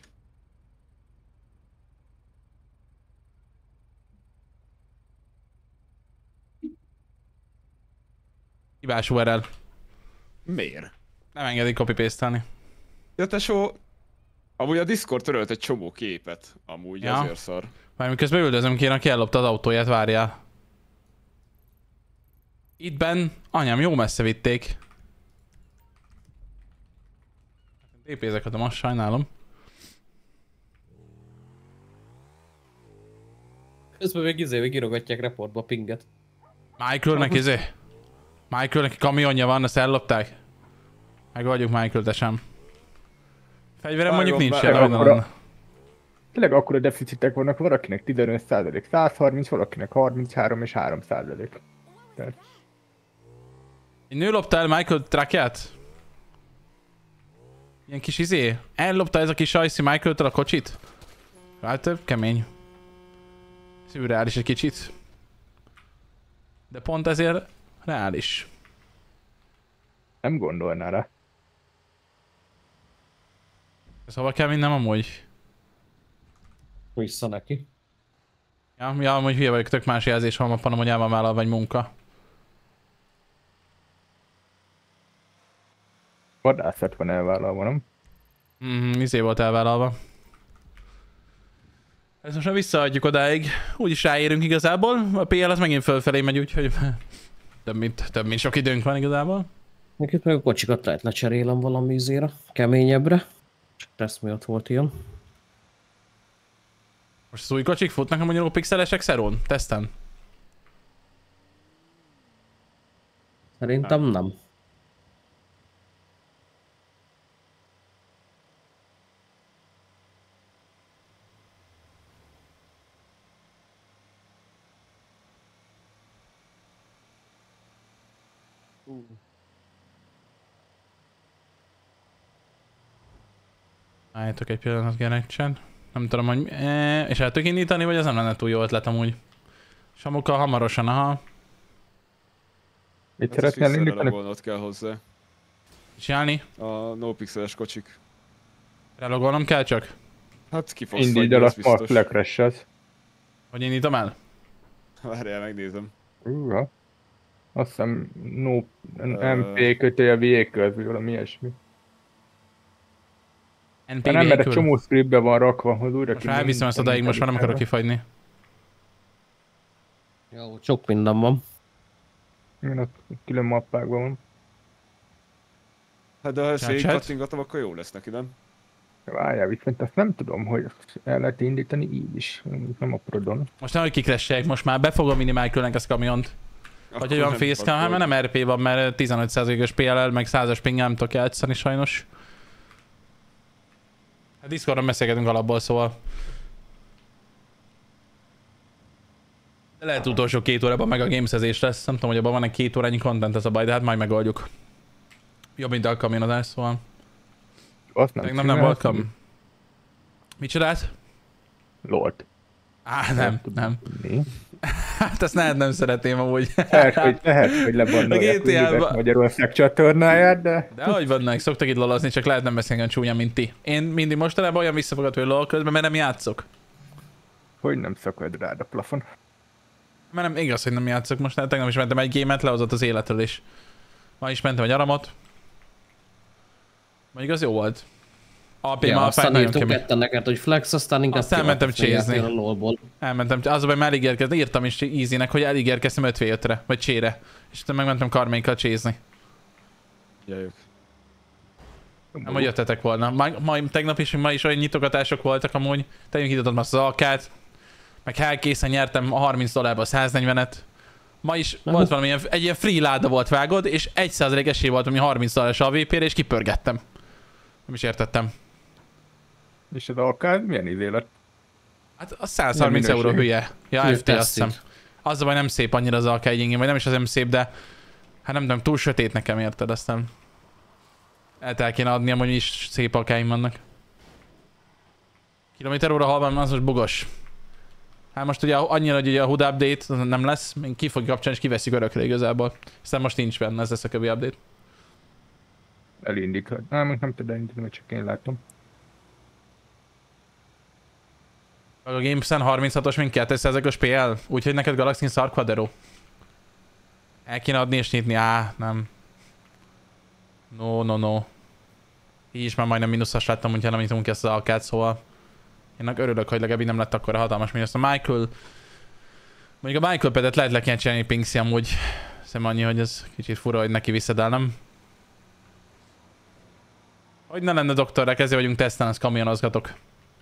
Hibás URL. Miért? Nem engedik copy-paste-elni. Ja, tesó, amúgy a Discord törölt egy csomó képet, amúgy Ja. ezért szar. Már miközben üldözöm kéne, aki ellopta az autóját, várjál. Ittben, anyám, jó messze vitték. DP-zeket, most sajnálom. Közben még írogatják reportba a pinget. Michaelnek Michaelnek kamionja van, azt ellopták. Megoldjuk Michael, de sem. Fegyverem mondjuk nincs vágom, jelen. vágom. Tényleg akkora deficitek vannak, valakinek 15%, 130, valakinek 33 és 3%. Tehát Egy nő lopta el Michael truckját? Ilyen kis izé? Ellopta ez a kis ajszi Michael-től a kocsit? Hát kemény. Szürreális egy kicsit. De pont ezért reális. Nem gondolná rá. Szóval kell minden amúgy. Vissza neki. Ja, amúgy hülye vagyok, tök más jelzés van a panom, hogy el van vállalva egy munka. Vadászat van elvállalva, nem? Izé volt elvállalva. Ezt most már visszaadjuk odáig. Úgyis ráérünk igazából. A PL az megint fölfelé megy, úgyhogy több mint sok időnk van igazából. Nekik meg a kocsikat lehet lecserélem valami izére, keményebbre. Csak tesz miatt volt ilyen. Most az új kocsik futnak a magyarul pixelesek Xeron? Teszten? Szerintem nem. Álljatok egy pillanat, Gerekcsen. Nem tudom, hogy... és el tudjuk indítani, vagy ez nem lenne túl jó ötlet amúgy? Samukkal hamarosan, aha. Mit szeretnél indítani? Relogolnod kell hozzá. Csinálni? A no pixeles kocsik. Relogolnom kell csak? Hát ki fogsz Indítsd fagyni, el a az Smart biztos. Flag-res-et. Hogy indítom el? Várjál, megnézem. Azt hiszem no, MP kötője véközül, valami ilyesmi. NP De nem, mert egy vékül? csomó scriptbe van rakva, hogy újra Most elviszem ezt odáig, most már nem akarok kifagyni. Jó, sok minden van. Igen, ott külön mappákban van. Hát de ha ezt Chat, végig chat. kattingatom, akkor jó lesz neki, nem? Várjál, viszont azt nem tudom, hogy el lehet indítani így is. Nem a prodon. Most nehogy kikresseljek, most már befogom minimálkülnek ezt a kamiont. Vagy hogy van facecam, hát mert nem RP van, mert 15%-os PLL, meg 100-as ping nem tudok játszani sajnos. Hát Discordon beszélgetünk alapból, szóval. De lehet utolsó 2 órában meg a gamesezés lesz. Nem tudom, hogy abban van egy 2 órányi content, ez a baj, de hát majd megoldjuk. Jobb, mint a kamionozás, szóval. Azt Nem volt kam. Mit csinált? Lord. Nem. Mi? Hát ezt nem szeretném amúgy. Lehet, hogy lebannolják A GTA-ba- Magyarország csatornáját, de... De hogy vannak, szoktak itt lolazni, csak lehet nem beszélni olyan csúnyán, mint ti. Én mindig mostanában olyan visszafogadó, hogy lol közben, mert nem játszok. Hogy nem szakad rád a plafon? Mert nem igaz, hogy nem játszok most, hát tegnap is mentem egy gémet, lehozott az életről is. Ma is mentem egy aramot. Mondjuk az jó volt. AP Ja, ma a aztán nagyon írtunk kemény. ketten neked, hogy flex, aztán inkább Aztán mentem csézni. a lolból. Elmentem, az a baj, már elígérkeztem, írtam is Easynek, hogy elígérkeztem 5v5-re, vagy csére. És utána megmentem Karmékkal csézni. Jöjjök. Nem, hogy jöttetek volna. Tegnap is, ma is olyan nyitogatások voltak amúgy. Tegnap nyitottam azt az alkát. Meg készen nyertem a $30 a 140-et. Ma is volt valami, egy ilyen free láda volt vágod, és 1% esély volt, ami $30 AVP-re, és kipörgettem. Nem is értettem. És az alkád milyen izé lett? Hát a 130 euró hülye. Ja, Hülye FT azt hiszem. tesztik. Az a baj, nem szép annyira az alká egyingén, vagy nem is az nem szép, de hát nem tudom, túl sötét nekem, érted, aztán el kéne adni, amúgy is szép alkáim vannak. Kilométer óra halban az most bugos. Hát most ugye annyira, hogy ugye a HUD update nem lesz, ki fogjuk kapcsolni és kiveszik örökre igazából. Aztán most nincs benne, ez lesz a kövi update. Elindíthat. Nem tudom elindítani, csak én látom. A Gamesen 36-os, mint 200-os PL, úgyhogy neked Galaxy szar Quadero. El kéne adni és nyitni, nem. No. Így is már majdnem mínuszos láttam, hogyha nem nyitunk ki ezt az alkát, szóval én örülök, hogy legalább nem lett akkor a hatalmas mínusz. A Michael, mondjuk a Michael pedet lehet le kéne csinálni Pinksy amúgy. Szerintem annyi, hogy ez kicsit fura, hogy neki viszed el, nem? Hogy ne lenne doktorra, ezért vagyunk teszten, azt kamionozgatok.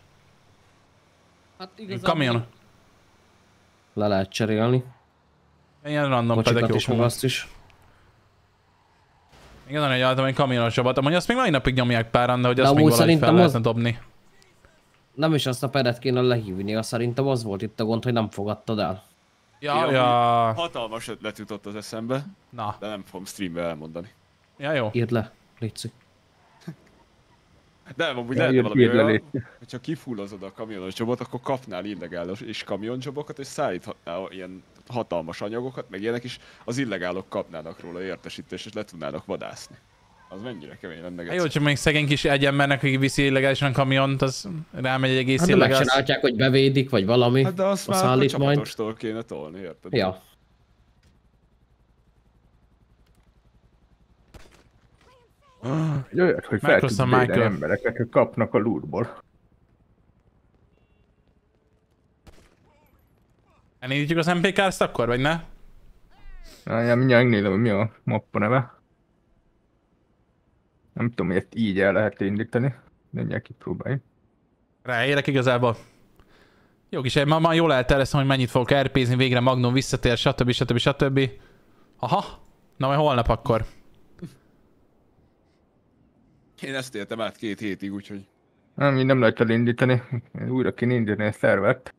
Hát igazából Kamion. le lehet cserélni. Ilyen random pedek Kocsikat jók is, meg amúgy. azt is. Igen, hogy álltam egy kamionos csapat, amúgy azt még mai napig nyomják páran, de hogy De azt még amúgy valahogy fel szerintem lehetne dobni. Nem is azt a pedet kéne lehívni, azt szerintem az volt itt a gond, hogy nem fogadtad el. Ja. Hatalmas ötlet jutott az eszembe, Na, de nem fogom streambe elmondani. ja jó. Írd le, Lici. De amúgy Ja, lehetne valami írd le, olyan, légy. hogyha kifullozod a kamionos jobot, akkor kapnál illegális és kamionjobokat, és szállíthatnál ilyen hatalmas anyagokat, meg ilyenek is, az illegálok kapnának róla értesítést, és le tudnának vadászni. Az mennyire kemény lenne. Hát jó, csak még szegény kis egy embernek, aki viszi illegálisan kamiont, az rámegy egy egész Hát illegális. megcsinálják, hogy bevédik, vagy valami. Hát de azt a már a szállítmányt. csapatostól kéne tolni, érted? Ja. Egy olyat, hogy fel Megköszön, tudsz védeni Michael. embereket, hogy kapnak a lootból. Elindítjuk az MPK-t akkor, vagy ne? Ja, mindjárt megnézem, hogy mi a mappa neve. Nem tudom, hogy ezt így el lehet indítani. Mindjárt kipróbáljuk. Ráérek igazából. Jó kis, ma jól elterveztem, hogy mennyit fogok RP-zni, végre Magnum visszatér, stb. Aha, na majd holnap akkor. Én ezt éltem át 2 hétig, úgyhogy... Nem lehet elindítani. Újra kéne indítani a szervert.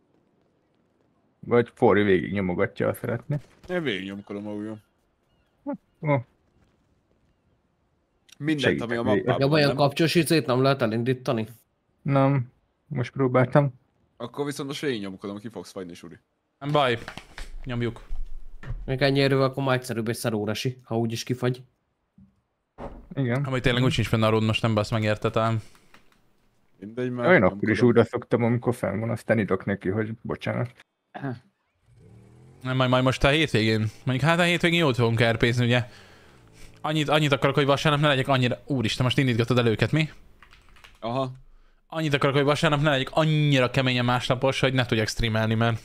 Vagy Fori végig nyomogatja, ha szeretné. Én végignyomkodom, ahogy jó. Ó, Mindent, ami a Segítek mappában Ja, van, olyan nem? kapcsos izét nem lehet elindítani? nem. Most próbáltam. Akkor viszont most végignyomkodom, ki fogsz fagyni, Suri. Nem baj, nyomjuk. Még ennyi erővel, akkor már egyszerűbb egy szeróresi, ha úgyis kifagy. Igen. Amúgy tényleg úgy sincs fenn a rund, most nem basz megérte talán. Mindegy, már Olyan akkor is nyomkodom. újra szoktam, amikor fenn van, aztán idok neki, hogy bocsánat. Nem, majd most a hétvégén. Mondjuk hát a hétvégén jót fogunk RP-zni, ugye. Annyit akarok, hogy vasárnap ne legyek annyira... Úristen, most indítgatod el őket, mi? Aha. Annyit akarok, hogy vasárnap ne legyek annyira keményen másnapos, hogy ne tudjak streamelni, mert...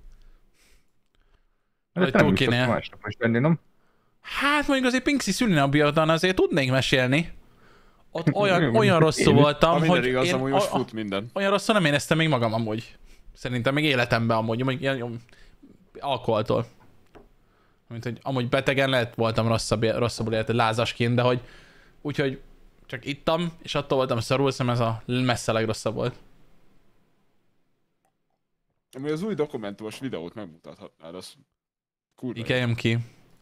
Vagy Nem túl is kéne. szoktam másnapos lenni, nem? Hát mondjuk azért Pinksy szülinapjában azért tudnék mesélni. Ott olyan Én rosszul is. voltam, Ha minden hogy igaz, én amúgy most fut minden. olyan rosszul nem éreztem még magam amúgy. Szerintem még életemben amúgy, mondjuk ilyen alkoholtól. Mint hogy amúgy betegen lehet voltam rosszabbul élet, lázasként, de hogy úgyhogy csak ittam, és attól voltam szarul, szerintem ez a messze legrosszabb volt. Ami az új dokumentumos videót megmutathatnád, az kurva. jó. Ikeljem ki.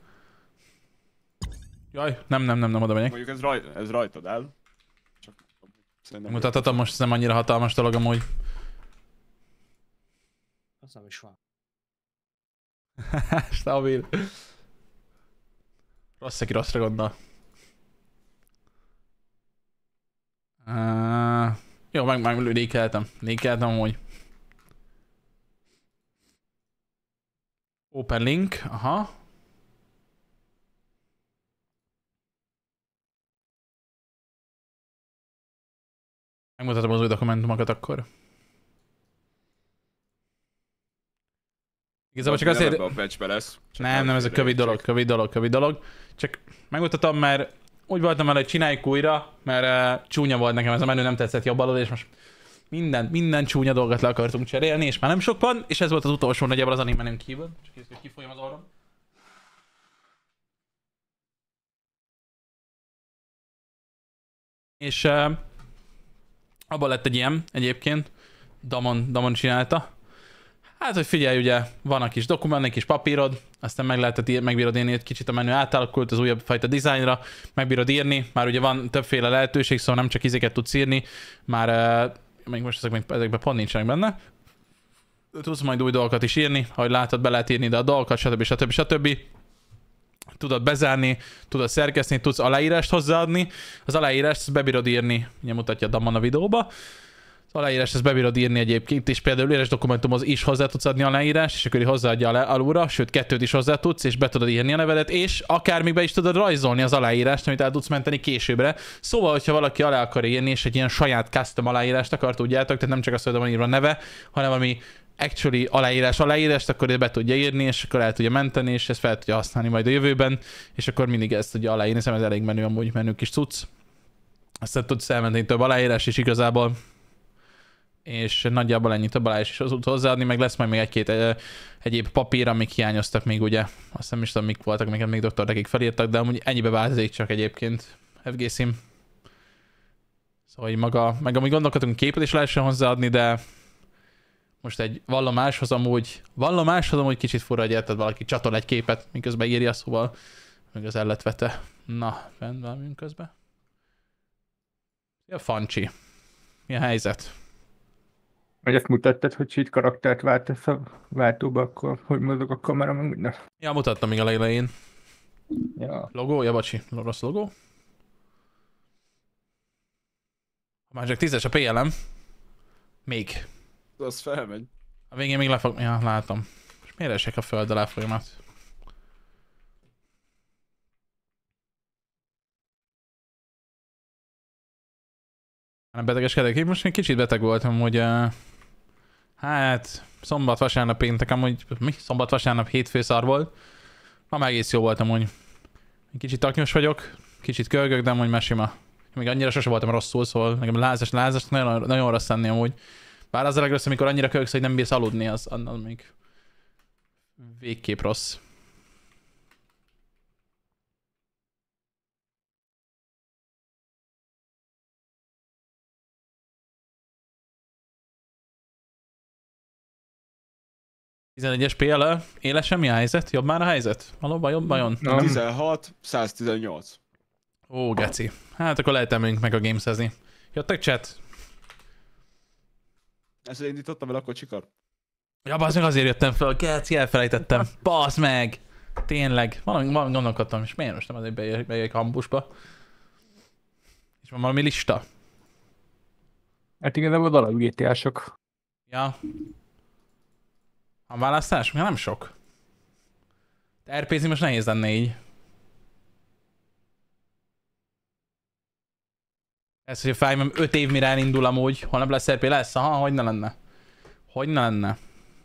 Jaj, nem oda megyek. Mondjuk ez rajtad áll. Csak szerintem... Mutathatom, most ez nem annyira hatalmas dolog amúgy. Az nem is van. Stabil. Rossz, aki rosszra gondol. Jó, meg lékeltem amúgy. Open link, aha. Megmutatom az új dokumentumokat akkor. Igazából csak azért... a patchbe lesz. Csak Nem, ez a kövi dolog. Csak megmutatom, mert úgy voltam vele, hogy csináljuk újra, mert csúnya volt nekem ez a menü, nem tetszett jobb alól, és most minden csúnya dolgot le akartunk cserélni, és már nem sok van, és ez volt az utolsó nagyjából az anime menüm kívül. Csak kész, hogy kifolyam az orrom. És abban lett egy ilyen egyébként, Damon csinálta. Hát, hogy figyelj, ugye, van a kis dokument, egy kis papírod, aztán megbírod írni egy kicsit, a menü átalakult az újabb fajta dizájnra, megbírod írni, már ugye van többféle lehetőség, szóval nem csak izéket tudsz írni, már még most ezekben pont nincsenek benne. Tudsz majd új dolgokat is írni, ahogy látod, be lehet írni ide a dolgokat, stb. Tudod bezárni, tudod szerkeszteni, tudsz aláírást hozzáadni, az aláírást ezt bebírod írni, ugye mutatja Damon a videóba. Az aláírást ezt bebírod írni egyébként, és például üres dokumentumhoz is hozzá tudsz adni aláírást, és akkor hozzáadja alulra, sőt 2-t is hozzá tudsz, és be tudod írni a nevedet, és akár még be is tudod rajzolni az aláírást, amit el tudsz menteni későbbre. Szóval, hogyha valaki alá akar írni, és egy ilyen saját custom aláírást akar, tudjátok, tehát nem csak azt, hogy van írva a neve, hanem valami actually aláírást, akkor be tudja írni, és akkor el tudja menteni, és ezt fel tudja használni majd a jövőben, és akkor mindig ezt tudja aláírni, szerintem ez elég menő, amúgy menő kis cucc. Aztán tudsz elmenteni több aláírás is igazából. És nagyjából ennyi több aláírás is hozzáadni, meg lesz majd még egy-két egyéb papír, amik hiányoztak még, ugye. Azt nem is tudom, mik voltak, amiket még Dr. Dekik felírtak, de amúgy ennyibe változik csak egyébként FG Sim. Szóval így maga, meg amúgy gondolkodunk, képet is lehessen hozzáadni, de most egy vallomáshoz amúgy kicsit fura, hogy érted, valaki csatol egy képet, miközben írja, szóval meg az el lett vete. Na, fenn valamint közben. Ja, Fancsi. Mi a helyzet? Hogy ezt mutattad, hogy cheat karaktert váltasz a váltóba, akkor hogy mozog a kamera, meg minden. Ja, mutattam még a legelején. Ja. Logó? Ja, bocsi. Rossz logó. Már csak 10-es a PLM. Még. Az felmegy. A végén még lefog... Ja, látom. És miért esek a föld alá folyamat? Nem betegeskedek. Én most még kicsit beteg voltam, hogy hát szombat, vasárnap, péntek, amúgy mi? Szombat, vasárnap, hétfő szar volt. Ma már egész jó voltam, hogy kicsit taknyos vagyok, kicsit kölgök, de amúgy már sima. Még annyira sose voltam rosszul, szóval nekem lázas, nagyon rossz lenni amúgy. Bár az a legrosszabb, amikor annyira kölgsz, hogy nem bírsz aludni, az még végképp rossz. ...11-es PL, élesen mi a helyzet? Jobb már a helyzet? Valóban jobb vajon? 16, 118. Ó, geci. Hát akkor lehet emlünk meg a gamesezni. Jöttek chat? Ezt indítottam el a kocsikat? Ja, bazd meg, azért jöttem fel, geci, elfelejtettem. Bazd meg! Tényleg. Valami gondolkodtam, és miért most nem azért bejövök ambusba? És van valami lista? Hát igazából alap GTA-sok. Ja. A választás? Még nem sok. De RP-zni most nehéz lenne így. Ez, hogy a Five 5 év mire elindul amúgy, holnap lesz RP, lesz? Aha, hogy ne lenne. Hogy ne lenne.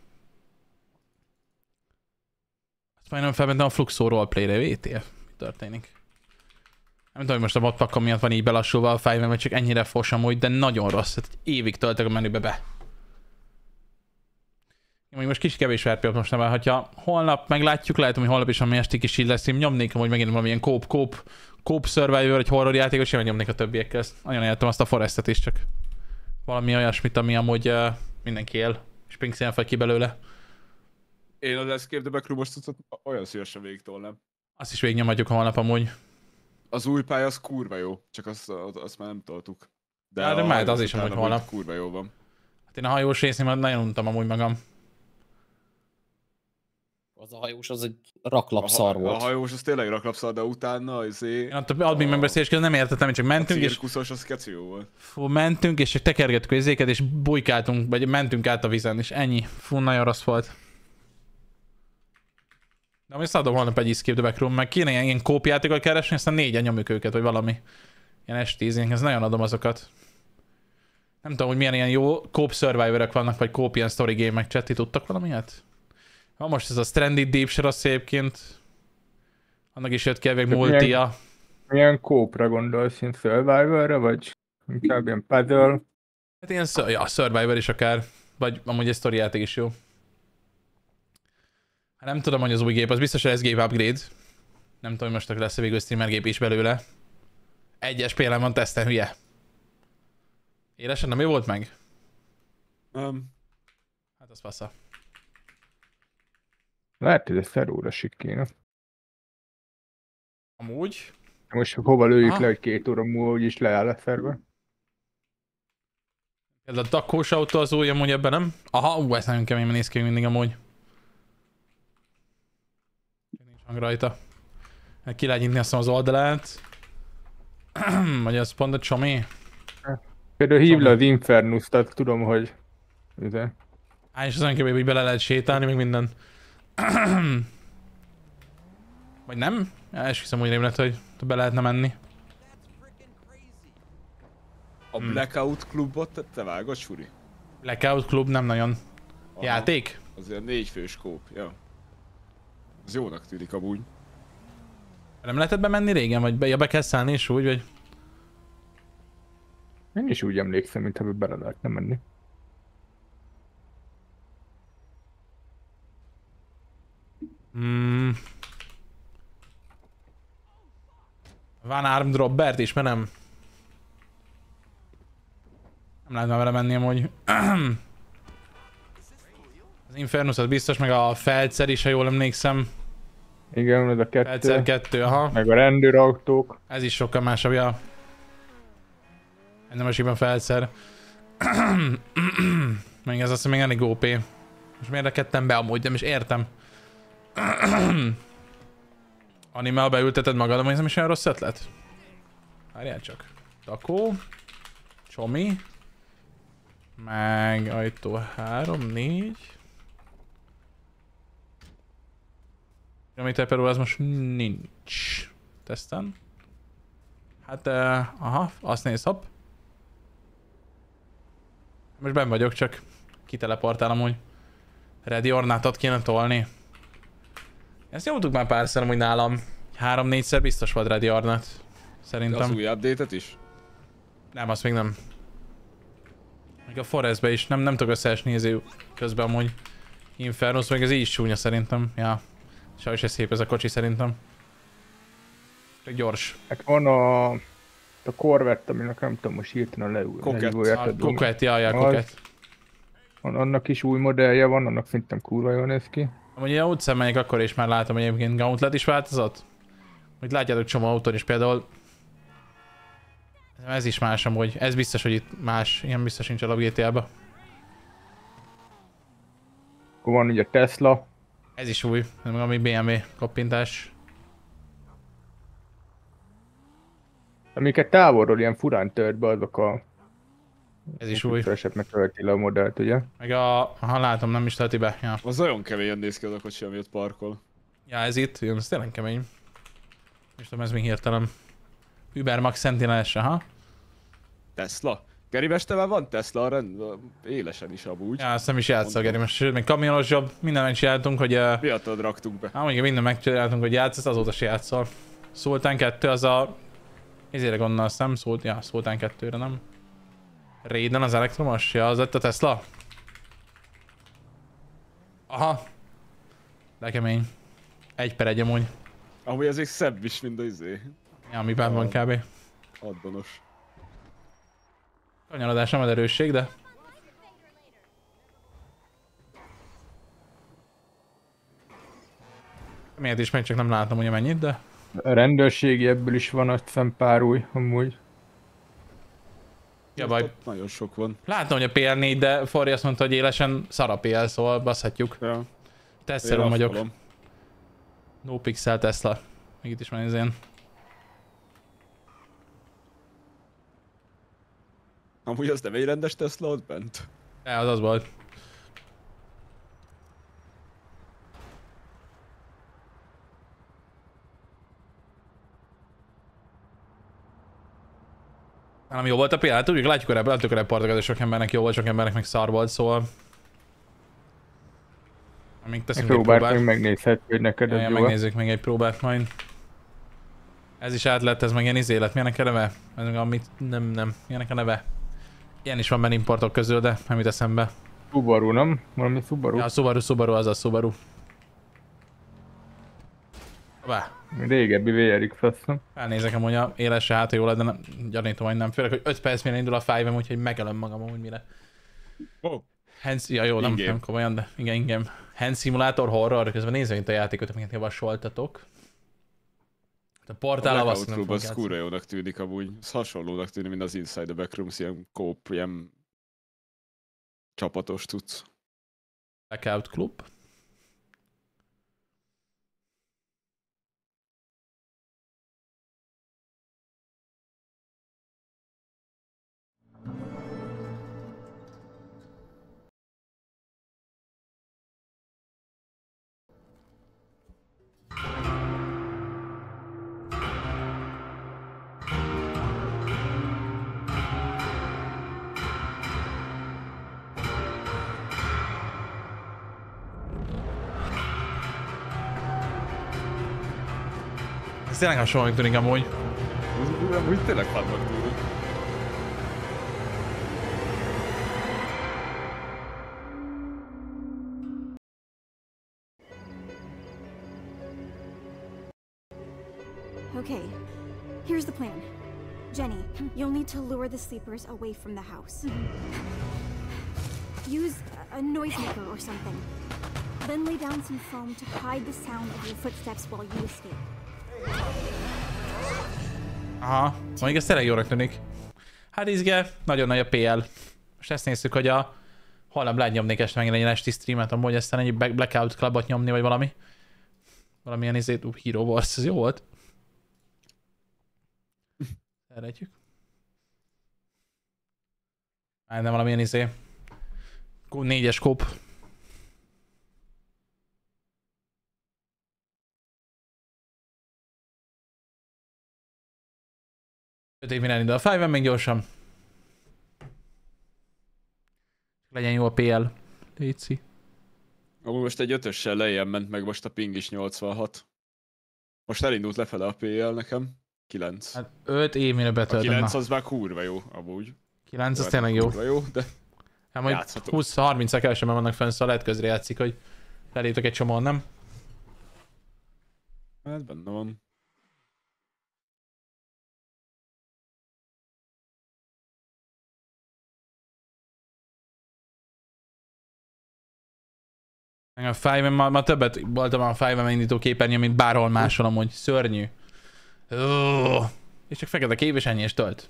Azt majdnem felmentem a Fluxo roleplayre, VTF. Mi történik? Nem tudom, hogy most a modpackon miatt van így belassulva a Five, vagy csak ennyire fos amúgy, de nagyon rossz. Hát évig töltek a menübe be. Én most kis kevés RP most nem, hogyha holnap meglátjuk, lehet, hogy holnap is a mi esti kis így lesz, én nyomnék, hogy megint valamilyen coop survivor, egy horror játékos, én nyomnék a többiekkel. Nagyon éltem azt a Forestet is, csak valami olyasmit, ami amúgy mindenki él, és Pinkszen faj ki belőle. Én az Escape the Backroom-os olyan szívesen végigtolnám. Azt is végignyomhatjuk holnap amúgy. Az új pálya az kurva jó, csak azt már nem toltuk. De már az is amúgy holnap. Kurva jó van. Hát én a hajós résznél nagyon untam amúgy magam. Az a hajós az egy raklapszar volt. A hajós az tényleg raklapszar, de utána Én ott admin megbeszélésként nem értettem, hogy csak mentünk és... A cirkuszos az keci jó volt. Fú, mentünk és tekergettük az izéket és bujkáltunk, vagy mentünk át a vízen és ennyi. Fú, nagyon rossz volt. De most adom holnap egy Escape the Backroom, meg kéne ilyen kópjátékot keresni, aztán 4-en nyomjuk őket, vagy valami. Ilyen estízénk, ez nagyon adom azokat. Nem tudom, hogy milyen ilyen jó kóp survivorok vannak, vagy kóp ilyen story game-ek, cseti tudtak valamilyet? Ha most ez a Stranded Deep se rossz egyébként. Annak is jött ki elvég multia. Milyen kópra gondolsz, ilyen Survivorra, vagy inkább ilyen puzzle? Hát ilyen Survivor is akár. Vagy amúgy egy story játék is jó. Hát nem tudom, hogy az új gép, az biztos, hogy ez gép upgrade. Nem tudom, hogy most lesz-e végül streamer gép is belőle. Egyes PLM van teszten, hülye. Élesen nem jó volt meg? Hát az fasza. Lehet, hogy ez szeróra sik kéne. Amúgy? Most hova lőjük le, hogy 2 óra múlva úgyis leáll a szerver? Ez a dakós autó az új amúgy ebben, nem? Aha, ez nagyon keményen néz ki mindig amúgy. Nincs hang rajta. Ki lehet nyitni azt az oldalát. Vagy az pont a csomi? Például hív le az Infernus, tehát tudom, hogy... És az olyan kevés, hogy bele lehet sétálni, meg minden. Vagy nem? Esküszöm, hogy rémlett, hogy be lehetne menni. A Blackout klubot te vágod, Suri? Blackout klub nem nagyon. Aha. Játék? Az ilyen 4 fős kóp, ja. Az jónak tűnik amúgy. Nem lehetett bemenni régen, vagy be kell szállni és úgy, vagy... Én is úgy emlékszem, mintha bele lehetne menni. Van Armed Robert is, mert nem... Nem lehet már vele menni amúgy. Az Infernus az biztos, meg a Feldszer is, ha jól emlékszem. Igen, ez a 2. Feldszer 2, aha. Meg a rendőrautók. Ez is sokkal másabb, ja. Ez nem esélyben Feldszer. Még ez azt, hogy még elég OP. Most miért ketten be amúgy, nem is értem. Animal beülteted magad, amúgy ez nem is olyan rossz ötlet. Várjál csak. Takó. Csomi. Meg ajtó 3, 4. Kilométer per óra az most nincs. Teszten. Hát, aha, azt néz, hopp. Most benn vagyok, csak kiteleportál amúgy. Ready or not-ot kéne tolni. Ezt nyomtuk már párszor amúgy nálam. 3-4-szer biztos volt Ready or not. Szerintem. De az új update-et is? Nem, azt még nem. Még a Forestbe is, nem tudok összeesni ezért közben amúgy. Infernus, meg ez így is csúnya szerintem. Ja. Sajnos ez szép ez a kocsi szerintem. Csak gyors. Hát van a Corvette, aminek nem tudom most hirtelen leújják. A Coquette, jaj, Coquette. Annak is új modellje van, annak szerintem kurva jól néz ki. Amúgy ilyen utcán megyek, akkor is már látom, hogy egyébként Gauntlet is változott. Hogy látjátok csomó autón is például. Ez is más amúgy. Ez biztos, hogy itt más. Ilyen biztos nincs a GTA-ba. Akkor van ugye Tesla. Ez is új, nem ami BMW koppintás. Amiket távolról ilyen furán tört be, azok a... Ez is új. Esetleg tölti le a modellt, ugye? Meg ha látom, nem is tölti be. Ja. Az nagyon keményen néz ki az a kocsi, ami ott parkol. Ja, ez itt, jön, ez tényleg kemény. És tudom, ez még hirtelen. Uber Max Sentinel-es, aha. Tesla? Geri Mestevel van Tesla, élesen is amúgy. Ja, azt nem is játszol, Geri, most sőt, még kamionos jobb, minden megcsináltunk, hogy... Miattad raktunk be. Igen, minden megcsináltunk, hogy játsz, azóta se játszol. Sultan 2 az a... Ezért gondolom, azt nem szólt, ja, Sultan 2-re, nem? Raiden az elektromos? Ja, az lett a Tesla? Aha. De kemény. 1/1 amúgy. Amúgy ez még szebb is, mint az izé. Ja, ami benn van kb. Addonos. Kanyarodás nem ad erősség, de... Miért is megy, csak nem látom, hogy mennyit, de... A rendőrségi ebből is van, azt hiszem pár új, amúgy. Ja, baj. Nagyon sok van. Látom, hogy a PL4, de Forri azt mondta, hogy élesen szar a PL, szóval baszhatjuk. Ja. Tesztelőn vagyok. No pixel Tesla. Még itt is van ez ilyen. Amúgy az nem egy rendes Tesla ott bent? Ja, az volt. Nem jó volt a PL, tudjuk, látjuk a reportokat, és sok embernek jó volt, sok embernek meg szar volt, szóval... Amíg teszünk egy próbát. Még megnézhetjük, hogy neked ja, jó. megnézzük még egy próbát majd. Ez is át lett, ez meg ilyen izé lett, milyenek a neve? Ez meg amit nem, milyenek a neve? Ilyen is van benne importok közül, de nem jut eszembe. Subaru, nem? Valami Subaru? Ja, Subaru, az a Subaru. Bá. Régebbi VRX, azt hiszem. Elnézek amúgy a élesre, hát jó lett, de nem, gyanítom, hogy nem. Főleg, hogy 5 perc mire indul a 5-em, úgyhogy megölöm magam amúgy mire. Oh. Ja jó, nem komolyan, de igen. Hand Simulator Horror, közben nézve itt a játékot, amiket javasoltatok. A portál azt nem fogok játszani. Kurva jónak tűnik amúgy. Ez hasonlónak tűnik, mint az Inside the Backrooms, ilyen kóp, ilyen csapatos tudsz. Blackout Club. Ez tényleg hasonlóan tűnik amúgy. Amúgy tényleg fannak tűnik. Okay, here's the plan. Jenny, you'll need to lure the sleepers away from the house. Use a noisemaker or something. Then lay down some foam to hide the sound of your footsteps while you escape. Aha, mondjuk ez tényleg jónak tűnik. Hát izge, nagyon nagy a PL. Most ezt nézzük, hogy Holnap lehet nyomnék este megint egy esti streamet, amúgy aztán egy Blackout Clubot nyomni, vagy valami. Valamilyen izét, Hero Wars, ez jó volt. Szeretjük. Nem valamilyen izé. 4-es kóp. 5 év minden idő a 5-en még gyorsan. Legyen jó a PL. Léci. Amúgy most egy 5-össel lejjebb ment meg, most a ping is 86. Most elindult lefele a PL nekem. 9. Hát 5 év mire A betöltöm. 9 az már kurva jó, amúgy. 9 az tényleg jó. Kurva jó, de Hát majd 20-30-a kevesebben vannak fenn, szóval lehet közre játszik, hogy leléptek egy csomóan, nem? hát benne van. A 5-en ma többet voltam a 5-en indító képernyő, mint bárhol máshol amúgy. Szörnyű. És csak fekete kép és ennyi és tölt.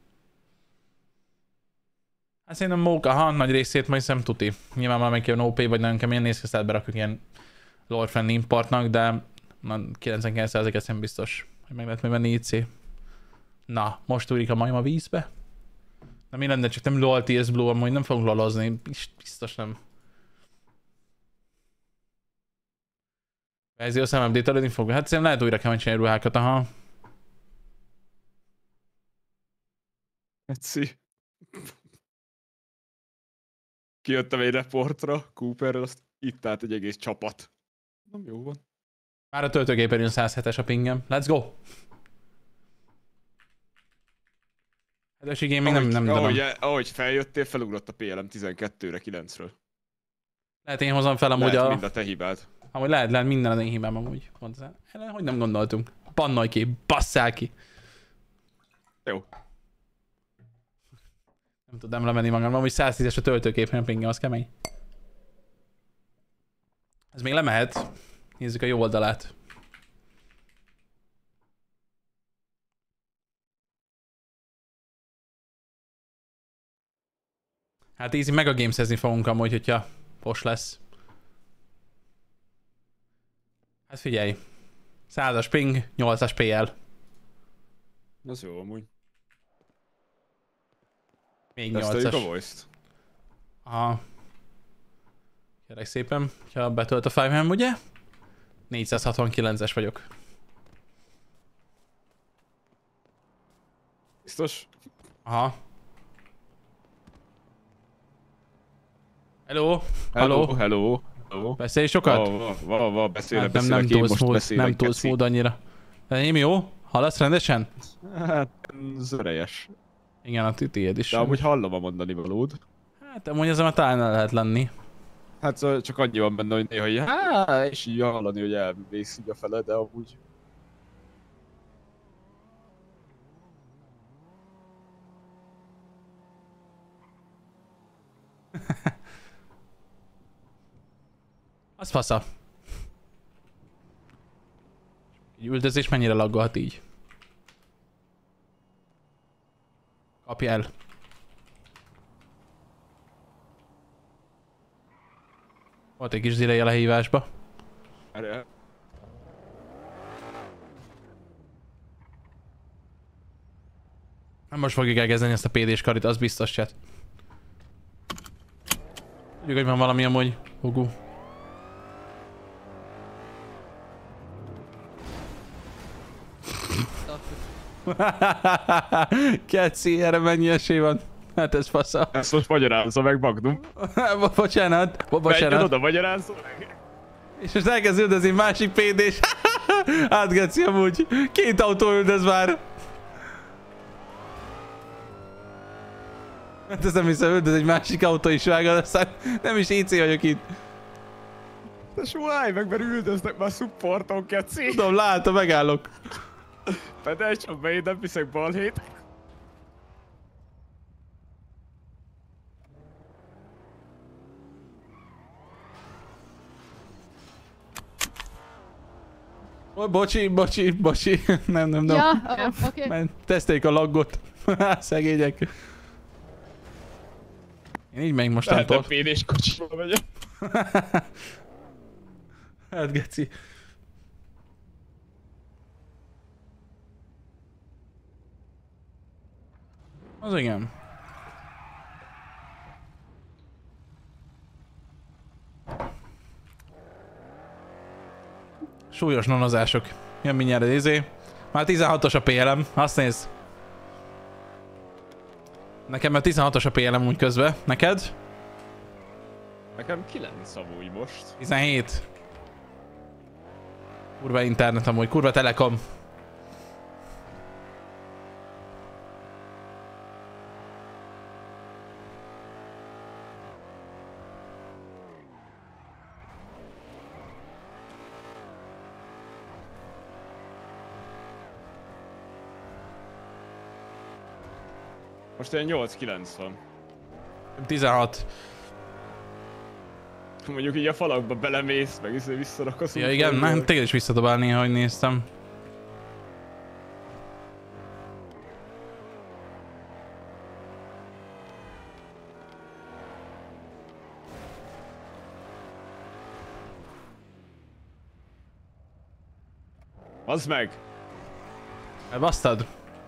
Hát szerintem móka, nagy részét majd hiszem tuti. Nyilván valamelyik ilyen OP vagy nagyon kemény nézkeztet berakjuk ilyen lore friendly importnak, de 99%-et sem biztos, hogy meg lehet még venni IC. Na, most úrik a majom a vízbe. Na mi lenne, csak nem LOL TS Blue, amúgy nem fogunk lolozni, biztos nem. Verzió szem update-elődni fog. Hát szerintem lehet újra kell csinálni ruhákat, aha. Etszi. Kijöttem egy reportra Cooperrel, azt itt állt egy egész csapat. Nem jó van. Már a töltőgépen jön 107-es a pingem. Let's go! Hát Ösi Gaming nem ahogy feljöttél, felugrott a PLM 12-re 9-ről. Lehet én hozom fel amúgy Lehet mind a te hibád. Amúgy lehet minden az én hibám amúgy. Hogy nem gondoltunk. Bannolj ki, basszál ki. Jó. Nem tudom lemenni magam, amúgy 110-es a töltőképen a pingem, az kemény. Ez még lemehet. Nézzük a jó oldalát. Hát easy mega gamesezni fogunk amúgy, hogyha pos lesz. Hát figyelj. 100-as ping, 8-as PL. Az jó amúgy. Még Teszteljük 8-as. a voice-t. Aha. Kérlek szépen, ha betölt a 5-em, ugye? 469-es vagyok. Biztos? Aha. Hello? Hello. Beszélj sokat? Beszélek, Hát nem túl smooth annyira. De én jó? Hallasz rendesen? Hát, zörejes. Igen, a tiéd is. De amúgy hallom a mondani valód. Hát amúgy ezen már talán el lehet lenni. Hát szóval csak annyi van benne, hogy néha így, és így hallani, hogy elmész így a fele, de amúgy... Az fasza. Egy üldözés mennyire laggolhat így? Kapj el. Volt egy kis delay a lehívásba. Erre. Most fogjuk elkezdeni ezt a PD-s karit, az biztos chat. Tudjuk, hogy van valami amúgy. Hugu. Keci, erre mennyi esély van? Hát ez fasza. Ezt most magyarázza meg, Magnum. Bocsánat. Menjen oda, magyarázza meg. És most elkezd üldözni másik PD-s. Hát Geci, amúgy. 2 autó üldöz már. Hát ezt nem hiszem, üldöz egy másik autó is vágod, aztán nem is IC vagyok itt. De soháj meg, mert üldöznek már supporton, Keci. Tudom, látom, megállok. Pedig csak be, én nem viszek balhét. Bocsi. Nem. Ja, oké. Teszteljük a laggot. Szegények. Én így még most nem Lehetem tudok. PD-s kocsival megyek. Hát geci. Az igen. Súlyos nonozások. Jön mindjárt az izé. Már 16-os a PLM, azt nézd. Nekem már 16-os a PLM úgy közben. Neked? Nekem 9 amúgy most. 17. Kurva internet amúgy, kurva telekom. Most ilyen 8-9 van. 16. Mondjuk így a falakba belemész, meg visszaraksz. Ja igen, nem, téged is visszadobál néha, hogy néztem. Az meg! Elbasztad?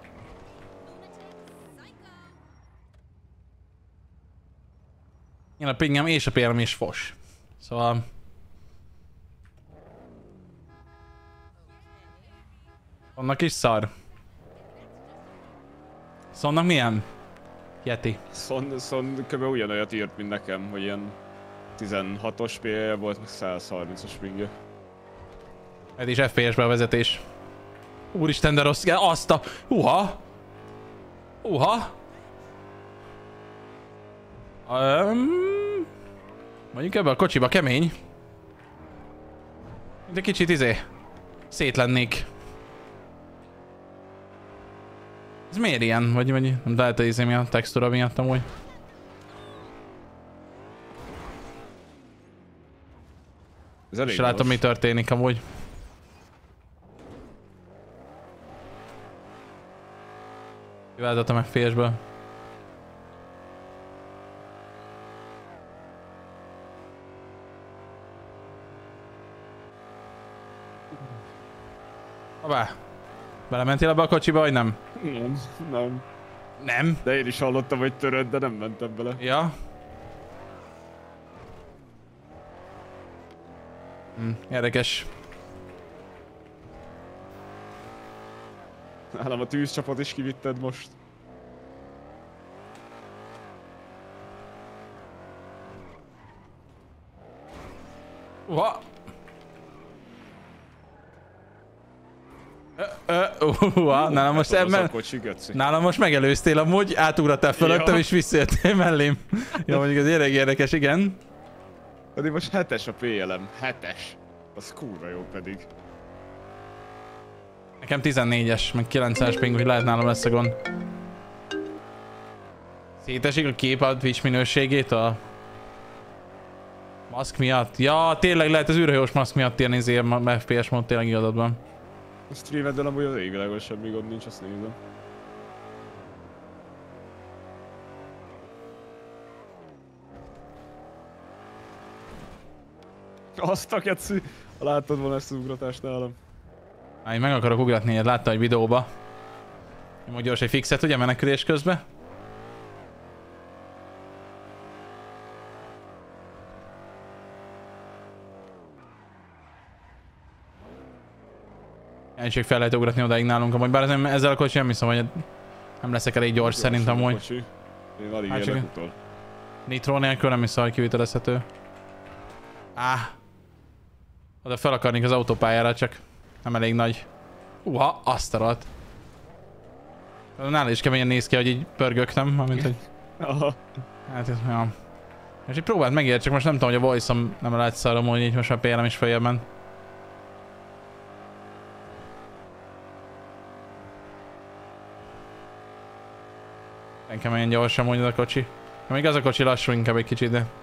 Én a pingem és a PLM is fos. Szóval... Annak is szar. Szóval milyen? Yeti. Son kb. Ugyanolyat írt, mint nekem, hogy ilyen 16-os PL volt, meg 130-as pingje. Ez is FPS-be a vezetés. Úristen, de rossz. Azt a... Uha! Uha! Mondjuk ebbe a kocsiba kemény. De kicsit szét lennék. Ez miért ilyen? Vagy nem lehet a mi a textúra miatt amúgy. Ez elég És látom mi történik amúgy. Kiváltottam FPS-ből. Hoppá. Belementél abba a kocsiba, vagy nem? Nem. Nem. De én is hallottam, hogy töröd, de nem mentem bele. Ja. Érdekes. Nálam a tűzcsapot is kivitted most. Uha. Nálam most nálam most megelőztél amúgy, átugrattál fölöttem és visszajöttél mellém. Jó, mondjuk ez érdekes, igen. Pedig most 7-es a PLM, 7-es. Az kurva jó pedig. Nekem 14-es, meg 9-es ping, hogy lehet nálam lesz a gond. Szétesik a kép a Twitch minőségét a maszk miatt. Ja, tényleg lehet az űrhajós maszk miatt ilyen FPS mód, tényleg igazad van. A streameddel amúgy az égvilágos semmi gond nincs, azt nézem. Azt a keci! Láttad volna ezt az ugratást nálam. Én meg akarok ugratni, ilyet látta egy videóba. Nyomok gyors egy fixet, ugye, menekülés közben. Ennyiség fel lehet ugratni odáig nálunk, amúgy bár ezzel a kocsi nem hiszem, hogy nem leszek elég gyors szerintem amúgy. Én alig Hát élek utol. Nitro nélkül nem hiszem, hogy kivitelezhető. Oda fel akarnék az autópályára, csak nem elég nagy. Azt a rohadt. Nála is keményen néz ki, hogy így pörgögtem, amint hogy... Hát ez olyan. És így próbált megérni, csak most nem tudom, hogy a voice-om nem lehet szarom, hogy így most már PLM is feljebb ment. Keményen gyorsan mondja a kocsi. Még az a kocsi lassú inkább egy kicsit, de...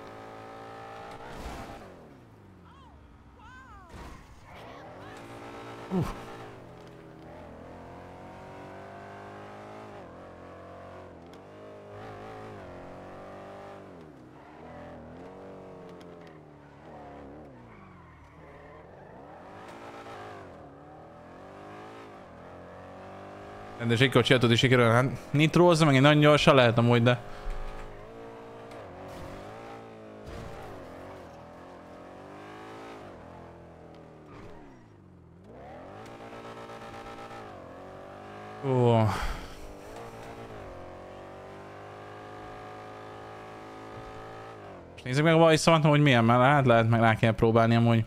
Rendes egy kocsi, tudod is sikerül. Hát nitrózza, meg egy nagyon gyorsan lehet amúgy, de... Ó. Nézzük meg a vajszomat, hogy milyen, mert hát lehet meg rá kell próbálni amúgy.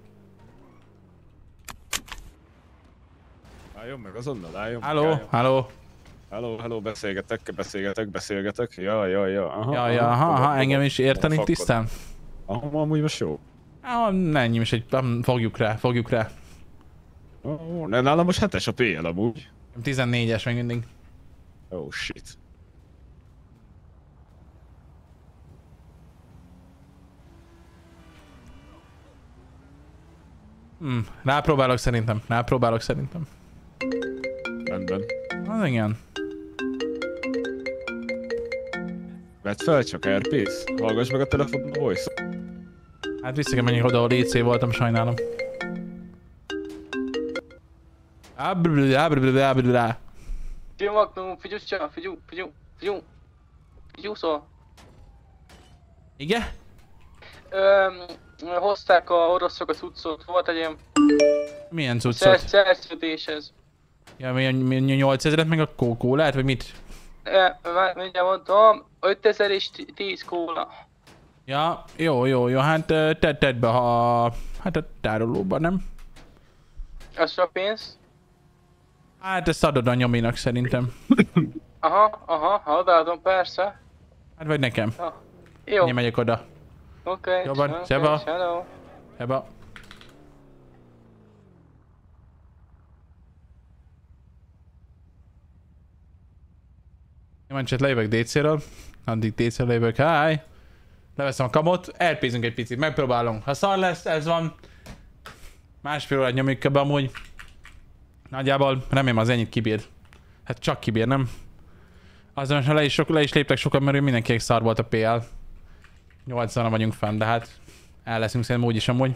Álljon meg azonnal, álljon. Halló. Beszélgetek. Ja. Aha, engem is érteni Fakad. tisztán? Amúgy most jó. Ennyi is egy... Fogjuk rá. Nálam most 7-es a PL amúgy. 14-es még mindig. Oh shit. Rápróbálok szerintem. Rendben. Az igen. Vedd fel csak RP-sz. Hallgass meg a telefonban a voice. Hát vissza kell menjek oda, ahol EC voltam, sajnálom. Figyelj, Magnum, figyelj, szóval. Igen? Hozták a oroszok a cuccot, volt egy ilyen Milyen cuccot? szerződéshez. Ja, milyen 8000-et meg a kólát, vagy mit? Mindjárt mondtam, 5000 és 10 kóla. Ja, jó, hát tedd be, ha... Hát a tárolóban, nem? Az a pénz? Hát ezt adod a nyominak szerintem. Aha, odaadom, persze. Hát vagy nekem. Jó. Én megyek oda. Oké. Jó van, szeva. Hello. Ebba. Jó, csak lejövök DC-ről. Addig DC-ről lejövök. Hi! Leveszem a kamot, elpézünk egy picit, megpróbálunk. Ha szar lesz, ez van. Másfél órát nyomjuk be amúgy. Nagyjából remélem az ennyit kibír. Hát csak kibír, nem? Azon, ha le is léptek sokan, mert mindenkinek szar volt a PL. 80-ra vagyunk fenn, de hát el leszünk szerintem úgyis amúgy.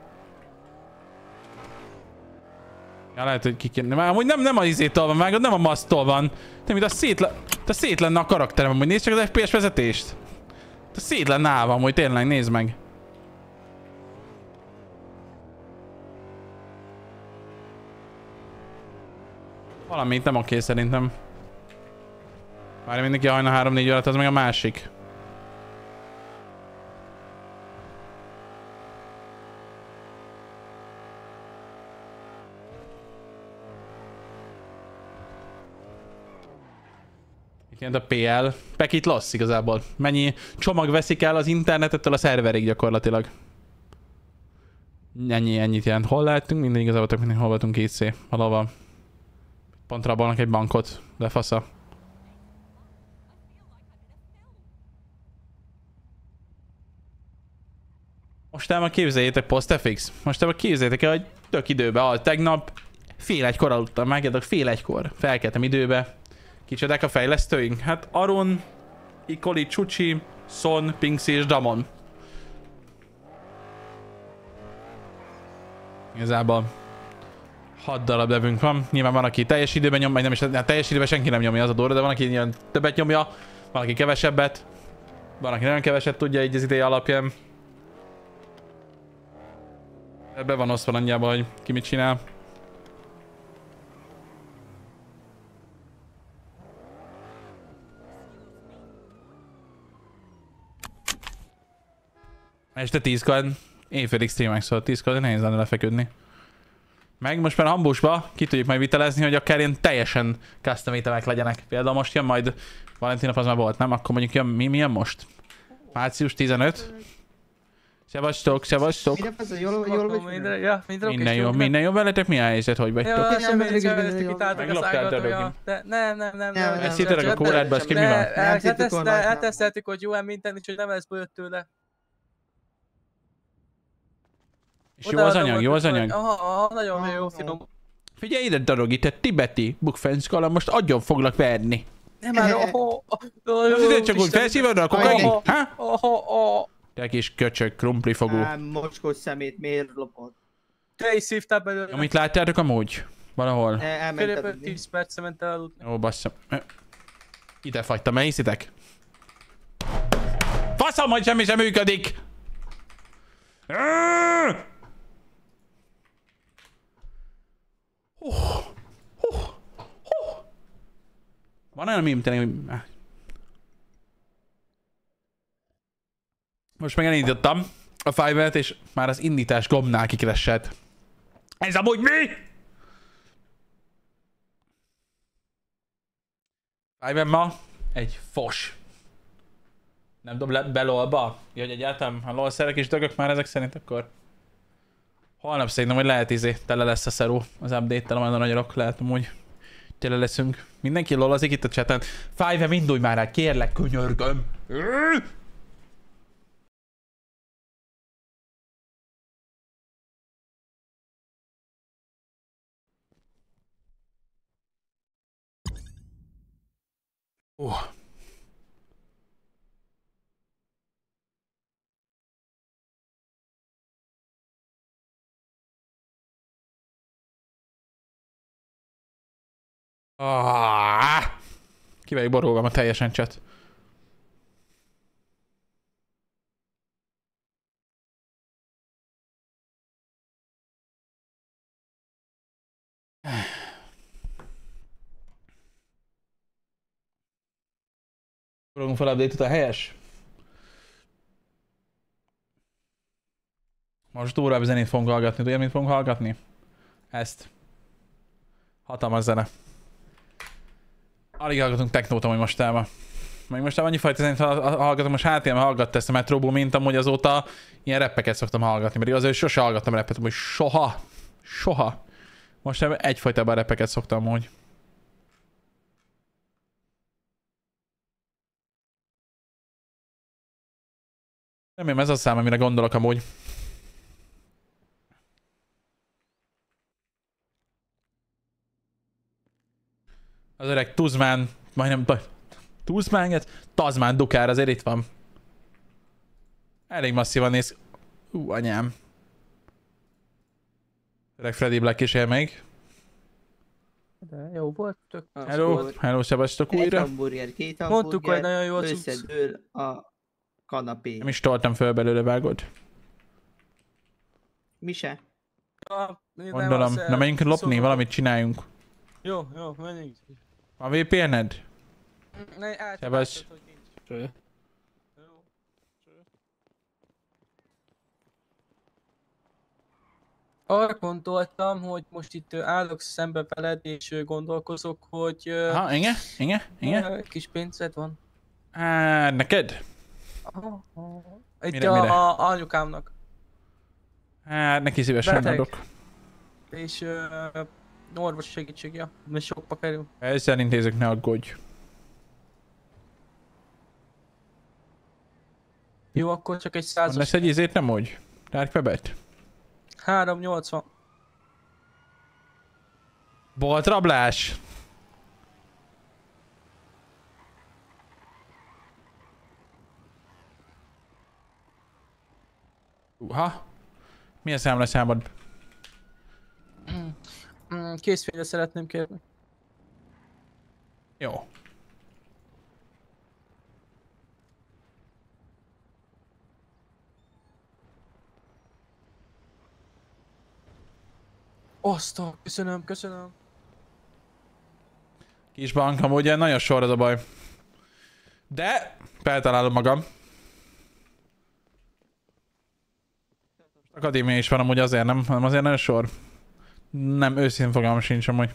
Ja, lehet, hogy ki kéne. Már amúgy nem a izétől van vágod, nem a masztól van. Te mint a szét lenne a karakterem, amúgy nézd csak az FPS vezetést. Te szét lenne állva, amúgy tényleg, nézd meg. Valamit nem oké szerintem. Várj, mindenki hajna 3-4 órát, az meg a másik. Itt a PL. Packet loss igazából. Mennyi csomag veszik el az internetettől a szerverig gyakorlatilag. Ennyit jelent. Hol lehetünk? Minden igazából tök minden, hol voltunk IC. Valahol. Pont rabolnak egy bankot. De fasza. Mostában képzeljétek, PostFX. Mostában képzeljétek el, hogy tök időben, tegnap fél egykor aludtam, megjátok, fél egykor. Felkeltem időbe. Kicsodák a fejlesztőink? Hát Aron, Ikoli, Csucsi, Son, Pinksy és Damon. Igazából 6 darab devünk van. Nyilván van, aki teljes időben nyom, vagy nem is, hát teljes időben senki nem nyomja az a durva, de van, aki ilyen többet nyomja, van, aki kevesebbet. Van, aki nagyon keveset tudja így az ideje alapján. Be van osztva annyiában, hogy ki mit csinál. Este 10-kor éjfélig streamek, szóval 10-kor nehéz lenne lefeküdni. Meg most már Ambusba ki tudjuk majd vitelezni, hogy akár ilyen teljesen custom itemek legyenek. Például most jön majd, Valentin nap az már volt, nem? Akkor mondjuk jön, mi jön most? Március 15? Szevasztok. Minden jó veletek? Mi a helyzet? Hogy vagytok? Nem. Ezt hittetek a kórádba, az ki mi van? Elteszteltük, hogy jó minden, úgyhogy nem lesz bőtt tőle. És jó az anyag? Aha, nagyon jó, finom. Figyelj ide, Darogi, te tibeti bukfencskala, most agyon foglak verni. Nem már, Azért csak úgy felszívod a kokain? Te kis köcsög, krumplifogó. Mocskos szemét, miért lopod? Te is szívtál belőle. Amit láttátok amúgy? Valahol. Elment Körülbelül aludni. 10 perce ment el aludni. Jó, basszam. Ide fagytam, mert hiszitek? Faszom, hogy semmi sem működik! Van olyan mím tényleg, hogy... Most meg elindítottam a Fiverr-t, és már az indítás gombnál kikeresett. Ez amúgy mi? Fiverr ma egy fos. Nem dob be LOL-ba? Ja, hogy egyáltalán, ha LOL-szerek is dögök már ezek szerint, akkor... Holnap szerintem, hogy lehet tele lesz a szerú az update-tel, majd a nagyok lehet amúgy tele leszünk. Mindenki lolazik itt a chaten. Fiverr, indulj már rá, kérlek, könyörgöm. Ki vagyok borulva ma teljesen chat. Fogunk fel update-et a helyes? Most durvább zenét fogunk hallgatni. Tudja, mit fogunk hallgatni? Ezt. Hatalmas zene. Alig hallgatunk technót amúgy mostában. Meg mostában annyi fajta zenét hallgatom, most HTM hallgatta ezt a Metróból, mint amúgy azóta ilyen rappeket szoktam hallgatni. Mert igaz, hogy sose hallgattam rappet, amúgy soha. Soha. Most egyfajtában rappeket szoktam amúgy. Remélem ez a szám, amire gondolok amúgy. Az öreg Tuzmán, majdnem Tuzmánget, Tazmán Dukár azért itt van. Elég masszívan néz. Anyám. Öreg Freddy Black is él még. De jó volt, tök. Hello, hello, szevasztok Egy újra. hamburger, két hamburger. Mondtuk, hogy nagyon jó a cucc. Összedől a kanapé. Nem is toltam föl belőle, vágod. Mi se? Gondolom, na menjünk lopni, valamit csináljunk. Jó, jó, menjünk. A VPN-ed? Szevasz. Arra gondoltam, hogy most itt állok szembe veled, és gondolkozok, hogy... Ha, igen? Kis pénzed van. Neked? Itt Mire? a anyukámnak. Hát, neki szívesen Beteg. adok. És orvos segítségje, mert sokba kerül. Ezzel intézek, ne aggódj. Jó, akkor csak egy Van 100-as. lesz egy izét, nem úgy? Dark Webet? 380. Boltrablás? Mi a számlaszámod? Készfényre szeretném kérni. Jó. Osztok, köszönöm. Kis bank, amúgy nagyon sor az a baj. De feltalálom magam. Akadémia is van amúgy azért, nem? Hanem azért nagyon sor. Nem, őszintén fogalmam sincs amúgy.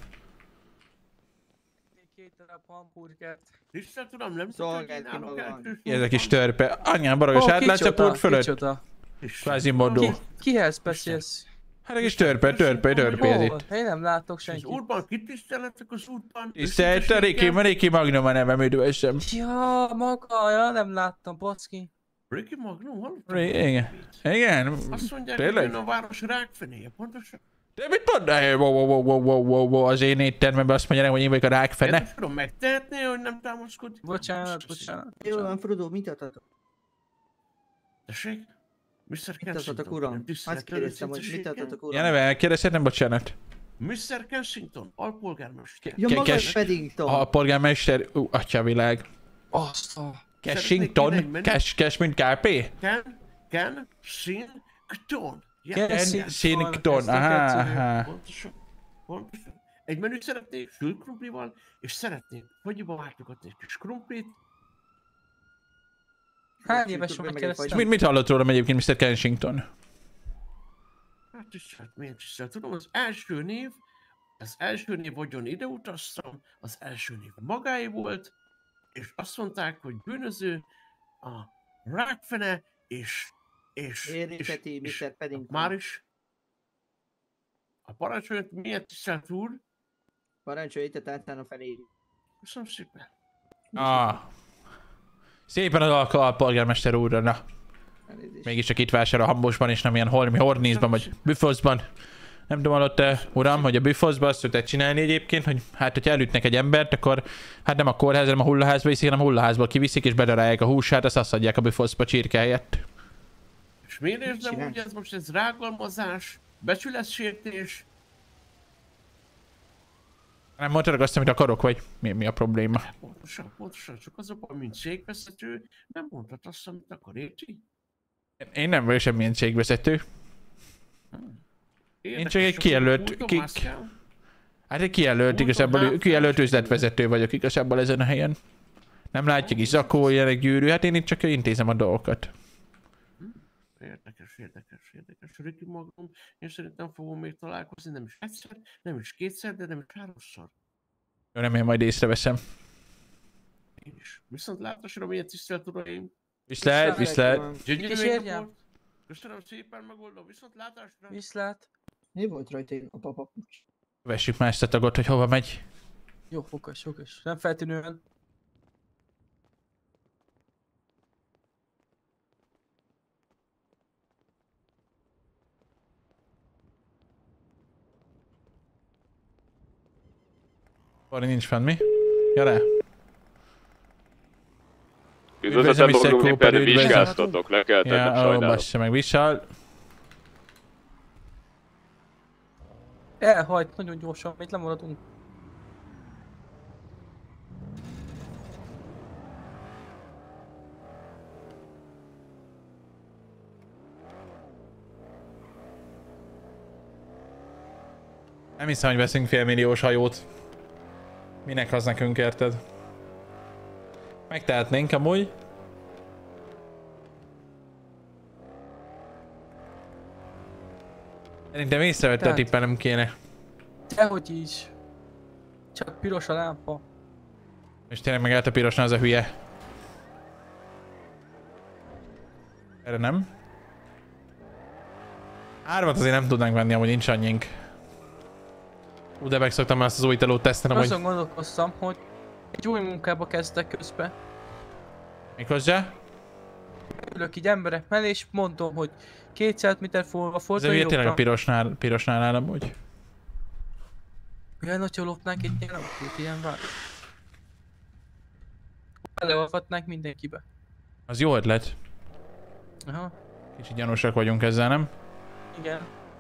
Két darab hamburgert. Vissza tudom, nem Szolgált ki magam. Ezek is törpe. Anyám baragos, átlátsz a pult fölött? Kicsoda? Kvázi modó. Kihez beszélsz? Hát egy kis törpe ez itt. Én nem látok senkit. útban kitiszteletek az útban. Tisztelt a Ricky Magnum a nevem, üdvössem. Ja, maga, ja, nem láttam, bocki. Ricky Magnum, hallottam? Igen. Azt mondják, Tényleg? hogy jön a város rákfenéje, pontosan. De mit mondd? Wow, az én éttermemben azt mondja, hogy én vagyok a rákfene. Nem tudom megtehetni, hogy nem támaszkodik. Bocsánat. Jó van, Frodo, mit adhatok? Tessék? Mr. Mit adhatok, uram? Azt kérdeztem, hogy mit adhatok, uram? Ja, neve, kérdezhetem, bocsánat. Mr. Kensington, alpolgármester. Ja, maga Kes- Paddington. A polgármester, atyavilág. Azt a... Kensington? Kes, mint KP? Kensington. Kensington, aha. Pontosan. Egy menüt szeretnék sült krumplival, és szeretnék fagyiba váltogatni egy kis krumplit. Hány éves vagy És keresztül? mit hallott rólam egyébként Mr. Kensington? Hát tisztelt, milyen tisztelt. Tudom, az első név, hogyan ide utaztam, az első név magáé volt, és azt mondták, hogy bűnöző, a rákfene, és Érinteti Mr. Paddington. már is. A parancsolat miért tisztelt úr? Parancsolj, itt a tárcán a felé. Köszönöm szépen. Szépen az alpolgármester úrra, na. Elnézést. Mégiscsak itt vásárol a Hambosban és nem ilyen Holmi Hornízban vagy Büfoszban. Nem tudom, hallott-e, uram, hogy a Büfoszban azt szokták csinálni egyébként, hogy hát, hogyha elütnek egy embert, akkor hát nem a kórházba, hanem a hullaházba viszik, hanem a hullaházból kiviszik és bedarálják a húsát, azt adják a Büfoszba csirke helyett. És miért érzem úgy, ez rágalmazás, becsületsértés? Nem mondtad azt, amit akarok, vagy mi a probléma? Pontosan, csak az a baj, mint cégvezető, nem mondhat azt, amit akar, érti? Én nem vagyok semmilyen cégvezető. Én csak egy kijelölt... Hát egy kijelölt, igazából kijelölt üzletvezető vagyok igazából ezen a helyen. Nem látjuk is zakó, ilyenek gyűrű, hát én itt csak intézem a dolgokat. Érdekes. Ricky magam, én szerintem fogom még találkozni, nem is egyszer, nem is kétszer, de nem is háromszor. Remélem majd észreveszem. Én is. Viszont látásra milyen tisztelt uraim. Viszlát. Gyönyörű volt. Köszönöm szépen, megoldom. Viszont látásra. Viszlát. Mi volt rajta a papapucs? Vessük már ezt a tagot, hogy hova megy. Jó, okos. Nem feltűnően. Arra nincs fenn, mi? Gyere! Üdvözletem, Mr. Bogrum, Cooper, éppen üdvözlöm. vizsgáztatok, lekeltetek, Ja, ó, sajnálom. bassza meg, Vissal. Elhajt nagyon gyorsan, itt lemaradunk. Nem hiszem, hogy veszünk félmilliós hajót. Minek az nekünk, érted? Megtehetnénk amúgy. Szerintem észrevette a tippen, nem kéne. Dehogy is. Csak piros a lámpa. És tényleg megállt a pirosnál az a hülye. Erre nem. Árvat azért nem tudnánk venni, amúgy nincs annyink. De megszoktam már azt az új telót tesztelni, hogy... Azon gondolkoztam, hogy egy új munkába kezdtek közben. Méghozzá? Ülök így emberek mellé, és mondom, hogy 200 méter fordulva Ez fordulva ugye tényleg a pirosnál áll amúgy. Olyan, hogyha lopnánk egy ilyen autót, ilyen város. Beleolvatnánk mindenkibe. Az jó ötlet. Aha, Kicsit gyanúsak vagyunk ezzel, nem? igen.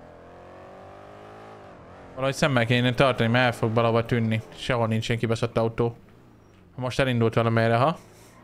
Valahogy szemmel kéne tartani, mert el fog valahova tűnni. Sehol nincs ilyen kibaszott autó. Ha most elindult valamelyre, ha?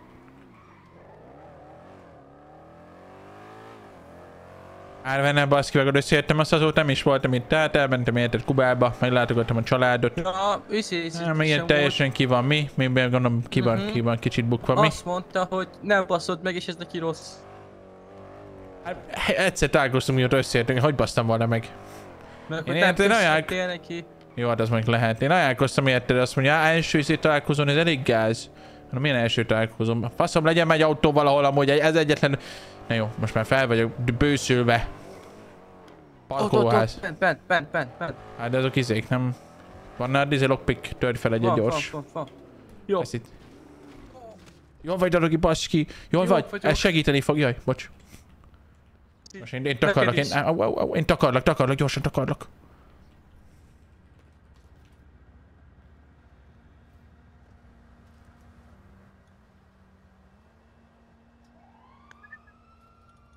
Árvenne, baszki, meg összeértem azt azóta, nem is voltam itt, tehát elmentem érted Kubába, meglátogattam a családot. Na, viszi, Nem, ilyen teljesen ki van, mi? Mi gondolom ki van kicsit bukva, mi? Azt mondta, hogy nem baszod meg, és ez neki rossz. Hát, egyszer találkoztunk, mióta összeértünk, hogy basztam volna meg? Mert Én hogy nem érted, köszöntél neki. Jó, hát az mondjuk lehet. Én ajánlkoztam érted, azt mondja, első izé találkozón, ez elég gáz. Na, milyen első találkozom? Faszom, legyen egy autó valahol amúgy, ez egyetlen... Na jó, most már fel vagyok bőszülve. Parkolóház. Bent. Hát de azok izék, nem... Van nálad izé lockpick, törj fel egyet gyors. Van. Jó. Ezt itt. Jól vagy, Dalogi, baszki. Jól vagy? Ez segíteni fog, jaj, bocs. Most én takarlak, én takarlak, gyorsan takarlak.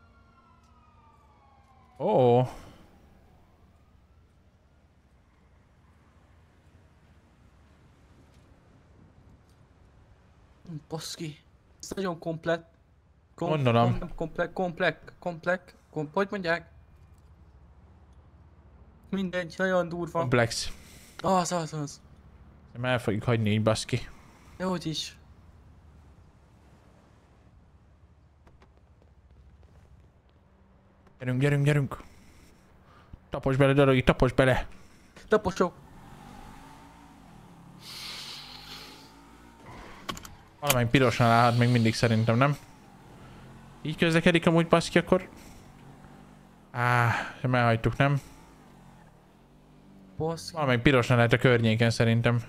Ó. Baszki. Ez nagyon komplett. Gondolom. Hogy mondják? Mindegy, nagyon durva. Komplex. Az. Nem el fogjuk hagyni így, baszki. Dehogy is. Gyerünk. Taposd bele, Darogi, taposd bele. Taposok. Valamelyik pirosan állhat még mindig szerintem, nem? Így közlekedik amúgy, baszki, akkor... sem elhagytuk, nem? Baszki. Valamelyik pirosan lehet a környéken szerintem.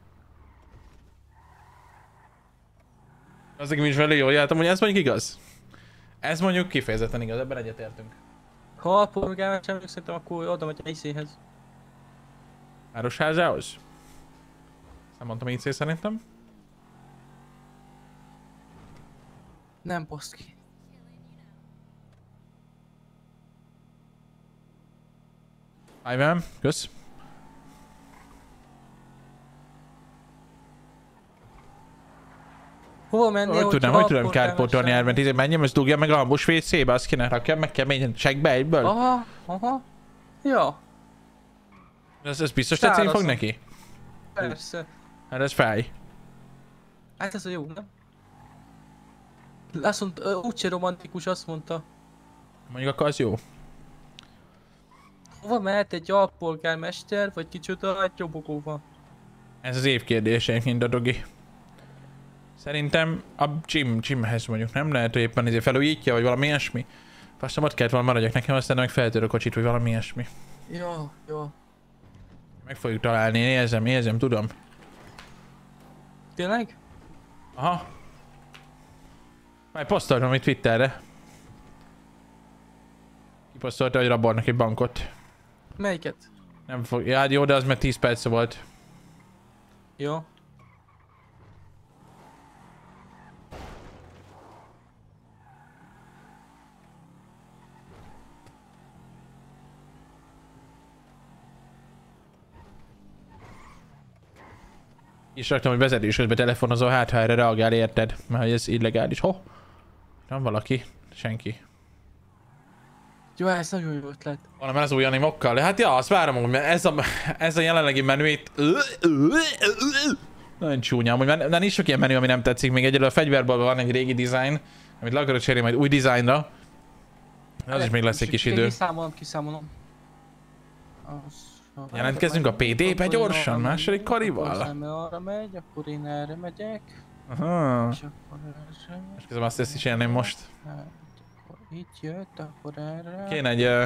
Az nekem is velő jól jártam, hogy ez mondjuk igaz. Ez mondjuk kifejezetten igaz, ebben egyetértünk. Ha a polgármester sem szerintem, akkor oda megy a IC-hez. Városházához? Nem mondtam IC szerintem. Nem, baszki. Ivan, kösz. Hova mennél, hogy tudom kárpótolni Ervent, menjem, ezt dugja meg a hambus WC-be, azt kéne rakjam meg keményen, segbe egyből. Aha. Ja. Ez biztos tetszeni fog neki? Persze. Hát ez fáj. Hát ez a jó, nem? Azt mondta, úgyse romantikus, azt mondta. Mondjuk akkor az jó. Hova mehet egy alpolgármester, vagy kicsoda egy robogóval? Ez az év kérdése egyébként, Dadogi. Szerintem a gymhez mondjuk, nem? Lehet, hogy éppen ezért felújítja, vagy valami ilyesmi. Aztán ott kellett volna maradjak nekem, aztán meg feltör a kocsit, vagy valami ilyesmi. Jó. Meg fogjuk találni, érzem, tudom. Tényleg? Aha. Majd posztoltam itt Twitterre. Kiposztolta, hogy rabolnak egy bankot. Melyiket? Nem fog... Ja, jó, de az mert 10 perc volt. Jó. És raktam, hogy vezetés közben telefonozol, hát ha erre reagál, érted? Mert ez illegális. Nem valaki? Senki. Jó, ez nagyon jó ötlet. Van az új animokkal? Hát ja, azt várom, hogy ez a jelenlegi menüét... Nagyon csúnya, amúgy már nincs sok ilyen menü, ami nem tetszik. Még egyelőre a fegyverbalban van egy régi design, amit le akarok cserélni majd új dizájnra. Az is még lesz egy kis idő. Kiszámolom. Jelentkezünk a PD-be gyorsan, második karival? Arra megy, akkor én erre megyek. Aha. És akkor erre. És közben azt is csinálném most. Hát, akkor itt jött, akkor erre. Kéne egy...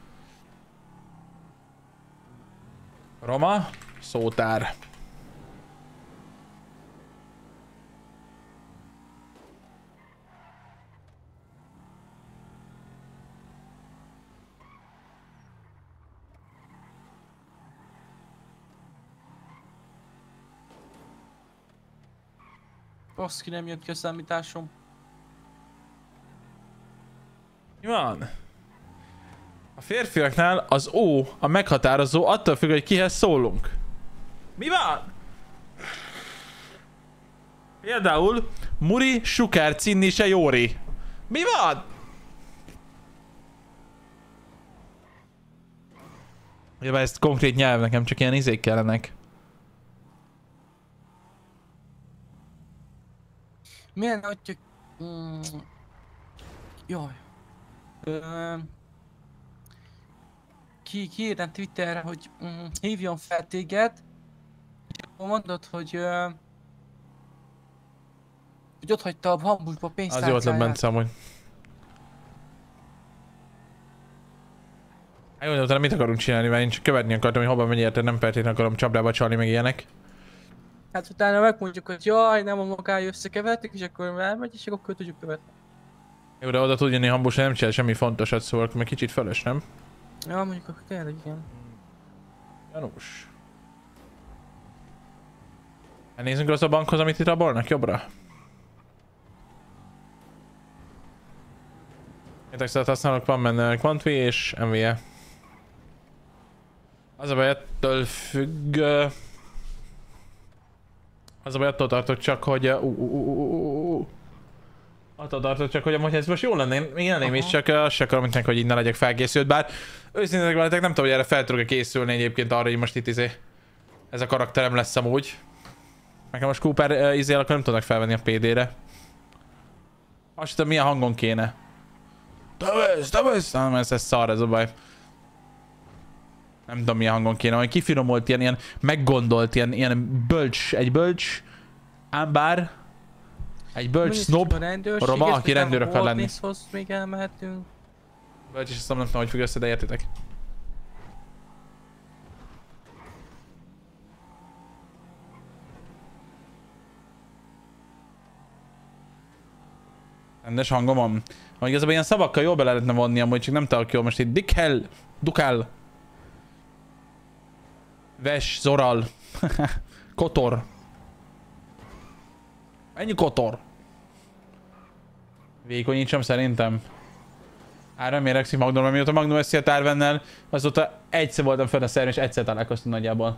Roma? Szótár. Baszki, nem jött ki a számításom. Mi van? A férfiaknál az ó a meghatározó attól függ, hogy kihez szólunk. Mi van? Például Muri, Sukár, Cinni, se Jóri. Mi van? Ja, ezt konkrét nyelv, nekem csak ilyen izék kellenek. Milyen, hogyha... Jaj. Kiírnám Twitterre, hogy hívjon fel téged. Mondod, hogy ott hagyta a bambusba pénztárcáját. Az jó ötlet Bence amúgy. Hát jó, de utána mit akarunk csinálni, mert én csak követni akartam, hogy hova megy érted, nem feltétlenül akarom csapdába csalni meg ilyenek. Hát utána megmondjuk, hogy jaj, nem a magája összekevertük, és akkor elmegy, és akkor tudjuk követni. Jó, de oda tud jönni hambus, nem csinál semmi fontosat, szóval meg kicsit fölös, nem? Ja, mondjuk akkor tényleg igen. Janus. Elnézzünk rossz a bankhoz, amit itt rabolnak jobbra. Értekszert használok, van benne Quantvi és MVE. Az a baj, ettől függ... Az a baj, attól tartok csak, hogy... Attól tartok csak, hogy amúgy ez most jól lenne, én lenném is, csak azt se akarom mindenki, hogy így ne legyek felkészült, bár őszintén veletek nem tudom, hogy erre fel tudok készülni egyébként arra, hogy most itt ez a karakterem lesz amúgy. Nekem most Cooper izél, akkor nem tudnak felvenni a PD-re. Azt tudom, milyen hangon kéne. Nem, ez szar, ez a baj. Nem tudom, milyen hangon kéne, hogy kifinomult, ilyen meggondolt, ilyen bölcs, egy bölcs ámbár, egy bölcs snob, roma, aki rendőr akar lenni. Még elmehetünk. Bölcs és azt nem tudom, hogy függ össze, de értitek. Rendes hangom van. Hogy igazából ilyen szavakkal jól be lehetne vonni amúgy, csak nem tudok jól most itt. Dikkel, Dukál. Ves, Zoral. Kotor. Ennyi Kotor. Vékonyítsam szerintem. Nem mérekszik Magnum, mióta Magnum össze a Tárvennel, azóta egyszer voltam fönn a szerven, és egyszer találkoztunk nagyjából.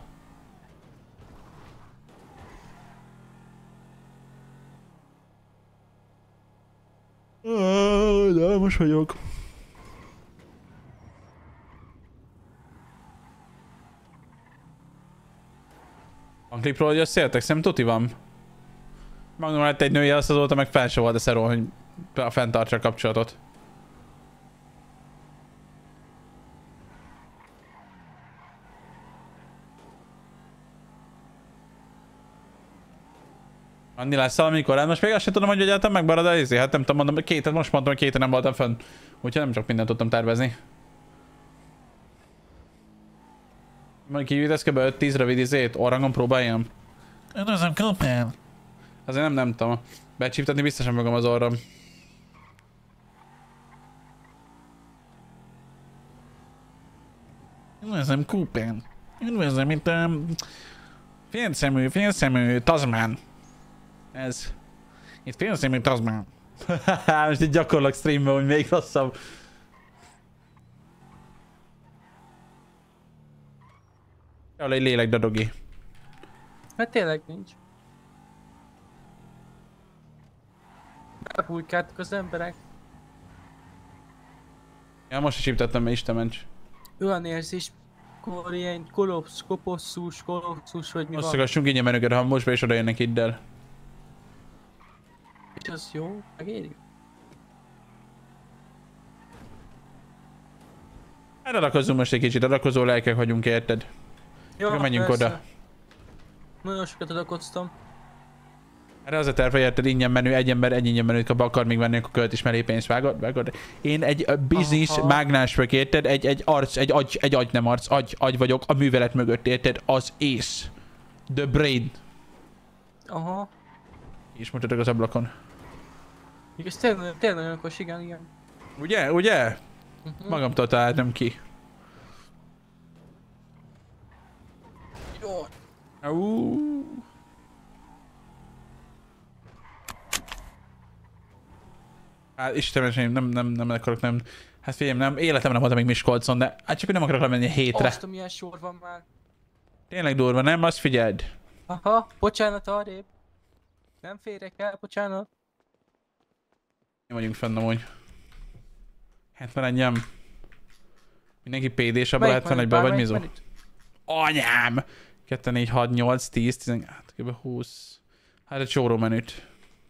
De most vagyok. Van klipról, hogy összeértek? Szerintem tuti van. Magnum lett egy nője, azt azóta meg fel se volt a szeró, hogy fenntartsa a kapcsolatot. Anni lesz valami korán, most még azt sem tudom, hogy egyáltalán megmarad a izé, hát nem tudom, mondom, most mondtam, hogy 2 nem voltam fönn. Úgyhogy nem csak mindent tudtam tervezni. Majd kivítesz kb. 5-10 rövid izét, orrangon próbáljam. Üdvözlöm, Cooper! Azért nem tudom. Becsíptetni biztosan magam az orrom. Üdvözlöm, Cooper! Üdvözlöm, itt félszemű Tasman. Ez. Itt félszemű Tasman. Most itt gyakorlak streamben, hogy még rosszabb. Jól egy lélekdadogi. Hát tényleg nincs. Elfújkáltak az emberek. Ja, most is csíptettem, mert Isten ments. Olyan érzés, akkor ilyen koposztus, hogy mi Azt van. szakassunk ingyen menőket, ha most be is oda jönnek iddel. És az jó, megéri. Adakozunk most egy kicsit, adakozó lelkek vagyunk, érted? Jó, Akkor menjünk persze. oda. Nagyon sokat adakoztam. Erre az a terv, hogy érted, ingyen menő, egy ember egy ingyen menőt kap, akar még venni, akkor költ is mellé pénzt, vágod? Én egy business mágnás vagyok, érted? Egy arc, egy agy nem arc, agy vagyok a művelet mögött, érted? Az ész. The brain. Aha. És mutatok az ablakon. Igaz, tényleg nagyon okos, igen. Ugye? Magamtól találtam ki. Jó. Hát Istenem, nem akarok, nem. Hát figyelj, nem, életemben nem voltam még Miskolcon, de hát csak hogy nem akarok lemenni 7-re. Azt, milyen sor van már. Tényleg durva, nem? Azt figyeld. Aha, bocsánat arrébb. Nem férek el, bocsánat. Mi vagyunk fenn amúgy. 71-em. Mindenki PD-s abban a 71-ben, vagy mizó? Anyám! 2, 4, 6, 8, 10, 10, hát kb. 20. Hát egy csóró menüt.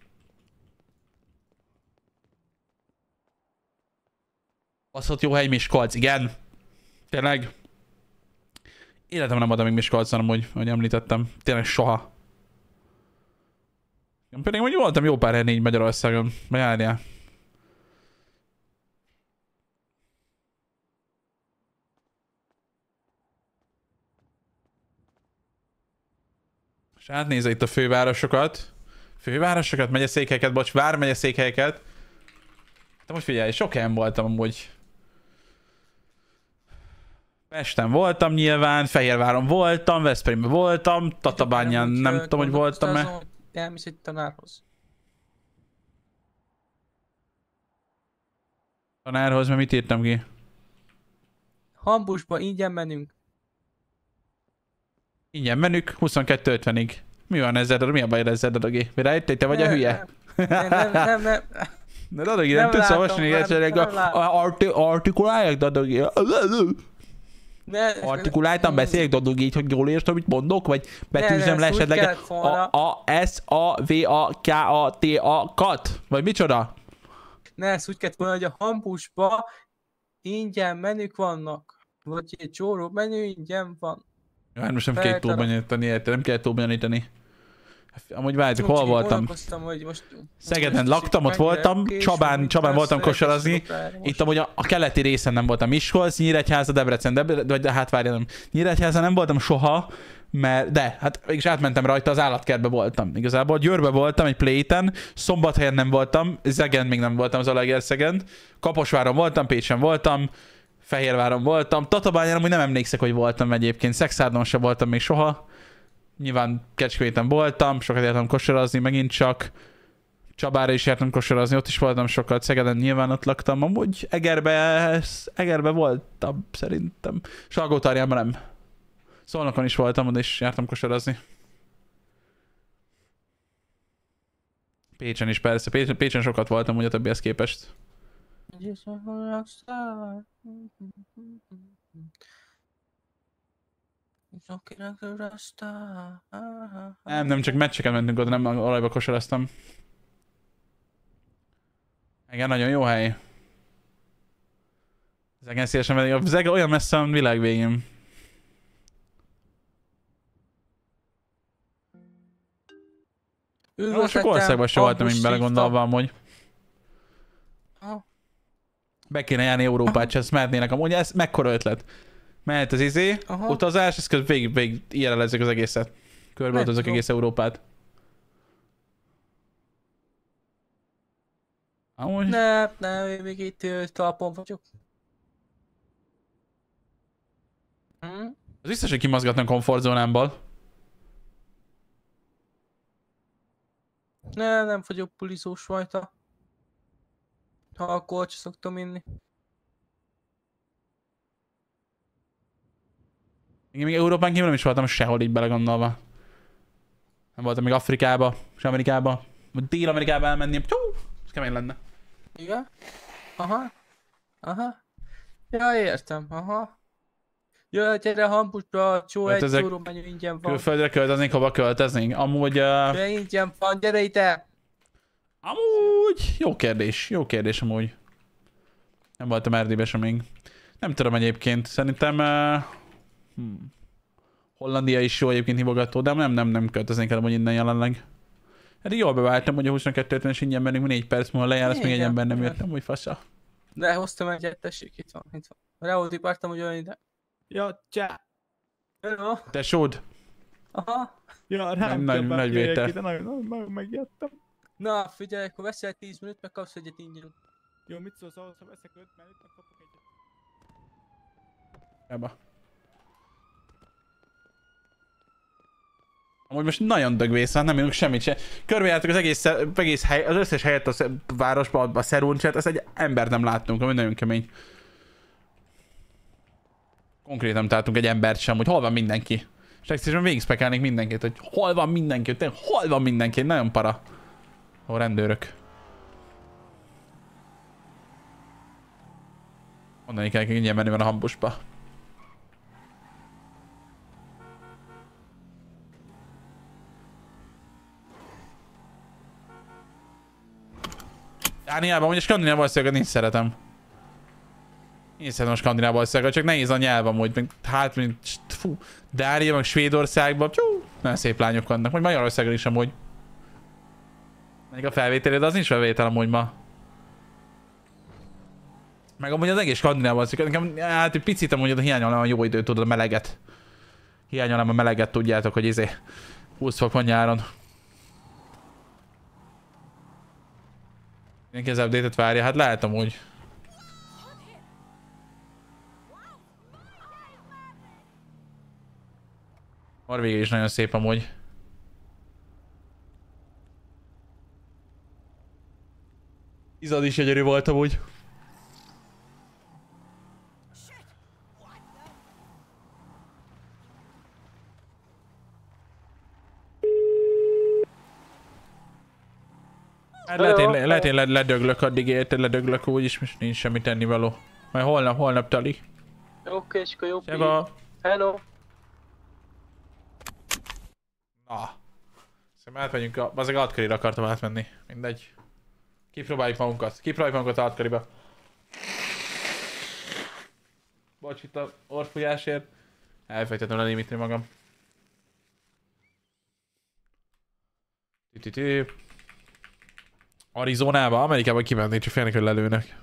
Baszott jó hely Miskolc, igen. Tényleg. Életemben nem adom még Miskolcon amúgy, ahogy említettem. Tényleg soha. Én pedig mondjuk voltam jó pár helyen így Magyarországon. Járjál. És átnézze itt a fővárosokat. Fővárosokat, megyeszékhelyeket, bocs, vármegyeszékhelyeket. De most figyelj, sok helyen voltam amúgy. Pesten voltam nyilván, Fehérváron voltam, Veszprémben voltam, Tatabányán nem tudom, hogy voltam-e. Elmész egy tanárhoz. Tanárhoz, mert mit írtam ki? Hambusba ingyen menünk. Ingyen menük, 22.50-ig. Mi van ezzel? Mi a baj ezzel, Dadogi? Mi rájöttél, te vagy a hülye? Nem. De Dadogi, nem tudsz olvasni egyszerűen artikulálják, Dadogi. Artikuláltan beszéljek, Dadogi, így, hogy jól értem, amit mondok? Vagy betűzöm le esetleg A-S-A-V-A-K-A-T-A-kat? Vagy micsoda? Ne, ezt úgy kellett volna, hogy a Hampusba ingyen menük vannak. Vagy egy csóró menü ingyen van. Ja, hát most nem kell túl bonyolítani, érted? Nem kell túl bonyolítani. Amúgy várjátok, hol voltam? Szegeden laktam, ott voltam, Csabán voltam kosarazni. Itt amúgy a keleti részen nem voltam. Miskolc, Nyíregyháza, Debrecen, vagy hát várjam, Nyíregyháza nem voltam soha, de hát mégis átmentem rajta, az állatkertbe voltam. Igazából Győrbe voltam egy Playten, Szombathelyen nem voltam, Zegen még nem voltam, az Zalaegerszegen, Kaposváron voltam, Pécsen voltam, Fehérváron voltam, Tatabányán amúgy nem emlékszek, hogy voltam egyébként, Szexárdon sem voltam még soha. Nyilván Kecskeméten voltam, sokat jártam kosarazni, megint csak. Csabára is jártam kosarazni, ott is voltam sokat, Szegeden nyilván ott laktam, amúgy Egerbe voltam szerintem. Salgótarjánban nem. Szolnokon is voltam, oda is jártam kosarazni. Pécsen is persze, Pécsen sokat voltam úgy a többihez képest. Nem, csak meccseken mentünk oda, nem olajba kosaraztam. Igen, nagyon jó hely. Zegen szívesen megyek, a Zege olyan messze van világ végén. Sok országban se voltam én belegondolva amúgy. Be kéne járni Európát, se ezt mehetnének amúgy, ez mekkora ötlet. Mehet az utazás, ez közben végig IRL-ezzük az egészet. Körbeutazok egész Európát. Amúgy? Nem, én még itt talpon vagyok. Az biztos, hogy kimozgatnak a komfortzónámból. Nem vagyok pulizós fajta. Ha alkoholt sem szoktam inni. Én még Európán kívül nem is voltam sehol így belegondolva. Nem voltam még Afrikába, és Amerikába, vagy Dél-Amerikába elmenni. Ez kemény lenne. Igen? Aha. Ja, értem, Ja, gyere Hampusra, egy csóró menü ingyen van. Külföldre költöznénk, hova költöznénk? Amúgy... De ingyen van, gyere ide! Amúgy... Jó kérdés amúgy. Nem voltam Erdélybe sem még. Nem tudom egyébként, szerintem... Hollandia is jó egyébként hívogató, de nem költöznénk el amúgy innen jelenleg. Eddig jól beváltam, hogy a 22-50-es ingyen mennünk, 4 perc múlva lejár, ezt még egy ember nem jött, amúgy fasza. De hoztam egyet, tessék, itt van. Reóti pártam, hogy olyan ide. Ja, csá! Hello! Tesód! Aha! Ja, rám nagy vétel. De nagyon megjöttem. Na, figyelj, akkor veszel 10 minut, meg kapsz egyet ingyen. Jó, mit szólsz ahhoz, ha veszek 5 minut, meg kapok egyet? Ebba. Amúgy most nagyon dögvészán, nem jönünk semmit se. Körbejártuk az egész hely, az összes helyet a városban, a Szeruncset, ezt egy embert nem láttunk, ami nagyon kemény. Konkrétan nem találtunk egy embert sem, hogy hol van mindenki. És egyszerűen végigspekálnék mindenkit, hogy hol van mindenki, nagyon para. A rendőrök. Mondani kell, hogy ingyen menni van a Hampusba. Dániában, ugye skandináv országokat nincs szeretem. Én szeretem a skandináv országokat, csak nehéz a nyelv amúgy. Hát, mint Dánia, meg Svédországban, nagyon szép lányok vannak. Vagy Magyarországon is amúgy. Még a felvételed, az nincs felvétel amúgy ma. Meg amúgy az egész skandináv országokat, nekem hát egy picit amúgy hiányolnám a jó időt, tudod, a meleget. Hiányolnám a meleget, tudjátok, hogy 20 fok van nyáron. Mindenki az update-et várja, hát lehet amúgy. Norvégia is nagyon szép amúgy. Izad is gyönyörű volt amúgy. Hát lehet én ledöglök addig érted, ledöglök úgyis, most nincs semmi tennivaló. Majd holnap tali. Oké, és akkor jó. Szeva. Hello. Na. Szerintem átmegyünk a... Bazeg Altkarira akartam átmenni. Mindegy. Kipróbáljuk magunkat Altkariba. Bocs itt a orfújásért. Elfejtettem lelimitni magam. Arizonába, Amerikába kimennék, csak félnek, hogy lelőnek.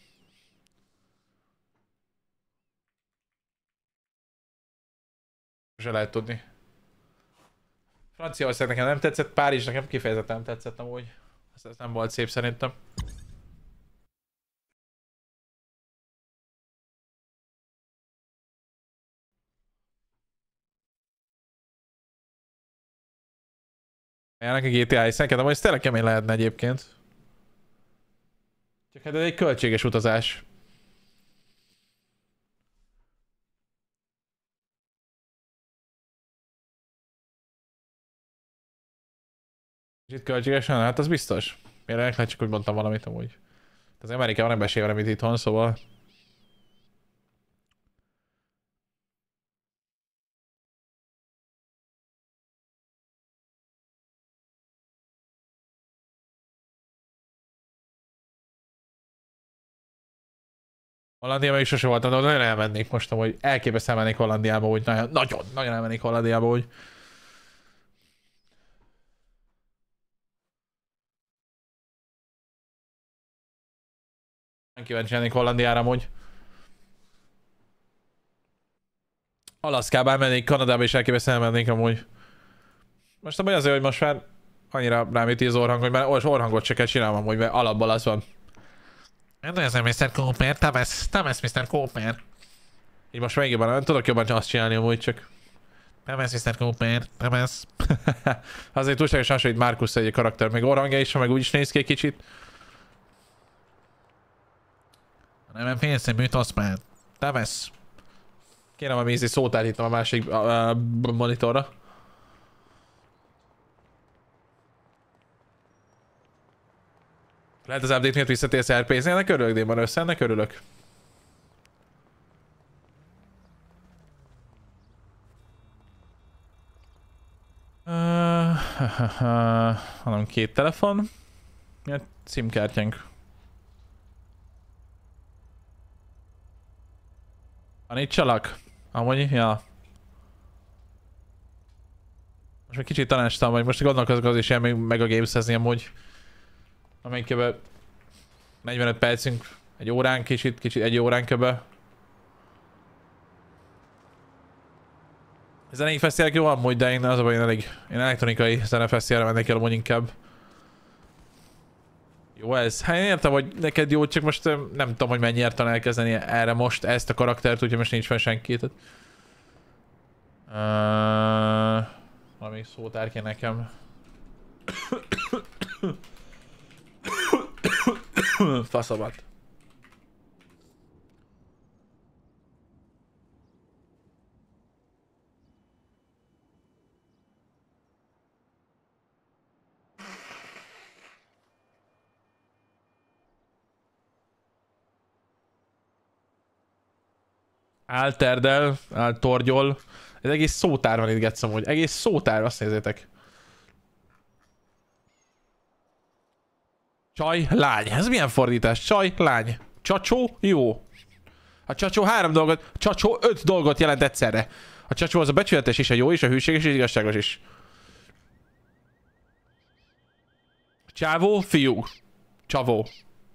Se lehet tudni. Franciaország nekem nem tetszett, Párizs nekem kifejezetten nem tetszett amúgy. Ez nem volt szép szerintem. Járnak a GTA-i szerintem, hogy ez tényleg kemény lehetne egyébként. Csak hát ez egy költséges utazás. Kicsit költségesen? Hát az biztos. Miért lehet csak úgy mondtam valamit amúgy. Az Amerikában nem besél valamit itthon, szóval... Hollandiában is sose voltam, de nagyon elmennék most, hogy elképesztően elmennék Hollandiába, úgy nagyon elmennék Hollandiába, úgy. Nem kíváncsi lennék Hollandiára amúgy. Alaszkába elmennék, Kanadába is elképesztően elmennék amúgy. Most nem azért, hogy most már annyira rám üti az orrhang, hogy már orrhangot se kell csinálnom amúgy, mert alapból az van. Üdvözlöm, Mr. Cooper, Tames, Mr. Cooper. Így most még jobban, tudok jobban azt csinálni amúgy, csak... Tames, Mr. Cooper, Tames. Azért túlságosan hasonlít Marcus egy karakter, még orrangja is, meg úgy is néz ki egy kicsit. Nem pénzem, mint Osman. Tames. Kérem a mézi szót állítom a másik monitorra. Lehet az update miatt visszatérsz RP-zni, ennek örülök, Démon össze, ennek örülök. Hanem 2 telefon. Milyen címkártyánk? Tanítsalak? Amúgy, ja. Most még kicsit tanácstam, vagy most gondolkozok az is ilyen meg a gamesezni amúgy. Amelyik kb. 45 percünk, egy órán kicsit egy órán kb. Zenei fesztiválok jó amúgy, de én az a baj, én elektronikai zenefesztiválra mennék el amúgy inkább. Jó ez. Hát én értem, hogy neked jó, csak most nem tudom, hogy mennyi értem elkezdeni erre most ezt a karaktert, úgyhogy most nincs fel senki. Valami szótár kell nekem. Faszabat. Álterdel, áltorgyol. Ez egész szótár van itt, Getsz, amúgy. Egész szótár, azt nézzétek. Csaj, lány. Ez milyen fordítás? Csaj, lány. Csacsó, jó. A csacsó 3 dolgot, csacsó 5 dolgot jelent egyszerre. A csacsó az a becsületes is, a jó is, a hűséges és igazságos is. Csávó, fiú. Csavó.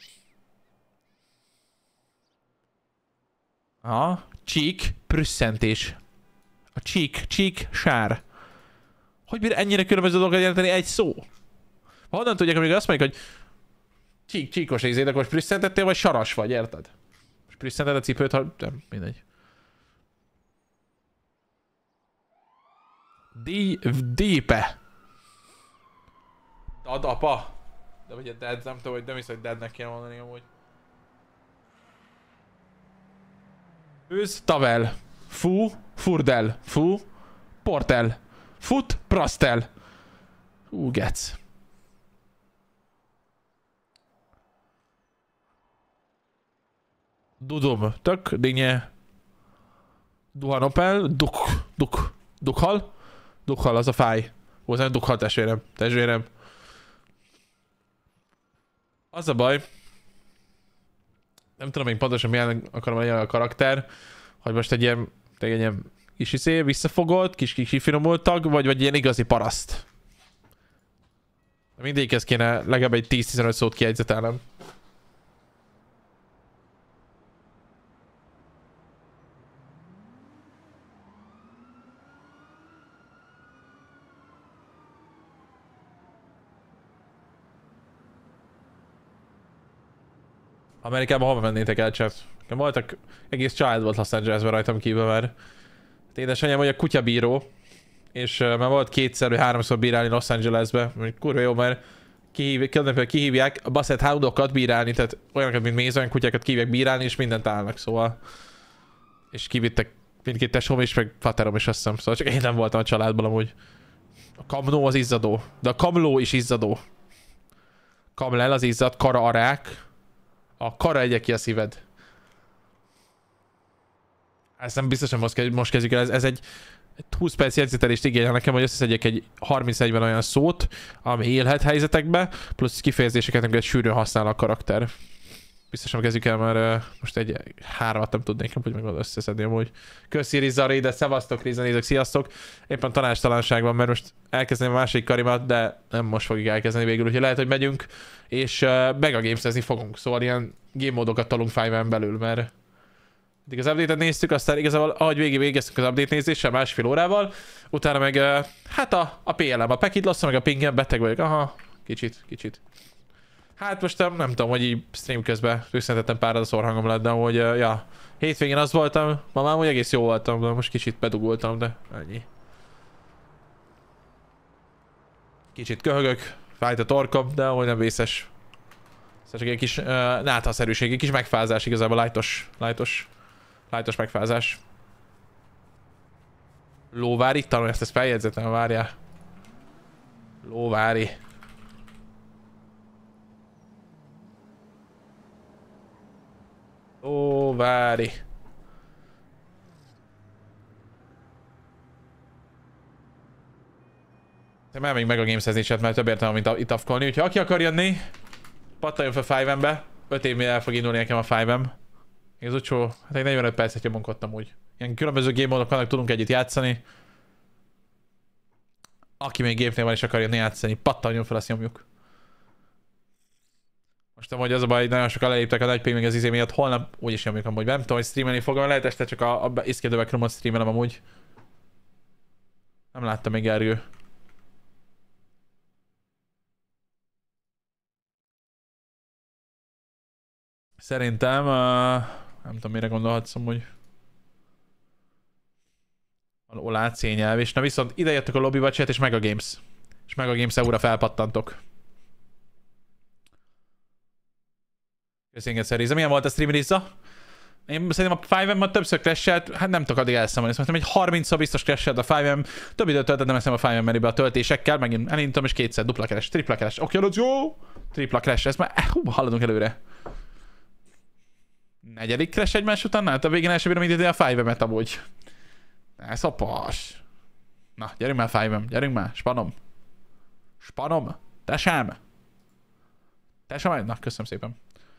Aha. Csík, prüsszentés. A csík, sár. Hogy bír ennyire különböző dolgokat jelenteni egy szó? Honnan tudják, amikor azt mondják, hogy csíkos izéd, akkor most prüsszentettél, vagy saras vagy, érted? Most prüsszented a cipőt, ha... nem, mindegy. Dípe. Dad, apa. De vagy a dad, nem tudom, hogy nem hiszem, hogy dadnek kéne mondani amúgy. Ősz, tavel. Fú, furdel. Fú, portel. Fut, prastel. Gec. Dudum, tök, dinnye. Duhanopel, dukhal. Dukhal, az a fáj. Hozzám dukhal testvérem. Az a baj. Nem tudom még pontosan milyen akarom legyen a karakter. Hogy most egy ilyen kis visszafogott, kis kifinomult tag, vagy ilyen igazi paraszt. Mindegyikhez kéne legalább egy 10-15 szót kiegyzetelnem. Amerikában hova mennétek el, chat? Voltak, egész család volt Los Angelesben rajtam kívül már. Édesanyám vagy a kutyabíró, és már volt 2-3-szor bírálni Los Angelesbe, kurva jó, mert kihívják a Basset Houndokat bírálni, tehát olyanokat, mint Maze, olyan kutyákat kihívják bírálni, és mindent állnak, szóval. És kivittek mindkét tesóm is, meg faterom is, azt hiszem, szóval csak én nem voltam a családban amúgy. A kamló az izzadó, de a kamló is izzadó. Kamlel az izzad, kara arák. A kara egye ki a szíved. Ezt nem biztosan most kezdjük el, ez egy 20 perc jegyzetelést igényel nekem, hogy összeszedjek egy 30-40 olyan szót, ami élhet helyzetekbe, plusz kifejezéseket, amiket sűrűn használ a karakter. Biztosan kezdjük el, mert most egy 3-at nem tudnék, hogy meg összeszedni amúgy. Köszi Rizza Rédet, szevasztok Rizza, nézők, sziasztok! Éppen tanácstalanság van, mert most elkezdeném a másik karimat, de nem most fogjuk elkezdeni végül, úgyhogy lehet, hogy megyünk, és mega gamesezni fogunk, szóval ilyen game módokat tolunk 5-en belül, mert addig az update-et néztük, aztán igazából ahogy végeztük az update nézéssel, másfél órával, utána meg hát a PLM, a Packet Loss, meg a pingem, beteg vagyok, aha, kicsit. Hát most nem tudom, hogy így stream közben rögzítettem párat a szorhangom lett, de hogy ja, hétvégén az voltam, ma már úgy egész jó voltam, de most kicsit bedugultam, de ennyi. Kicsit köhögök, fájt a torkom, de hogy nem vészes. Szóval csak egy kis náthaszerűség, egy kis megfázás igazából, lightos megfázás. Lóvári, tanul ezt feljegyzetem, várjál. Lóvári. Lóvári. Nem elmegyünk meg a gamesezni, mert több értelme, mint itt afkolni, úgyhogy aki akar jönni, pattanjon fel 5-be. 5 évnél el fog indulni nekem a 5-em. Az utcsó, hát egy 45 percet nyomonkodtam úgy. Ilyen különböző game módok vannak, tudunk együtt játszani. Aki még gépnél van és akar jönni játszani, pattanjon fel, azt nyomjuk. Most amúgy az a baj, nagyon sokan leléptek a nagy ping meg az izé miatt, holnap úgyis nyomjuk amúgy. Nem tudom, hogy streamelni fogom, lehet este csak a Iszkédőbe Chromot streamelem amúgy. Nem láttam még Gergő. Szerintem, nem tudom mire gondolhatsz amúgy. Olá, C-nyelv, és na viszont ide jöttök a lobbyba, chat, és Mega Games. És Mega Games EU-ra felpattantok. Köszönjük Rizza. Milyen volt a stream, Rizza? Én szerintem a 5M-mal többször crashelt, hát nem tudok addig elszámolni. Szóval egy 30-szor biztos crashelt a 5M. Több időt töltöttem ezt a 5M meribe a töltésekkel, megint elindítom és kétszer dupla crash, tripla crash. Oké, let's go! Tripla crash, ezt már haladunk előre. Negyedik crash egymás után, hát a végén el sem bírom idézni a 5M-et amúgy. Ne szopas. Na, gyerünk már 5M, gyerünk már, spanom. Spanom, tesám. Tesám, na, köszönöm szépen.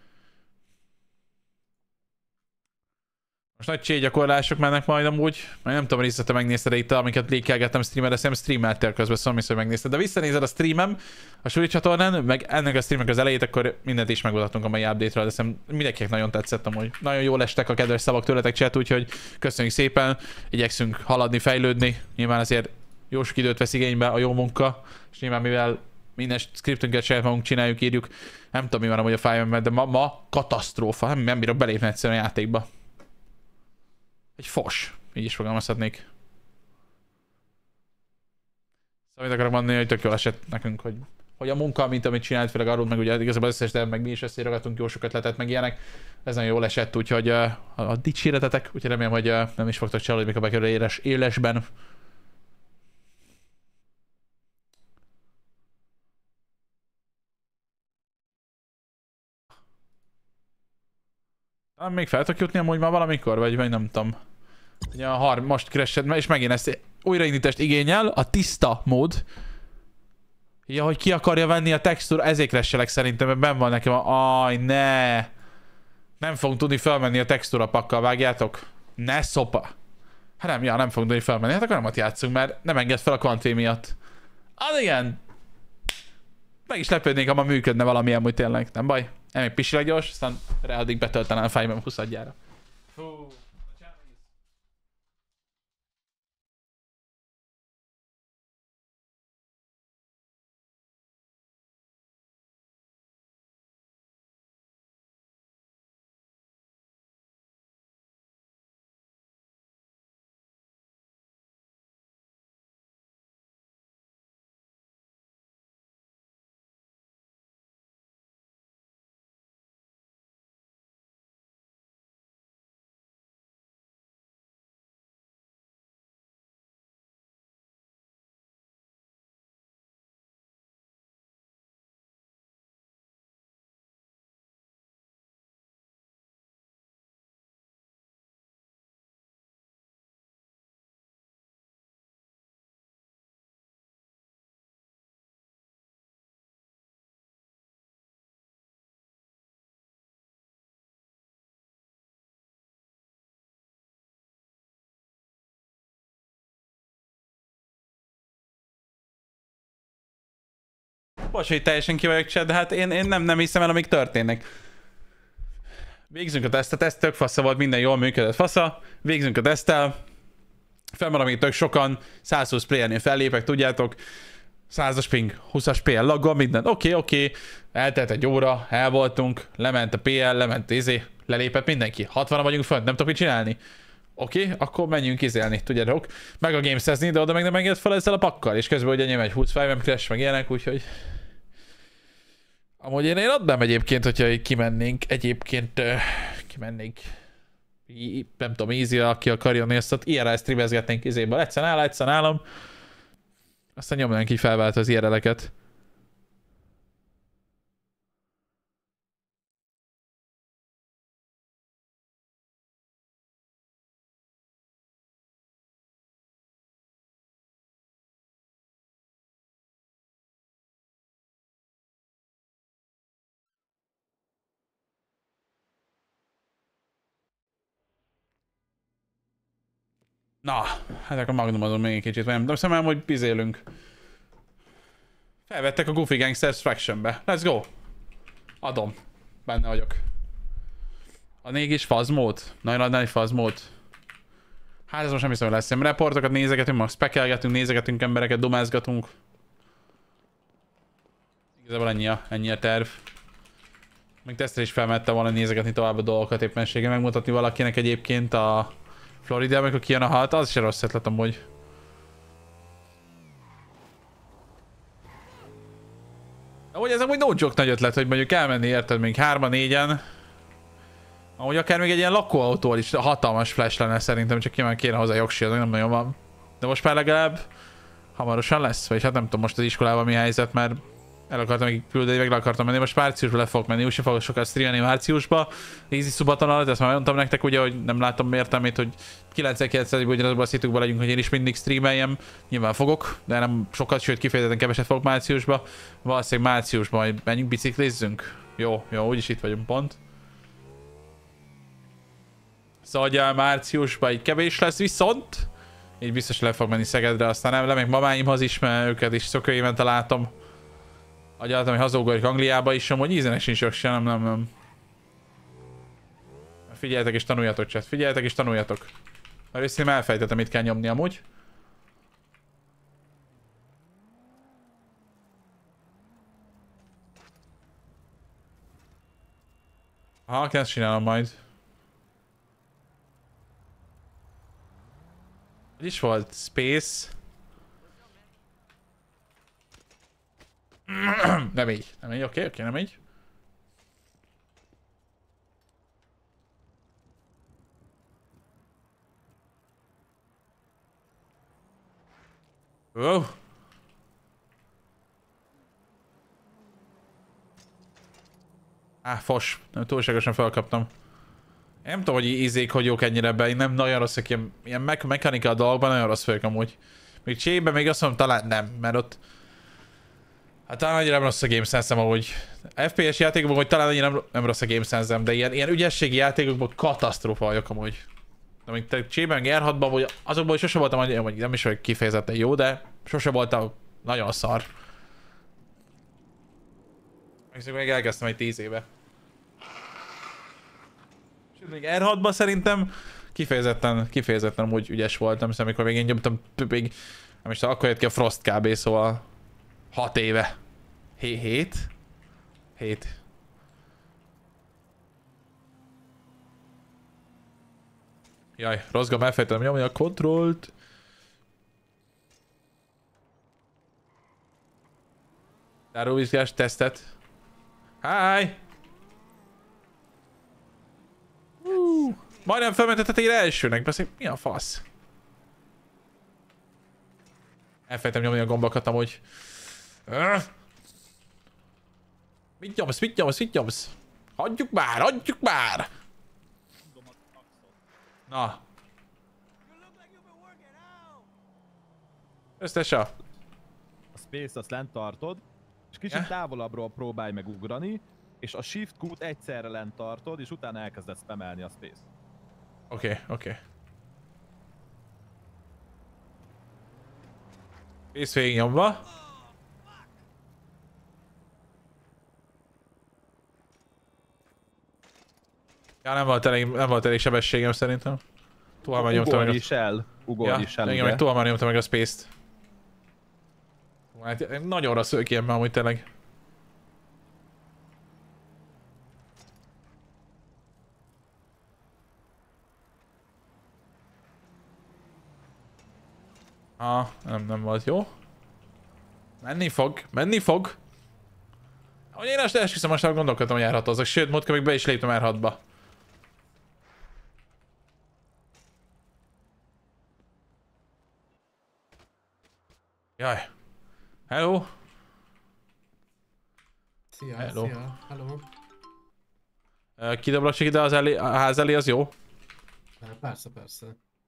Most nagy cségyakorlások mennek majd amúgy. Majd nem tudom, Rizza, te megnézted itt, amiket lékelgettem streamer, de szerintem streameltél közben, szóval hogy megnézted. De visszanézed a streamem a Suri csatornán, meg ennek a streamnek az elejét, akkor mindent is megmutatunk a mai update-ről, de szerintem mindenkinek nagyon tetszett amúgy. Nagyon jól estek a kedves szavak tőletek, chat, úgyhogy köszönjük szépen. Igyekszünk haladni, fejlődni. Nyilván azért jó sok időt vesz igénybe a jó munka, és nyilván mivel minden scriptünket saját magunk csináljuk, írjuk. Nem tudom, mi van amúgy a 5M-ben, de ma katasztrófa. Nem bírok belépni egyszerűen a játékba. Egy fos, így is fogalmazhatnék. Szóval mit akarok mondani, hogy tök jól esett nekünk, hogy a munka, mint amit csinált, főleg arról, meg ugye igazából összes, de meg mi is összeragadtunk jó sok ötletet, meg ilyenek. Ez nagyon jól esett, úgyhogy a dicséretetek, úgyhogy remélem, hogy nem is fogtok csalódni, mikor bekerül élesben. Még fel tudok jutni amúgy már valamikor, vagy nem tudom. Ugye most keresed, és megint ezt újraindítást igényel, a tiszta mód. Ja, hogy ki akarja venni a textúra, ezért keresselek szerintem, mert benn van nekem aj, ne. Nem fogunk tudni felmenni a textúra pakkal, vágjátok? Ne szopa. Hát nem, ja, nem fogunk tudni felmenni, hát akkor nem ott játszunk, mert nem enged fel a kvantvé miatt. Az igen. Meg is lepődnék, ha ma működne valami amúgy tényleg, nem baj. Nem még pisileg gyors, aztán addig betöltenem a fejmem 20-adjára. Fú. Bocs, hogy teljesen ki vagyok csinálni, de hát én nem hiszem el, amíg történnek. Végzünk a tesztet, ez tök fasza volt, minden jól működött fasza. Végzünk a teszttel. Felmaradom még tök sokan, 120 playernél fellépek, tudjátok. 100-as ping, 20-as PL laggal, minden. Oké. Eltelt egy óra, el voltunk, lement a PL, lement lelépett mindenki. 60-an vagyunk fönt, nem tudok mit csinálni. Oké, akkor menjünk izélni, tudjátok. Meg a gamesezni, de oda meg nem enged fel ezzel a pakkal. És közben ugye enyém egy 25 crash, meg ilyenek, úgyhogy... Amúgy én adnám egyébként, hogyha kimennénk, nem tudom, easy, aki akarja nézni, IRL streamezgetnénk izébe. Egyszer nálam. Aztán nyomnánk így felvált az IRL-eket. Na, hát akkor magnumozom még egy kicsit, nem tudom, szemem, hogy bizélünk. Felvettek a Goofy Gangsters Faction-be. Let's go! Adom. Benne vagyok. A is fazmód? Nagyon adnál egy fazmód. Hát ez most nem hiszem, hogy lesz. Reportokat nézegetünk, most spekelgetünk, nézegetünk embereket, dumázgatunk. Igazából ennyi a terv. Még tesztel is felmette volna nézegetni tovább a dolgokat éppenséggel, megmutatni valakinek egyébként a Floridában, amikor kijön a halt, az is rossz ötlet amúgy. Ahogy ez amúgy no joke nagy ötlet, hogy mondjuk elmenni, érted, még 3-4-en. Ahogy akár még egy ilyen lakóautóval is hatalmas flash lenne szerintem, csak nyilván kéne hozzá jogshield, nem nagyon van. De most már legalább hamarosan lesz, vagy hát nem tudom most az iskolában mi helyzet, mert el akartam még küldeni, meg le akartam menni, most márciusban le fogok menni, úgyse fogok sokat streamelni márciusba. Easy Subaton alatt, ezt már mondtam nektek ugye, hogy nem látom értelmét, hogy 99%-ban ugyanazban a szitukban legyünk, hogy én is mindig streameljem. Nyilván fogok, de nem sokat, sőt kifejezetten keveset fogok márciusba. Valószínűleg márciusban majd menjünk, biciklizzünk. Jó, úgyis itt vagyunk pont. Szóval ugye márciusban így kevés lesz, viszont így biztos le fog menni Szegedre, aztán lemegyek mamáimhoz is, mert őket is szökőévente látom. Agyaltam, hogy hazugorjuk Angliába is, hogy ízenek sincs sok se, nem. Figyeljetek és tanuljatok, chat. Figyeljetek és tanuljatok. Mert őszintén elfejtettem, mit kell nyomni amúgy. Aha, ezt csinálom majd. Hogy is volt? Space. Nem így, oké, nem így. Oh. Fos, nem túlságosan felkaptam. Nem tudom, hogy ízék, hogy jók ennyire be, én nem nagyon rosszak, ilyen mechanika dolgokban nagyon rossz vagyok amúgy. Még csébe még azt mondom, talán nem, mert ott... Hát talán annyira nem rossz a game sense-em amúgy. FPS játékokban, hogy talán annyira nem rossz a game sense-em, de ilyen ügyességi játékokban katasztrófa vagyok amúgy. De még te csébe meg R6-ban, vagy azokban, hogy sose voltam, vagy nem is vagyok kifejezetten jó, de sose voltam nagyon szar. Még elkezdtem egy 10 éve. És még R6-ban szerintem kifejezetten úgy ügyes voltam, hiszen amikor még én nyomtam, még nem is tudom, akkor jött ki a Frost kb, szóval 6 éve. 7? Jaj, rosszgam, elfelejtettem nyomni a kontrollt. Záróvizsgás tesztet. Hi! Majdnem felmentett a tére elsőnek, beszél, mi a fasz? Elfelejtem nyomni a gombokat amúgy. Mit nyomsz? Hagyjuk már! Na. Összese. A space azt lent tartod, és kicsit távolabbról próbálj meg ugrani, és a shift Q-t egyszerre lent tartod, és utána elkezded spamelni a space. Oké. Space végig nyomva. Ja, nem volt elég sebességem szerintem. Túl hamar nyomtam meg Ugorj is el, igen, meg túl hamar nyomtam meg a space-t. Hát nagyon rossz ilyen amúgy tényleg. Nem volt jó. Menni fog. Ahogy én azt esküszöm, most gondolkodtam, hogy R6-ozzak, sőt, múltkor még be is léptem R6-ba. Jaj. Hello. Szia. Kidoblak ide a ház elé, az jó? Persze.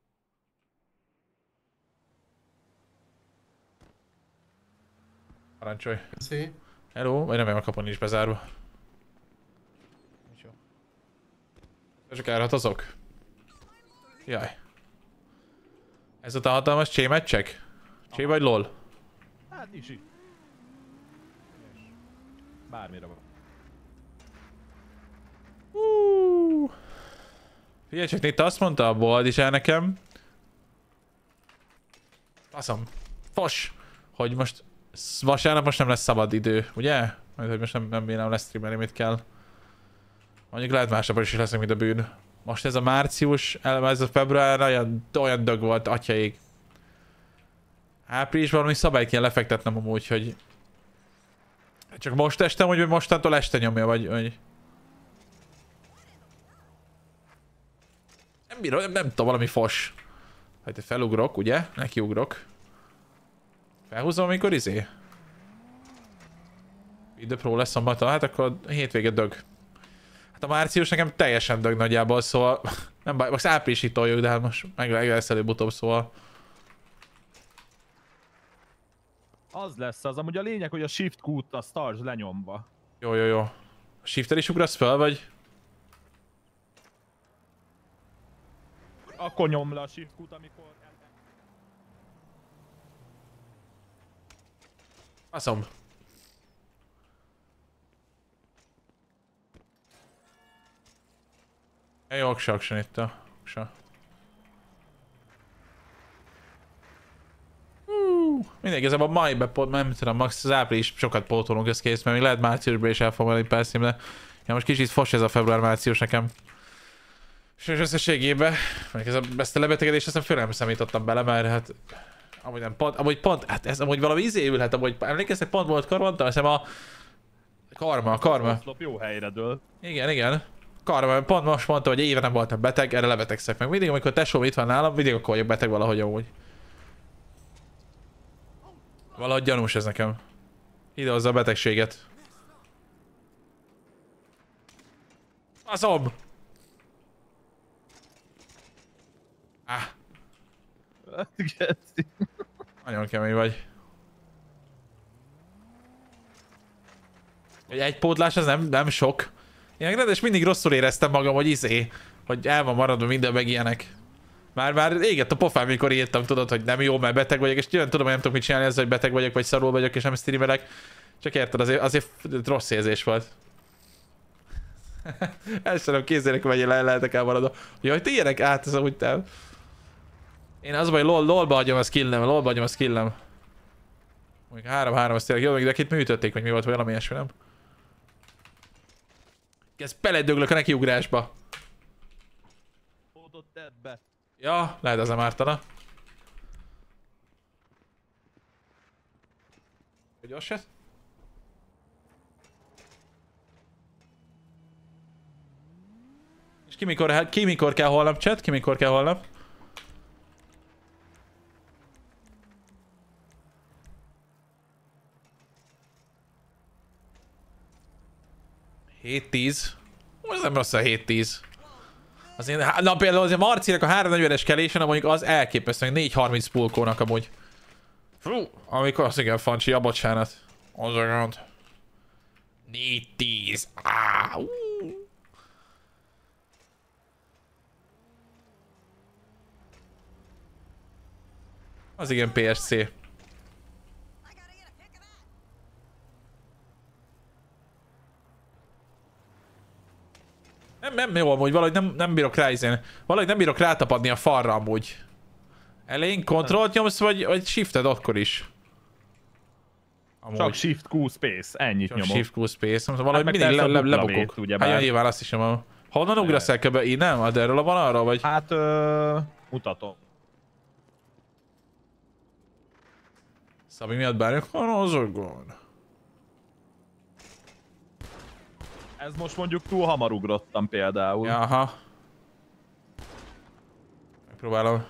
Parancsolj. Köszi. Hello, vagy remélem a kapon nincs bezárva. Jó. Csak elhatozok? Jaj. Ez ott a hatalmas csémeccsek? Csé vagy lol? Hát nincs itt. Bármire van. Figyelj csak, itt azt mondta a bold is el nekem. Faszom. Fos! Hogy most vasárnap most nem lesz szabad idő, ugye? Mert hogy most nem bírnám lesztreamelni, mit kell. Mondjuk lehet másnap is lesznek, mint a bűn. Most ez a március, ez a február olyan dög volt, atyaig. Április valami szabályt kéne lefektetnem amúgy, hogy... Csak most este, hogy mostantól este nyomja, vagy... Nem bírom, nem tudom, valami fos. Hát felugrok, ugye? Nekiugrok. Felhúzom, amikor izé? Video Pro lesz szombaton, hát akkor a hétvége dög. Hát a március nekem teljesen dög nagyjából, szóval... Nem baj, most áprilisig toljuk, de hát most meg lesz előbb-utóbb, szóval... Az lesz az, amúgy a lényeg, hogy a shift Q-t azt tartsd lenyomva. Jó. A shifter is ugrasz fel, vagy? Akkor nyom le a shift Q-t, amikor... Faszom. Jó, action itt a... Mindegy, ez a mai nem tudom, max az április sokat pótolunk, ez kész, mert még lehet márciusban is el fog menni persze, de ja, most kicsit fos ez a február-március nekem. És összességében, ezt a lebetegedést aztán föl nem számítottam bele, mert hát amúgy nem pont, hát ez amúgy valami ül, hát amúgy emlékeztek, pont volt karbantal, hiszem a karma. Oszlop jó helyre dől. Igen. Karma, pont most mondta, hogy éve nem voltam beteg, erre lebetegszek meg. Mindig, amikor tesóm itt van nálam, mindig akkor vagyok beteg valahogy amúgy. Valahogy gyanús ez nekem. Idehozza a betegséget. Faszom! Nagyon kemény vagy. Egy pótlás az nem sok. Én rendes mindig rosszul éreztem magam, hogy el van maradva minden meg ilyenek. Már égett a pofám, mikor írtam, tudod, hogy nem jó, mert beteg vagyok, és tudom, hogy nem tudok mit csinálni ezzel, hogy beteg vagyok, vagy szarul vagyok, és nem streamelek. Csak érted, azért rossz érzés volt. El sem képzelni, hogy mennyire lehetek elmaradva. Jaj, ti ilyenek át, ez amúgy te. Én az baj, lolba hagyom a skillem, Mondjuk 3-3, az tényleg jó, még de itt műtötték, vagy mi volt, valami ilyesmi, nem? Ez beledöglök a nekiugrásba. Hódott ebbe. Ja, lehet ez nem ártana. Hogy gyors ez? És ki mikor kell holnap, chat? Ki mikor kell holnap? (7-10) Ez nem rossz a 7-10. Azért, na például azért Marcinak a 340-es kelésen, mondjuk az elképesztő, 4-30 pulkónak amúgy. Fú, amikor az igen, Fancsi, a bocsánat. Az a gond. 4-10. Az igen, PSC. Nem jó amúgy, valahogy nem bírok rá valahogy nem bírok rátapadni a falra amúgy. Elején kontrollt nyomsz, vagy shifted akkor is? Amúgy. Csak shift Q space, ennyit csak nyomok. Shift Q space, valahogy mindig lebukok. Hát nyilván azt is nyomom. Honnan ugrasz el kb? Innen? De erről van arra vagy? Hát mutatom. Szabi miatt bárjak? Az a gond. Ez most mondjuk túl hamar ugrottam például. Aha. Megpróbálom.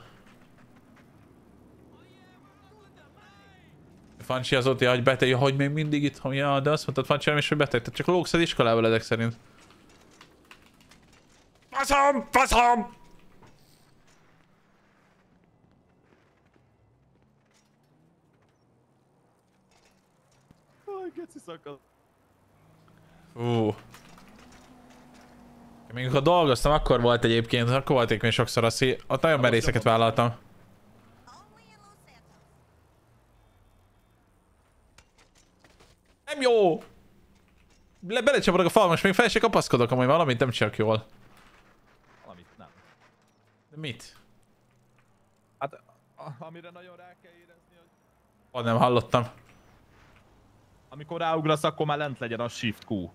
Fancsi az ott, hogy beteg, hogy még mindig itt, ja, de azt mondtad Fancsi, nem is, hogy beteg, tehát csak lógsz az iskolával ezek szerint. Faszom! Faszom! Aj, geci szakad. Még amikor dolgoztam, akkor volt egyébként, akkor volték még sokszor ott nagyon merészeket vállaltam. Nem jó! Belecsapodok a fal, most még fel se kapaszkodok, amúgy valamit nem csak jól. Valamit nem. De mit? Hát, amire nagyon rá kell érezni, hogy... Nem hallottam. Amikor ráugrasz, akkor már lent legyen a Shift Q.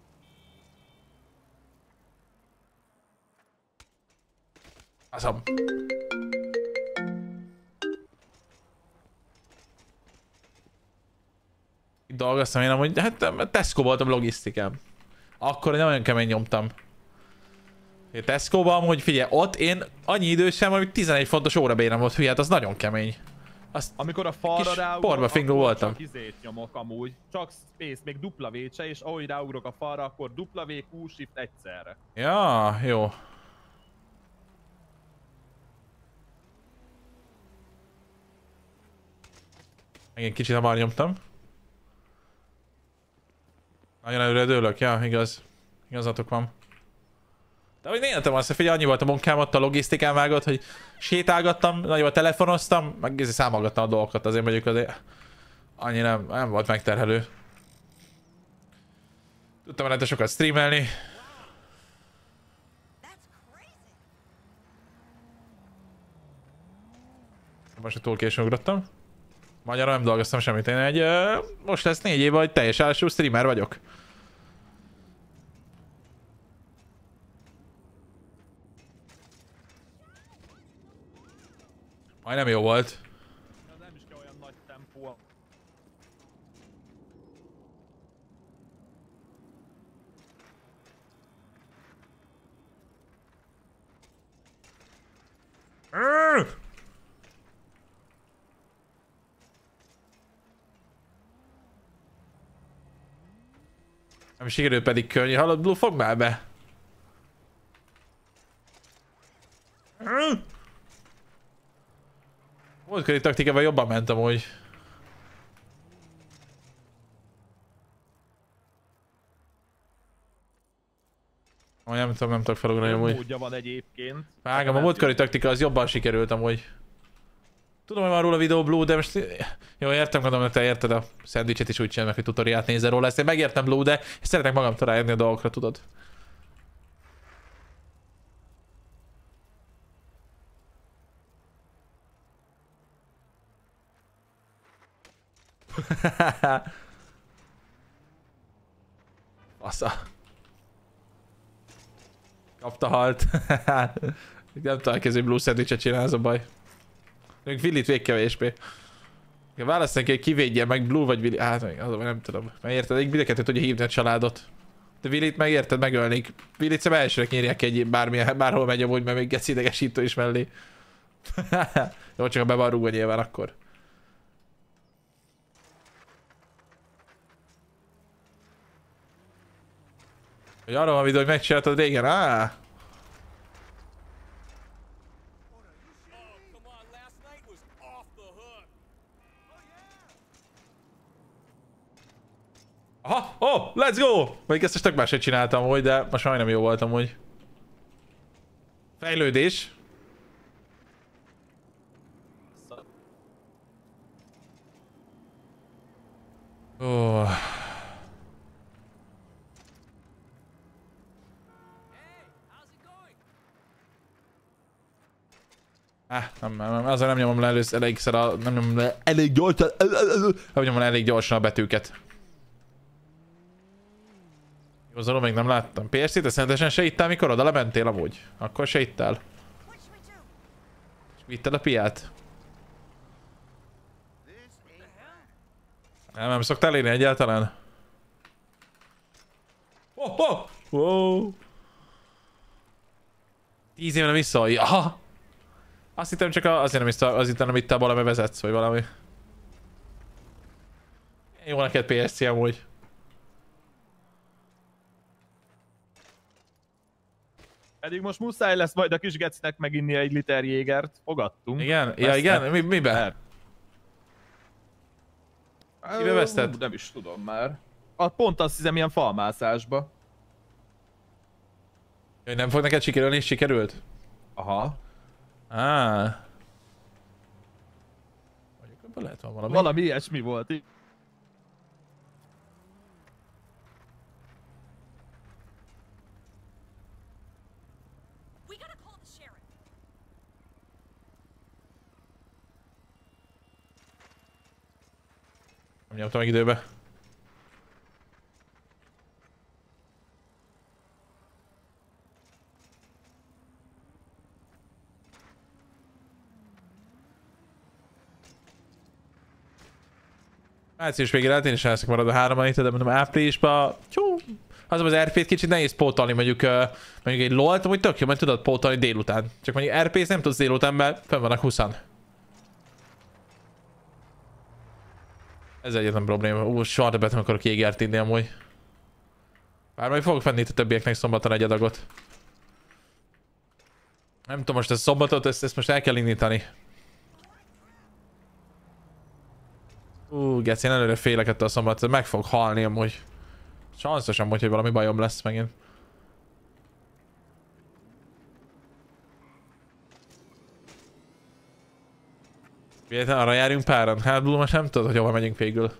Azam. Itt dolgoztam én amúgy, hát Tesco voltam logisztikám. Akkor nem olyan kemény nyomtam. Tesco-ban amúgy figyelj, ott én annyi idősem, hogy 11 fontos órabérem volt, hülye, hát az nagyon kemény. Azt amikor a falra ráugrok, voltam. Csak izét nyomok amúgy. Csak space, még dupla V-cse, és ahogy ráugrok a falra, akkor dupla V, Q, Shift egyszerre. Ja, jó. Megint kicsit hamar nyomtam. Nagyon előre dőlök, ja, igaz. Igazatok van. De hogy néztem azt, hogy figyelj, annyi volt a munkám ott, a logisztikám vágott, hogy sétálgattam, nagyobb telefonoztam, meg számolgattam a dolgokat, azért mondjuk azért annyi nem volt megterhelő. Tudtam rá sokat streamelni. Most túl későn ugrottam. Magyarul nem dolgoztam semmit, én most lesz 4 év, hogy teljes állású streamer vagyok. Majdnem jó volt. Nem is kell olyan nagy tempó. Nem sikerül pedig könnyű, hallod, Blue, fogd már be! múltkori taktikával jobban mentem úgy. Nem tudok felugrani amúgy. Módja van egyébként. Vágom, a múltkori taktika az jobban sikerült amúgy. Tudom, hogy van róla videó Blue, de most... Jó, értem, gondolom, hogy te érted a szendvicset is úgy csinálnak, hogy tutoriát nézel róla. Ezt én megértem Blue, de szeretek magamtól rájönni a dolgokra, tudod. Fasza. Kapta halt. Nem találkozó Blue szendvicset csinál, az a baj. Még Willit vég kevésbé. Választani kell, hogy kivédjen meg Blue vagy Willy. Hát az nem tudom. Megérted? Mindenkettőt tudja hívni a családot. De Willit megérted, megölnék. Willit szem elsőnek nyírják egy bárhol megy amúgy, mert még geci idegesítő is mellé. Jó, csak ha be van rúgva nyilván akkor. Hogy arra van videó, hogy megcsináltad régen, Aha, oh, let's go! Még ezt tök máshogy csináltam úgy, de most majdnem jó voltam úgy. Fejlődés. Oh. Nem, azért nem nyomom le először elégszer nem nyomom le elég gyorsan, nem nyomom le elég gyorsan a betűket. Igazoló még nem láttam. PSC-t, te szentesen se ittál, mikor oda lementél amúgy? Akkor se ittál. És vitted a piát? Nem szoktál élni egyáltalán? Wow. 10 éve nem vissza, aha! Azt hittem csak azért nem ittál valami vezetsz, vagy valami. Jó neked PSC amúgy. Pedig most muszáj lesz majd a kis gecinek meginni egy liter jégert. Fogadtunk. Igen? Ja, igen? Miben? Miben veszted? Nem is tudom már. Pont azt hiszem ilyen falmászásba. Hogy nem fog neked sikerülni, és sikerült? Aha. Mondjuk ebben lehet van valami. Valami ilyesmi volt. Nem nyomtam meg időbe. Március végére hát én is elszak marad a 3 anita, de mondom áprilisban... Az RP-t kicsit nehéz pótolni, mondjuk egy LOL-t, amúgy tök jó, mert tudod pótolni délután. Csak mondjuk RP-t nem tudsz délután, mert fenn vannak 20-an. Ez egyetlen probléma. Soha többet nem akarok jégert inni amúgy. Bár majd fogok venni itt a többieknek szombaton egy adagot. Nem tudom most ezt szombatot, ezt most el kell indítani. Geci, én előre félek ettől a szombatot, meg fog halni amúgy. Sanszos amúgy, hogy valami bajom lesz megint. Véletlen arra járjunk páran? Hát Blue most nem tudod, hogy hova megyünk végül.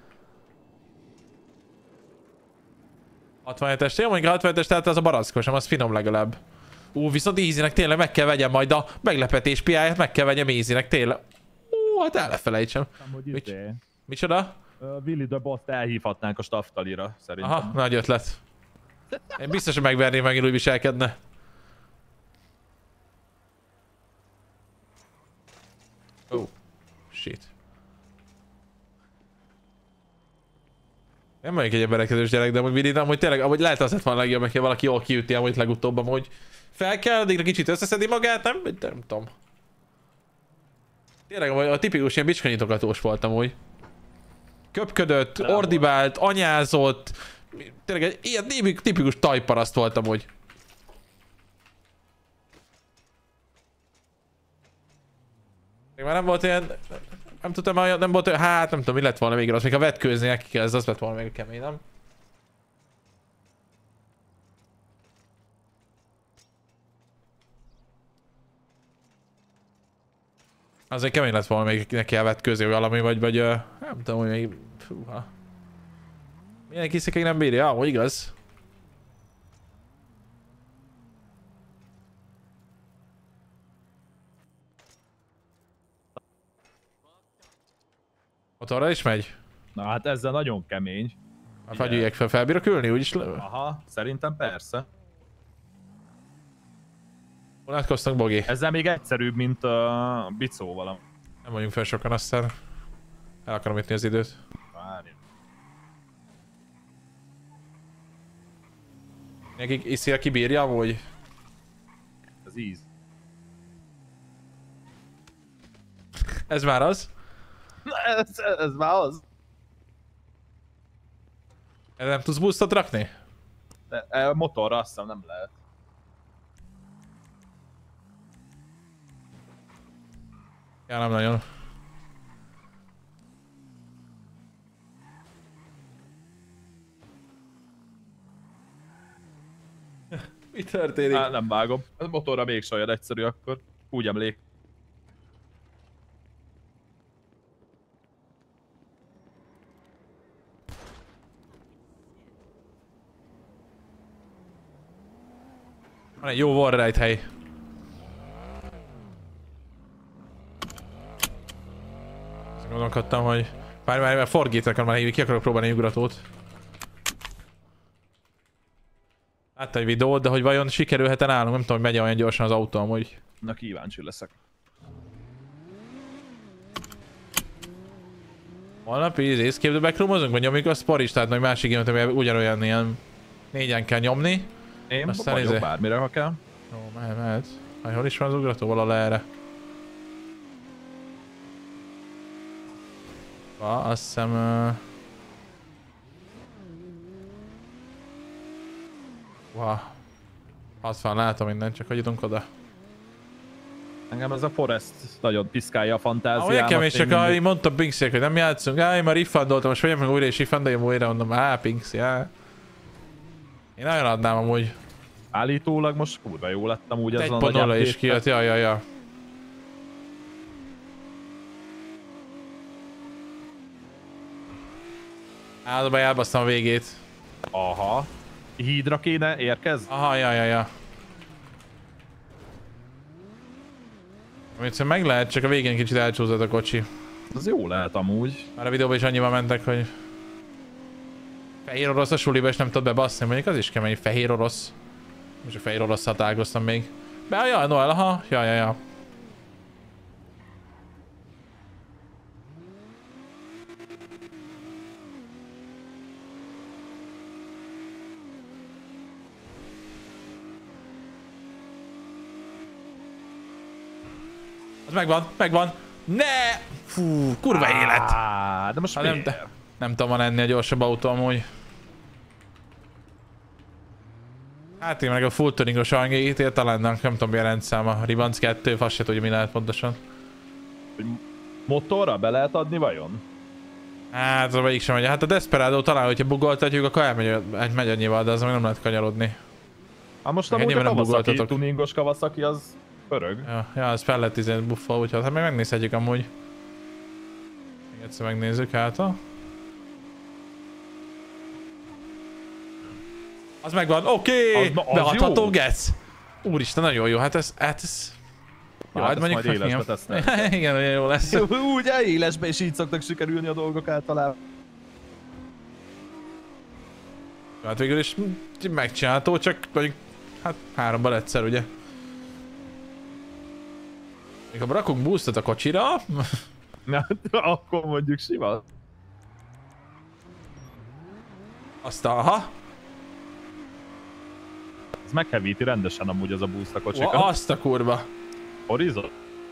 67-es, jó mondjuk a 67-es, tehát az a barackos, nem az finom legalább. Viszont Easynek tényleg meg kell vegyem majd a meglepetés piáját, meg kell vegyem Easynek tényleg. Hát el ne felejtsem. Micsoda? Willy the Boss-t elhívhatnánk a staftalira, szerintem. Aha, nagy ötlet. Én biztos, hogy megverném, megint úgy viselkedne. Oh, shit. Nem vagyok egy emberekezős gyerek, de amúgy Willy, amúgy tényleg, amúgy lehet az lett van legjobb, hogyha valaki jól kiüti amúgy legutóbb, amúgy fel kell, addigra kicsit összeszedi magát, nem tudom. Tényleg a tipikus ilyen bicskanyitogatós voltam úgy. Köpködött, ordibált, anyázott. Tényleg egy ilyen tipikus tajparaszt voltam úgy. Még már nem volt ilyen... Nem tudtam, nem volt olyan... Hát nem tudom, mi lett volna végül az, még a vetkőzni neki kezd, az lett volna még kemény, nem? Azért kemény lett volna még neki elvetkőzni valami, vagy nem tudom, hogy még... Fúha. Milyen kiszekig nem bírja? Ah, igaz. Motorra is megy? Na hát ezzel nagyon kemény. Hát fagyüljek fel, felbírok ülni? Úgyis le... Aha, szerintem persze. Vonatkoztunk, Bogi. Ezzel még egyszerűbb, mint a bicóval. Nem vagyunk fel sokan, aztán el akarom ütni az időt. Várj. Nekik Iszia kibírja amúgy? Az íz. Ez már az? Ez már az. Erre nem tudsz boostot rakni? De, motorra azt hiszem nem lehet. Ja, nem nagyon. Mi történik? Nem vágom. A motorra még sajad egyszerű akkor. Úgy emlék. Van egy jó warride hely. Azt gondolkodtam, hogy... Várj, forgét akarom már hívni, ki akarok próbálni egy ugratót. Láttam egy videót, de hogy vajon sikerülhet-e nálunk, nem tudom, hogy megy olyan gyorsan az autó amúgy. Na kíváncsi leszek. Holnap escape the backroomozunk, vagy nyomjuk a sporistát, meg másik gémet, amivel ugyanolyan ilyen 4-en kell nyomni. Én aztán vagyok bármire, ha kell. Jó, mehet. Hol is van az ugrató? Valahol erre. Azt hiszem... Wow. 60, látom mindent, csak hogy jutunk oda. Engem ez a Forest nagyon piszkálja a fantáziámat. Olyan kemény, csak ahogy mondtam Pinksziek, hogy nem játszunk. Én már riffandoltam, most vagyok meg újra és riffandoljam újra, mondom, Pinkszi, Én nagyon adnám amúgy. Állítólag most kurva jó lettem úgy ezen a nagy 1.0 is kijött, ja. Állatba elbasztam a végét. Aha. Hídra kéne érkezni? Aha, ja. Amit meg lehet, csak a végén kicsit elcsúszott a kocsi. Az jó lehet amúgy. Már a videóban is annyival mentek, hogy... Fehér orosz a suliba és nem tudod bebaszni, mondjuk az is kemény, fehér orosz. Most a fehér orosszal találkoztam még. Ja, Noel, aha, ja. Az megvan. Ne! Fú, kurva élet! De most nem tudom, van ennél gyorsabb autó amúgy. Hát én meg a full tuningos angéit talán nem tudom mi a rendszáma. Ribanc 2, azt se tudja mi lehet pontosan. Motorra be lehet adni vajon? Hát az melyik sem megy. Hát a Desperado talán, hogyha bugoltatjuk, akkor elmegy annyival, de az meg nem lehet kanyarodni. Hát most amúgy a Kawasaki, tuningos Kawasaki az pörög. Ja, az fel lett 10 buffa, úgyhogy hát meg megnézhetjük amúgy. Még egyszer megnézzük hátra. Az megvan, oké! Beadható gec! Úristen, nagyon jó, hát ez... Jó, hát mondjuk majd élesbe tesznek. Igen, olyan jó lesz. Úgy élesbe is így szoktak sikerülni a dolgok általában. Hát végül is megcsinálható, csak mondjuk... Hát 3-ban egyszer, ugye? Még ha rakunk boostot a kocsira... Na, akkor mondjuk sima. Aha. Ez meghevíti rendesen amúgy az a boost a kocsikat. Azt a kurva. Horizon?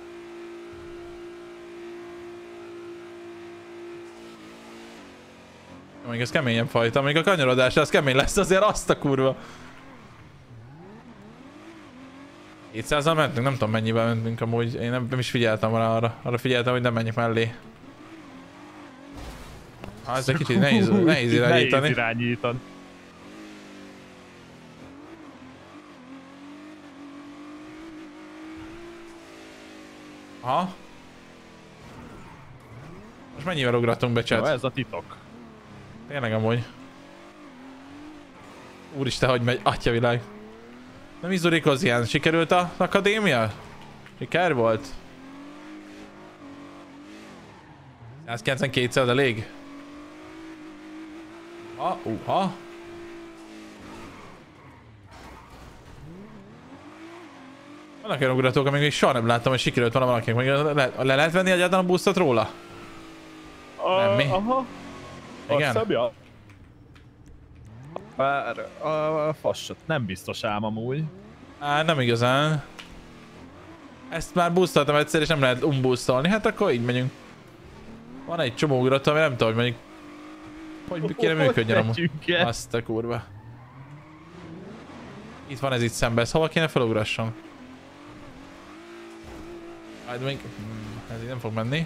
Még ez keményebb fajta, még a kanyarodás az kemény lesz azért, azt a kurva. 200-al mentünk, nem tudom mennyivel mentünk amúgy, én nem is figyeltem arra, arra figyeltem, hogy nem menjek mellé. Ez egy kicsit nehéz irányítani. Nehéz irányítani. Aha. Most mennyivel ugratunk be, chat? Ez a titok. Tényleg amúgy. Úristen, hogy megy, atyavilág. Nem izurikoz ilyen. Sikerült az akadémia? Siker volt? 192-szer elég? Ha. Vannak olyan ugratók, amíg még soha nem láttam, hogy sikerült volna valakinek. Le lehet venni egyáltalán a boostot róla? Nem mi? Aha. Igen? Azt ja. Bár a fassot nem biztos ám amúgy. Nem igazán. Ezt már boostoltam egyszer és nem lehet unboostolni, hát akkor így megyünk. Van egy csomó ugrató, ami nem tudom, hogy mondjuk... Hogy kéne működjön amúgy. Azt a kurva. Itt van ez itt szembe, ezt hova kéne felugrasson? Hát még... ez így nem fog menni.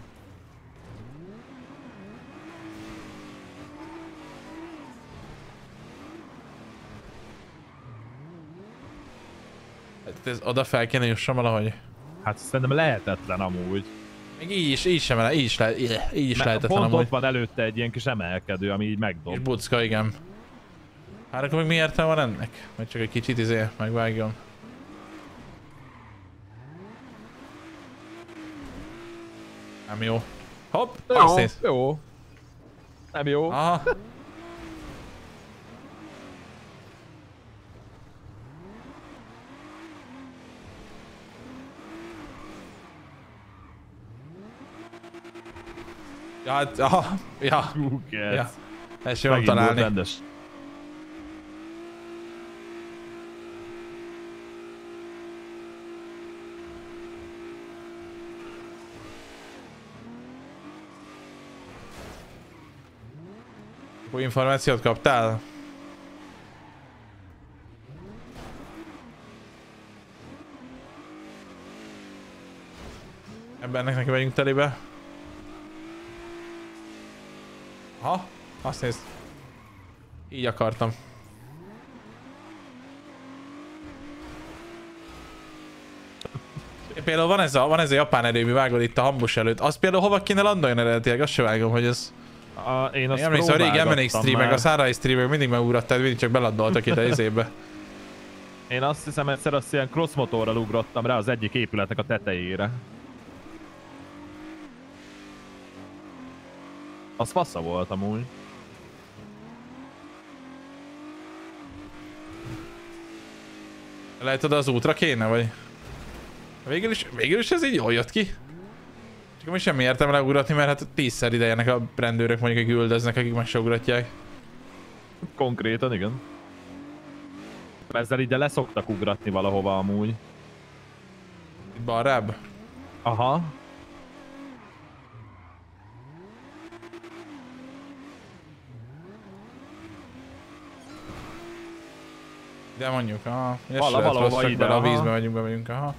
Ez oda fel kéne jusson valahogy. Hát szerintem lehetetlen amúgy. Még így is lehetetlen pont amúgy. ott van előtte egy ilyen kis emelkedő, ami így megdob. És bucka, igen. Hát akkor még mi értelme van ennek? Vagy csak egy kicsit megvágjon. Nem jó. Hopp! Jó. Nem jó. Aha. Ja, hát, aha, ja. Ja. Ezt sem találni. Rendes. Új információt kaptál? Ebbennek neki megyünk telébe. Aha, azt nézd. Így akartam. Például van ez a japán erőmű, vágod itt a hambus előtt. Az például hova kéne landoljon eredetileg? Azt se vágom, hogy ez... Én azt emlékszem, a régi MNX streamek, a Sarai streamek mindig megugrattál, mindig csak belandoltak itt a izébe. Én azt hiszem egyszer azt ilyen cross motorral ugrottam rá az egyik épületnek a tetejére. Az fassa volt amúgy. Lehet oda az útra kéne, vagy? Végül is ez így jól jött ki. Csak most semmi értelme leugratni, mert hát 10-szer idejenek a rendőrök mondjuk, akik üldöznek, akik meg se ugratják. Konkrétan, igen. Ezzel ide leszoktak ugratni valahova amúgy. Itt balrább? Aha. De mondjuk, aha. Valahova ide, a vízbe megyünk, aha.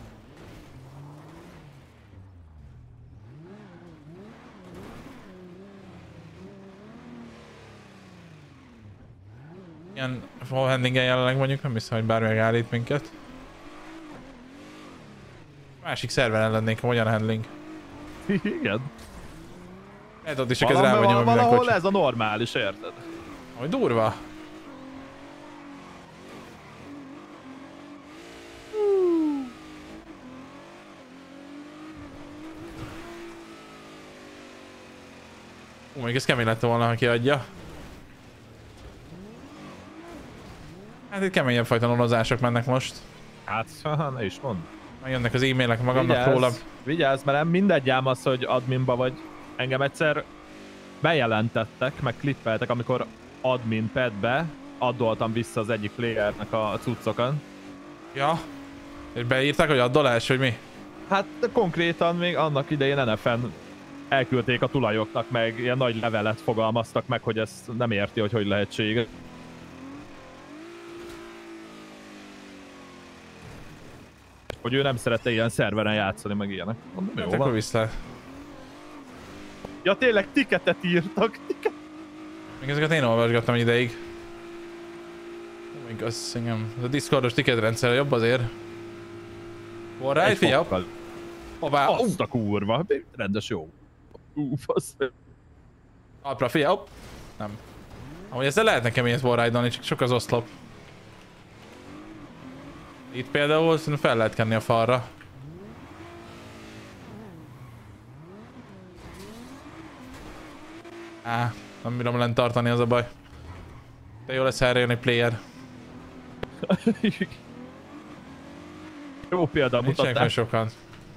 Ilyen handlingen jelenleg mondjuk, nem hiszem, hogy bármi megállít minket. Másik szerveren lennénk, hogyan a handling. Igen. Lehet ott is csak ez rá vagy nyomva minden valahol kocsi. ez a normális, érted? Hogy durva. Még ez kemény lett volna, ha kiadja. Hát itt keményebb fajta nonozások mennek most. Hát, ne is mondd. Megjönnek az e-mailek magamnak róla. Vigyázz, mert nem mindegy ám az, hogy adminba vagy. Engem egyszer bejelentettek, meg klippeltek, amikor admin padbe addoltam vissza az egyik playernek a cuccokat. Ja. És beírták, hogy addolás, hogy mi? Hát konkrétan még annak idején NF-en elküldték a tulajoknak, meg ilyen nagy levelet fogalmaztak meg, hogy ezt nem érti, hogy lehetséges. hogy ő nem szerette ilyen szerveren játszani, meg ilyenek. Mondom, jó Hát van. akkor vissza. Ja tényleg, tiketet írtak. Még ezeket én olvasgattam egy ideig. Még az engem. A Discordos tiketrendszer jobb azért. Forrá, figyelj, hopp. Hoppá, Azt a kurva, rendes jó. Fasz. Alapra, figyelj, hopp. Nem. Amúgy ezzel lehet nekem ilyet wallride-olni, csak sok az oszlop. Itt például szerintem fel lehet kenni a falra. Nem bírom lent tartani, az a baj. De jó lesz erre jön egy player. Jó példa Nincsenek mutatás. sokan.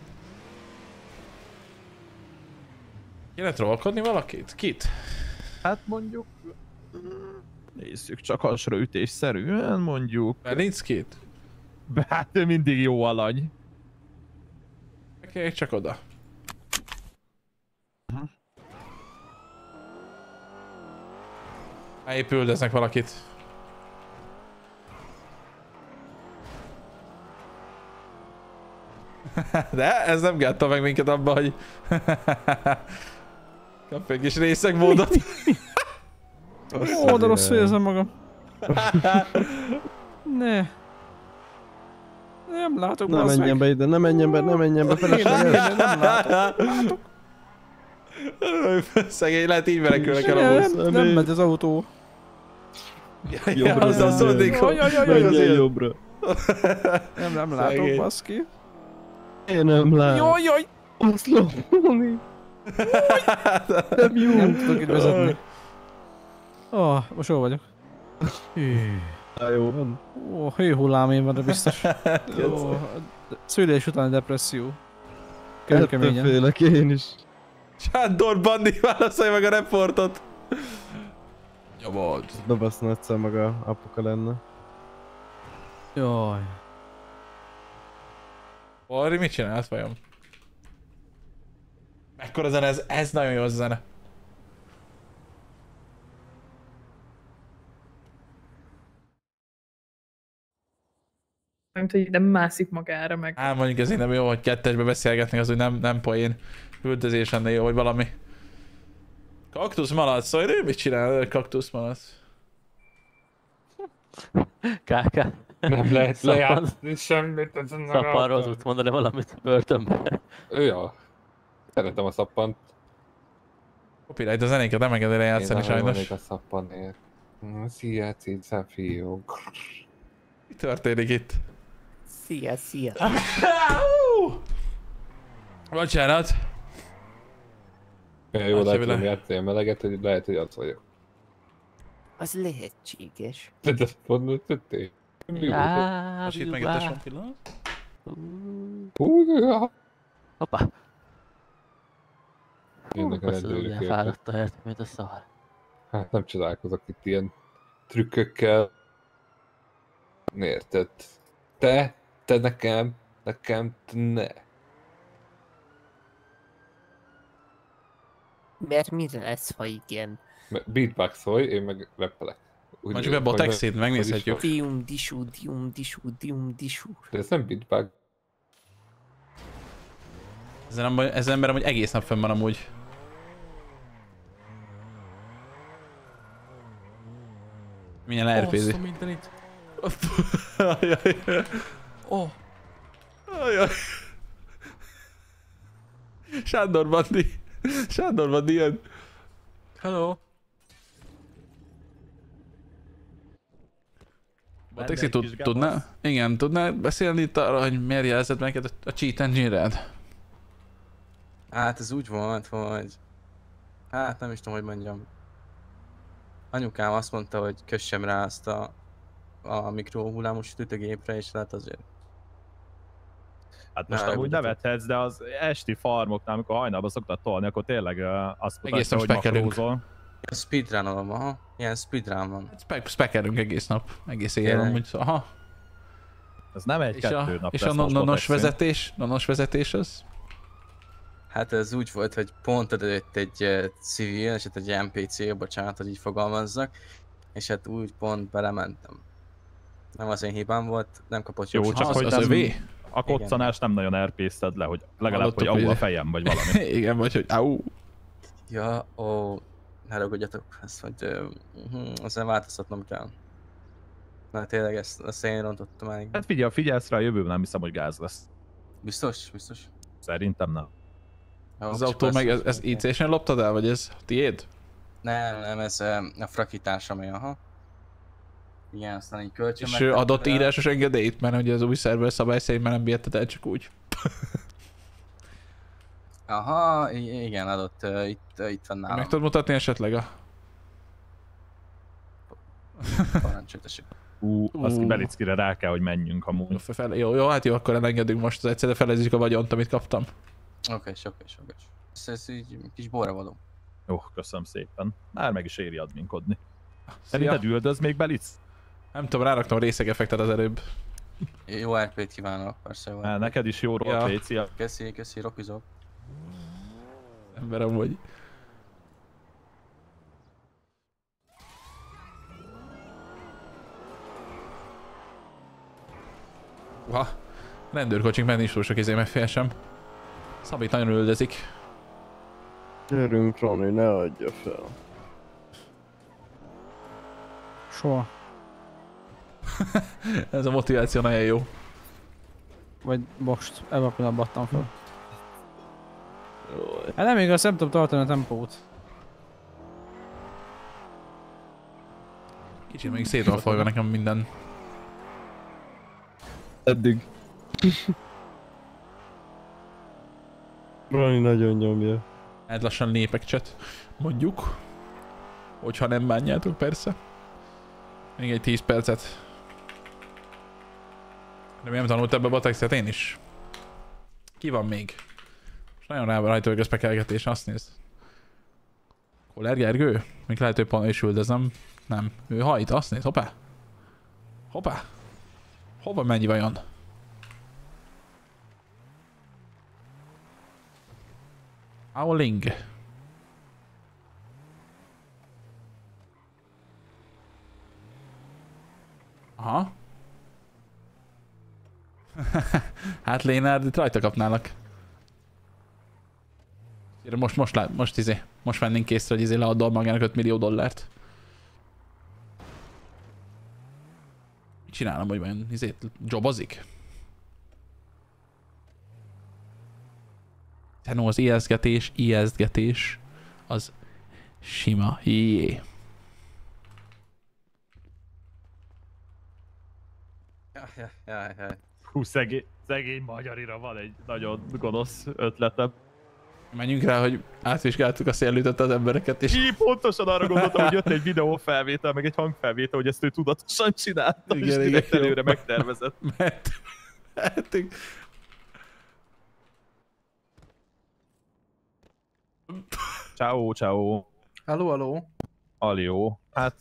Kéne trollkodni valakit? Kit? Hát mondjuk... Nézzük csak hasra ütésszerűen mondjuk. Belickit? Hát ő mindig jó alany. Oké, csak oda. Épp üldöznek valakit. De ez nem gátta meg minket abba, hogy kap egy kis részegmódot. Ó, de rosszul érzem magam. Ne. Nem látok, Ne menjen be ide, ne menjen be, felesleges. Nem látok. Szegény, lehet így menekülnek el a busz. Nem megy az autó. Jobbra, azzal szólnék, hogy menjen jobbra. Nem látok, baszki. Én nem látom. Jaj! Oszlóni. Nem jó. Nem tudok itt vezetni. Most hol vagyok? Jó van. Hőhullám én van, de biztos. Szülés utáni depresszió. Keményen. Félek én is. Sándor Bandi, válaszolj meg a reportot! Nyomod. Dobaszna egyszer maga apuka lenne. Jaj. Orri, mit csinált vajon? Mekkora zene ez? Ez nagyon jó zene. Mint hogy nem mászik magára meg. Mondjuk ez így nem jó, hogy kettesbe beszélgetni, az úgy nem poén. Üldözés ennél jó, vagy valami. Kaktuszmalac, szóval ő mit csinál, kaktuszmalac? Káká. Nem lehet lejátszani semmit ezen a Szappanról tudsz mondani valamit börtönben. Ja. Szeretem a szappant. Copyright a zenéket nem engedi lejátszani sajnos. Én a szappanért. Szia, cica, fiú. Mi történik itt? Szia. Bocsánat. Olyan jól látom, játszani a meleget, hogy lehet, hogy az vagyok. Az lehetséges. De mondod, tették? Most itt megjöttes egy pillanat. Hoppá. Jönnek a rendőrök. Fáradt a hert, mint a szar. Hát nem csodálkozok itt ilyen trükkökkel. Érted? Te nekem, ne. Mert mire lesz, ha igen? Beatboxolj, én meg rappelek. Mondjuk be Botexit, megnézhetjük. Dium disú. De ez nem beatbox. Ez ember amúgy egész nap fönn van amúgy. Milyen lerpézi. Sándor Bandi jön. Hello. Botexi tudná? Igen, tudná beszélni itt arra, hogy miért jelzett neked a cheat engine-red? Hát ez úgy volt, hogy... Hát nem is tudom, hogy mondjam. Anyukám azt mondta, hogy kössem rá azt a mikrohullámos sütőgépre, és lehet azért. Hát most amúgy nevethetsz, de az esti farmoknál, amikor hajnalban szoktad tolni, akkor tényleg azt mutatja, hogy makrózol. Speedrunolom, aha. Ilyen speedrun van. Spekelünk egész nap, egész éjjel amúgy, aha. Ez nem egy-kettő nap. És a nonos vezetés az? Hát ez úgy volt, hogy pont előtt egy civil, és egy NPC, bocsánat, hogy így fogalmazzak, és hát úgy pont belementem. Nem az én hibám volt, nem kapott jó, csak hogy az övé? A koccanás nem nagyon RP-zted le, hogy legalább, Hallottuk, hogy au a hogy- fejem, vagy valami. Igen, vagy hogy au. Ja, ó, ne ragudjatok, ezt, hogy ezzel változtatnom kell. Na tényleg ezt én rontottam el. Hát figyelsz rá, a jövőben nem hiszem, hogy gáz lesz. Biztos? Biztos? Szerintem nem. Jó, Az csak autó meg, persze, ez IC-sen loptad el, vagy ez tiéd? Nem, ez a frakitársamé, aha. Igen, aztán így kölcsön És ő adott írásos engedélyt, mert ugye az új szerver szabály szerint már nem bírtad el csak úgy. Aha, igen, adott, itt van nálam. Meg tudod mutatni esetleg a... Parancsolj, tessék. Azt ki Belickire rá kell, hogy menjünk amúgy. Jó, hát jó, akkor elengedünk most, az egyszerre felezzük a vagyont, amit kaptam. Oké. Ez így kis borra való. Jó, köszönöm szépen. Már meg is éri adminkodni. Szerinted üldöz még Belic? Nem tudom, ráraktam a részegeffektet az előbb. Jó RP-t kívánok, persze. Jó RP-t. Neked is jó roleplay, szia. Köszi, rockizok. Emberem vagy. Rendőrkocsink menni is túl sok megfél sem. Szabit nagyon üldözik. Gyerünk, Rani, ne adja fel. Soha. Ez a motiváció nagyon jó. Vagy most, ebben a pillanatban adtam fel. Hát nem igaz, nem tudom tartani a tempót. Kicsit még szét van folyva nekem minden. Eddig. Rani nagyon nyomja. Hát lassan lépek chat, mondjuk. Hogyha nem bánjátok, persze. Még egy 10 percet. Remélem tanult ebbe a batexet én is. Ki van még? És nagyon rá rajta a közpekelgetés, azt nézd. Koller Gergő? Még lehet, hogy pont is üldözöm. Nem. Ő hajt, azt nézd, hoppá. Hoppá. Hova mennyi vajon? Howling. Aha. Hát Lénárd, itt rajta kapnálak. Most vennénk készre, hogy leadol magának 5 millió dollárt. Mit csinálom, hogy vajon jobozik? No, az ijesztgetés az sima hié. Jaj. Hú, szegény magyarira van egy nagyon gonosz ötletem. Menjünk rá, hogy átvizsgáltuk a széllütött az embereket, és... Így pontosan arra gondoltam, hogy jött egy videófelvétel, meg egy hangfelvétel, hogy ezt ő tudatosan csinálta, és direkt előre megtervezett. Mehetünk. Ciao. Hello. Alió. Hát...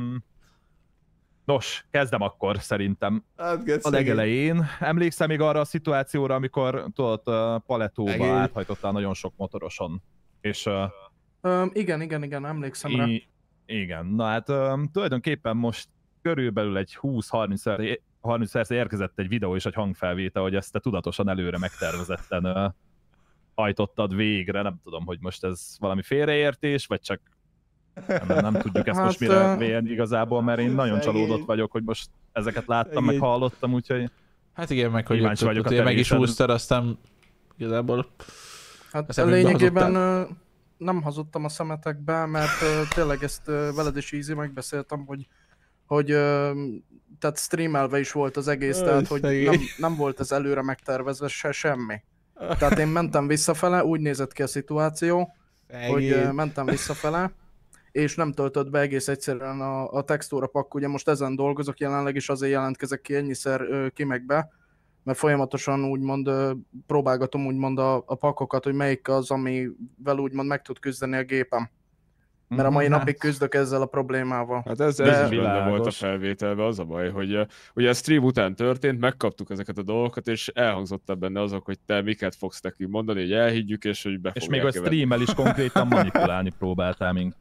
Nos, kezdem akkor szerintem. Hát, a legelején. Emlékszel még arra a szituációra, amikor tudod, Palettóba áthajtottál nagyon sok motoroson? És... Igen, emlékszem rá. Igen, na hát tulajdonképpen most körülbelül egy 20-30 perc érkezett egy videó és egy hangfelvétel, hogy ezt te tudatosan előre megtervezetten hajtottad végre. Nem tudom, hogy most ez valami félreértés, vagy csak nem tudjuk ezt most mire vélni igazából, mert én nagyon csalódott vagyok, hogy most ezeket láttam, meg hallottam, úgyhogy... Hát igen, meg hogy kíváncsi vagyok a meg is húztad, aztán igazából... Hát lényegében nem hazudtam a szemetekbe, mert tényleg ezt veled is easy megbeszéltem, hogy tehát streamelve is volt az egész, tehát hogy nem volt ez előre megtervezve semmi. Tehát én mentem visszafele, úgy nézett ki a szituáció, hogy mentem visszafele, és nem töltött be egész egyszerűen a textúra pakk, ugye most ezen dolgozok, jelenleg is azért jelentkezek ki ennyiszer ki meg be, mert folyamatosan úgymond próbálgatom úgymond a pakkokat, hogy melyik az, amivel úgymond meg tud küzdeni a gépem. Mert a mai napig küzdök ezzel a problémával. Hát ez is benne volt a felvételben, az a baj, hogy ugye a stream után történt, megkaptuk ezeket a dolgokat, és elhangzott benne azok, hogy te miket fogsz nekünk mondani, hogy elhiggyük, és hogy be és még a streammel is konkrétan manipulálni próbáltál mink.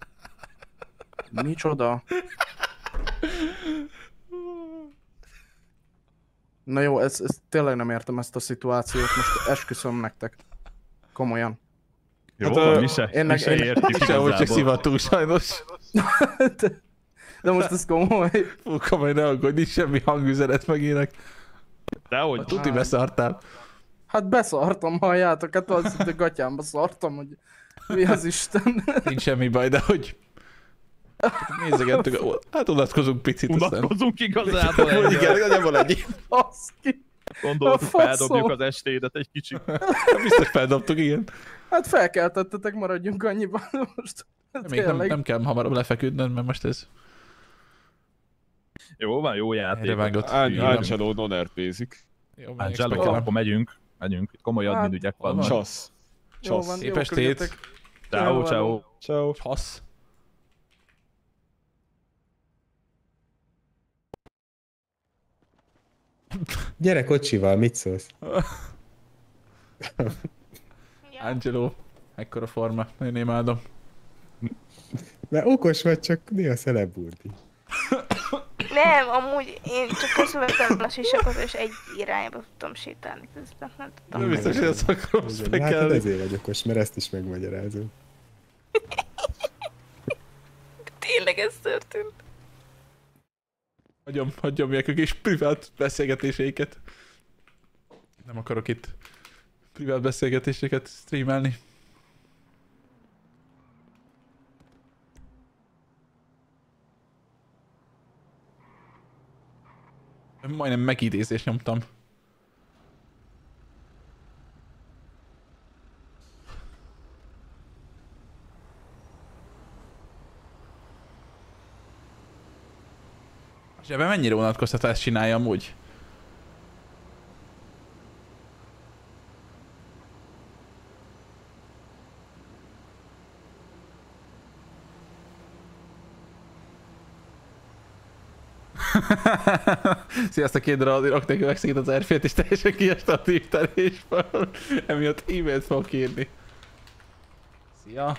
Micsoda? Na jó, ez tényleg nem értem ezt a szituációt, most esküszöm nektek. Komolyan. Jó, hát, mi se értjük igazából. Csak szivató sajnos. De most ez komoly. Fú, komoly, ne aggódj, nincs semmi hangüzenet megének. Dehogy. Tuti beszartál. Hát beszartam, halljátok, hát az itt a gatyámba szartam, hogy mi az Isten. Nincs semmi baj, de hogy... Nézegettük, hát unatkozunk picit. Unatkozunk igazából. Igen, nagyjából ennyi. Baszki. Gondolod, feldobjuk az estédet egy kicsit. Biztos feldobtuk, igen. Hát felkeltettetek, maradjunk annyiban most. Még nem kell hamarabb lefeküdnöd, mert most ez... Jó van, jó játék. Angelo non-RP-zik. Angelo, akkor megyünk. Itt komoly admin ügyek vannak. Csasz. Szép estét. Ciao, ciao. Ciao. Csasz. Gyere kocsival, mit szólsz? Angelo, ekkora forma, én imádom. Mert okos vagy, csak néha celeburdi. Nem, amúgy én csak közvettem a sisakot, és egy irányba tudtam sétálni közben, nem tudtam. Nem biztos, hogy ezt akarom spekelni. Hát ezért vagy okos, mert ezt is megmagyarázom. Tényleg ez történt. Hagyjam a kis privát beszélgetéseiket. Nem akarok itt privát beszélgetéseket streamelni. Majdnem megidézést nyomtam. És ebben mennyire unatkoztat, ezt csinálja amúgy? Sziasztok, két darab, raknék megszegít az RF-t és teljesen kieste a tívtelésből. Emiatt e-mailt fogok írni. Szia!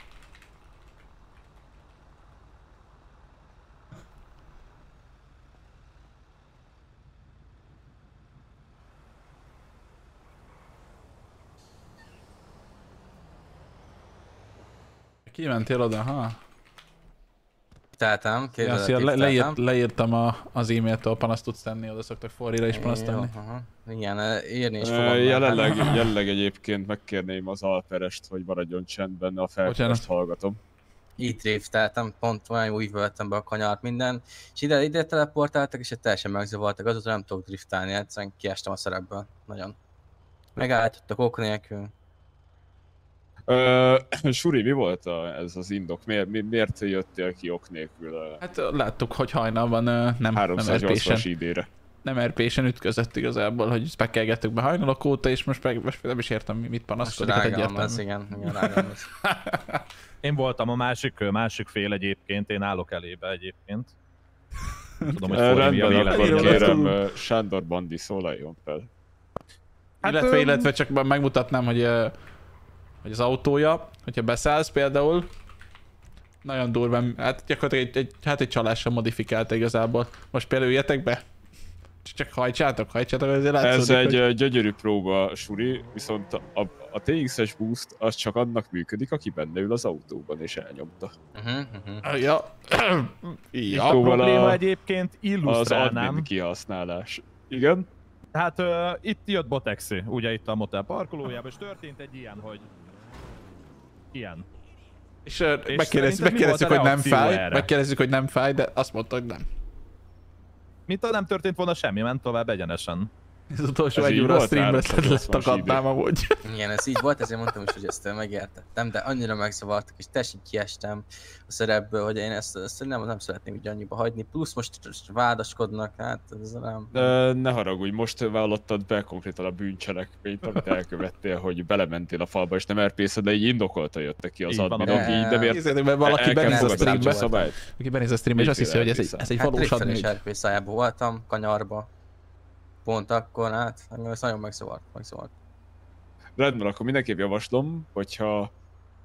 Kimentél oda, ha? Teltem, leírtam az e-mailtől, panaszt tudsz tenni, oda szoktak forrira is panaszt tenni. Igen, írni is fogom. Jelenleg egyébként megkérném az Alperest, hogy maradjon csendben, a felkérést hallgatom. Itt drifteltem, pont olyan úgy völtem be a kanyart minden, és ide teleportáltak, és teljesen megzavartak, azóta nem tudok driftálni, egyszerűen kiestem a szerepből, nagyon. Megállítottak ok nélkül. Suri, mi volt ez az indok? Miért jöttél ki ok nélkül? Hát láttuk, hogy hajnalban nem RP-sen idére. Nem RP-sen ütközött igazából, hogy spekkelgettük be hajnalok óta, és most nem is értem, mit panaszkodik. Igen, Én voltam a másik fél egyébként, én állok elébe egyébként. Tudom, hogy rendben, kérem, Sándor Bandi szólaljon fel. Illetve csak megmutatnám, hogy az autója, hogyha beszállsz például, nagyon durván, hát gyakorlatilag egy csalással modifikálta igazából. Most például jöjjetek be, csak hajtsátok, azért látszódik, ez egy gyönyörű próba, Suri, viszont a TX-es boost az csak annak működik, aki benne ül az autóban és elnyomta. Ja. A probléma egyébként illusztrálnám. Az admin kihasználás. Igen? Hát itt jött Botexi, ugye itt a motel parkolójában, és történt egy ilyen, hogy... Ilyen. És megkérdezzük, hogy nem fáj, megkérdezzük, hogy nem fáj, de azt mondta, hogy nem. Mint ha nem történt volna semmi, ment tovább egyenesen. Ez utolsó egy óra a streamlet letakadnám amúgy. Igen, ez így volt, ezért mondtam is, hogy ezt megértettem, de annyira megzavartak, és teljesen kiestem a szerepből, hogy én ezt nem szeretném így annyiba hagyni, plusz most vádaskodnak, hát ez nem... Ne haragudj, most vallottad be konkrétan a bűncselekményt, amit elkövettél, hogy belementél a falba, és nem RP-szed, de így indokolta jöttek ki az adminok, így nem ért... Mert valaki benéz a streambe, aki benéz a streambe, és azt hiszi, hogy ez egy valós admin. Hát RP szájából voltam, kanyarba. Pont akkor, hát ez nagyon megszavart. Rendben, akkor mindenképp javaslom, hogyha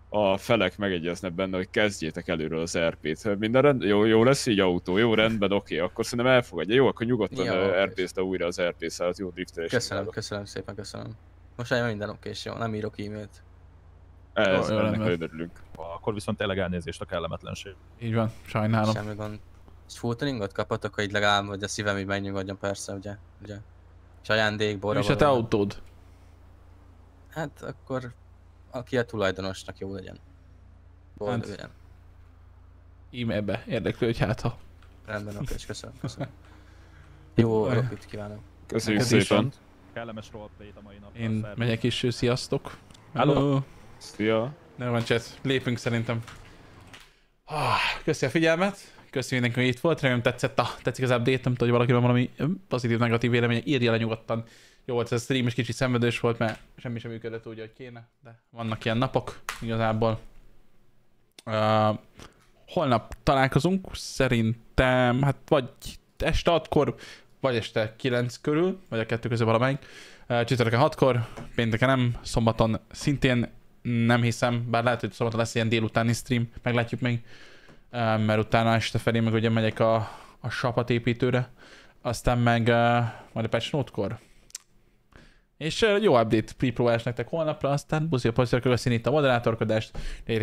a felek megegyeznek benne, hogy kezdjétek előről az RP-t. Minden jó lesz így autó, jó rendben, oké, akkor szerintem elfogadja. Jó, akkor nyugodtan RP-zd újra az RP szállat, jó driftelés. Köszönöm szépen, köszönöm. Most már minden oké, és jó, nem írok e-mailt. Ez ennek nagyon örülünk. Akkor viszont tényleg elnézést a kellemetlenség. Így van, sajnálom. Semmi gond. Full tuningot kaphatok, hogy legalább, hogy a szívem így megnyugodjon, persze, ugye? És ajándék, borra. És a te autód? Hát akkor aki a tulajdonosnak jó legyen. Boldog legyen. E-mailbe érdeklő, hogy hát ha. Rendben, oké, és köszönöm. Jó rockit kívánok. Köszönjük szépen. Kellemes roleplayt a mai napra. Én megyek is, sziasztok. Hello. Szia. Ne van chat, lépünk szerintem. Köszi a figyelmet, köszi mindenki, hogy itt volt, remélem tetszik az update, nem tudom, hogy valakiről valami pozitív-negatív véleménye, írja le nyugodtan. Jó volt ez a stream, és kicsit szenvedős volt, mert semmi sem működött úgy, hogy kéne, de vannak ilyen napok igazából. Holnap találkozunk, szerintem, hát vagy este 6-kor, vagy este 9 körül, vagy a 2 közül valamelyik. Csütörtökön 6-kor, pénteken nem, szombaton szintén nem hiszem, bár lehet, hogy szombaton lesz ilyen délutáni stream, meglátjuk még. Mert utána este felé meg ugye megyek a sapatépítőre, aztán meg majd a patch note-kor. És jó update pre-próbálás nektek holnapra, aztán buzi a pozitív, köszönjük itt a moderátorkodást.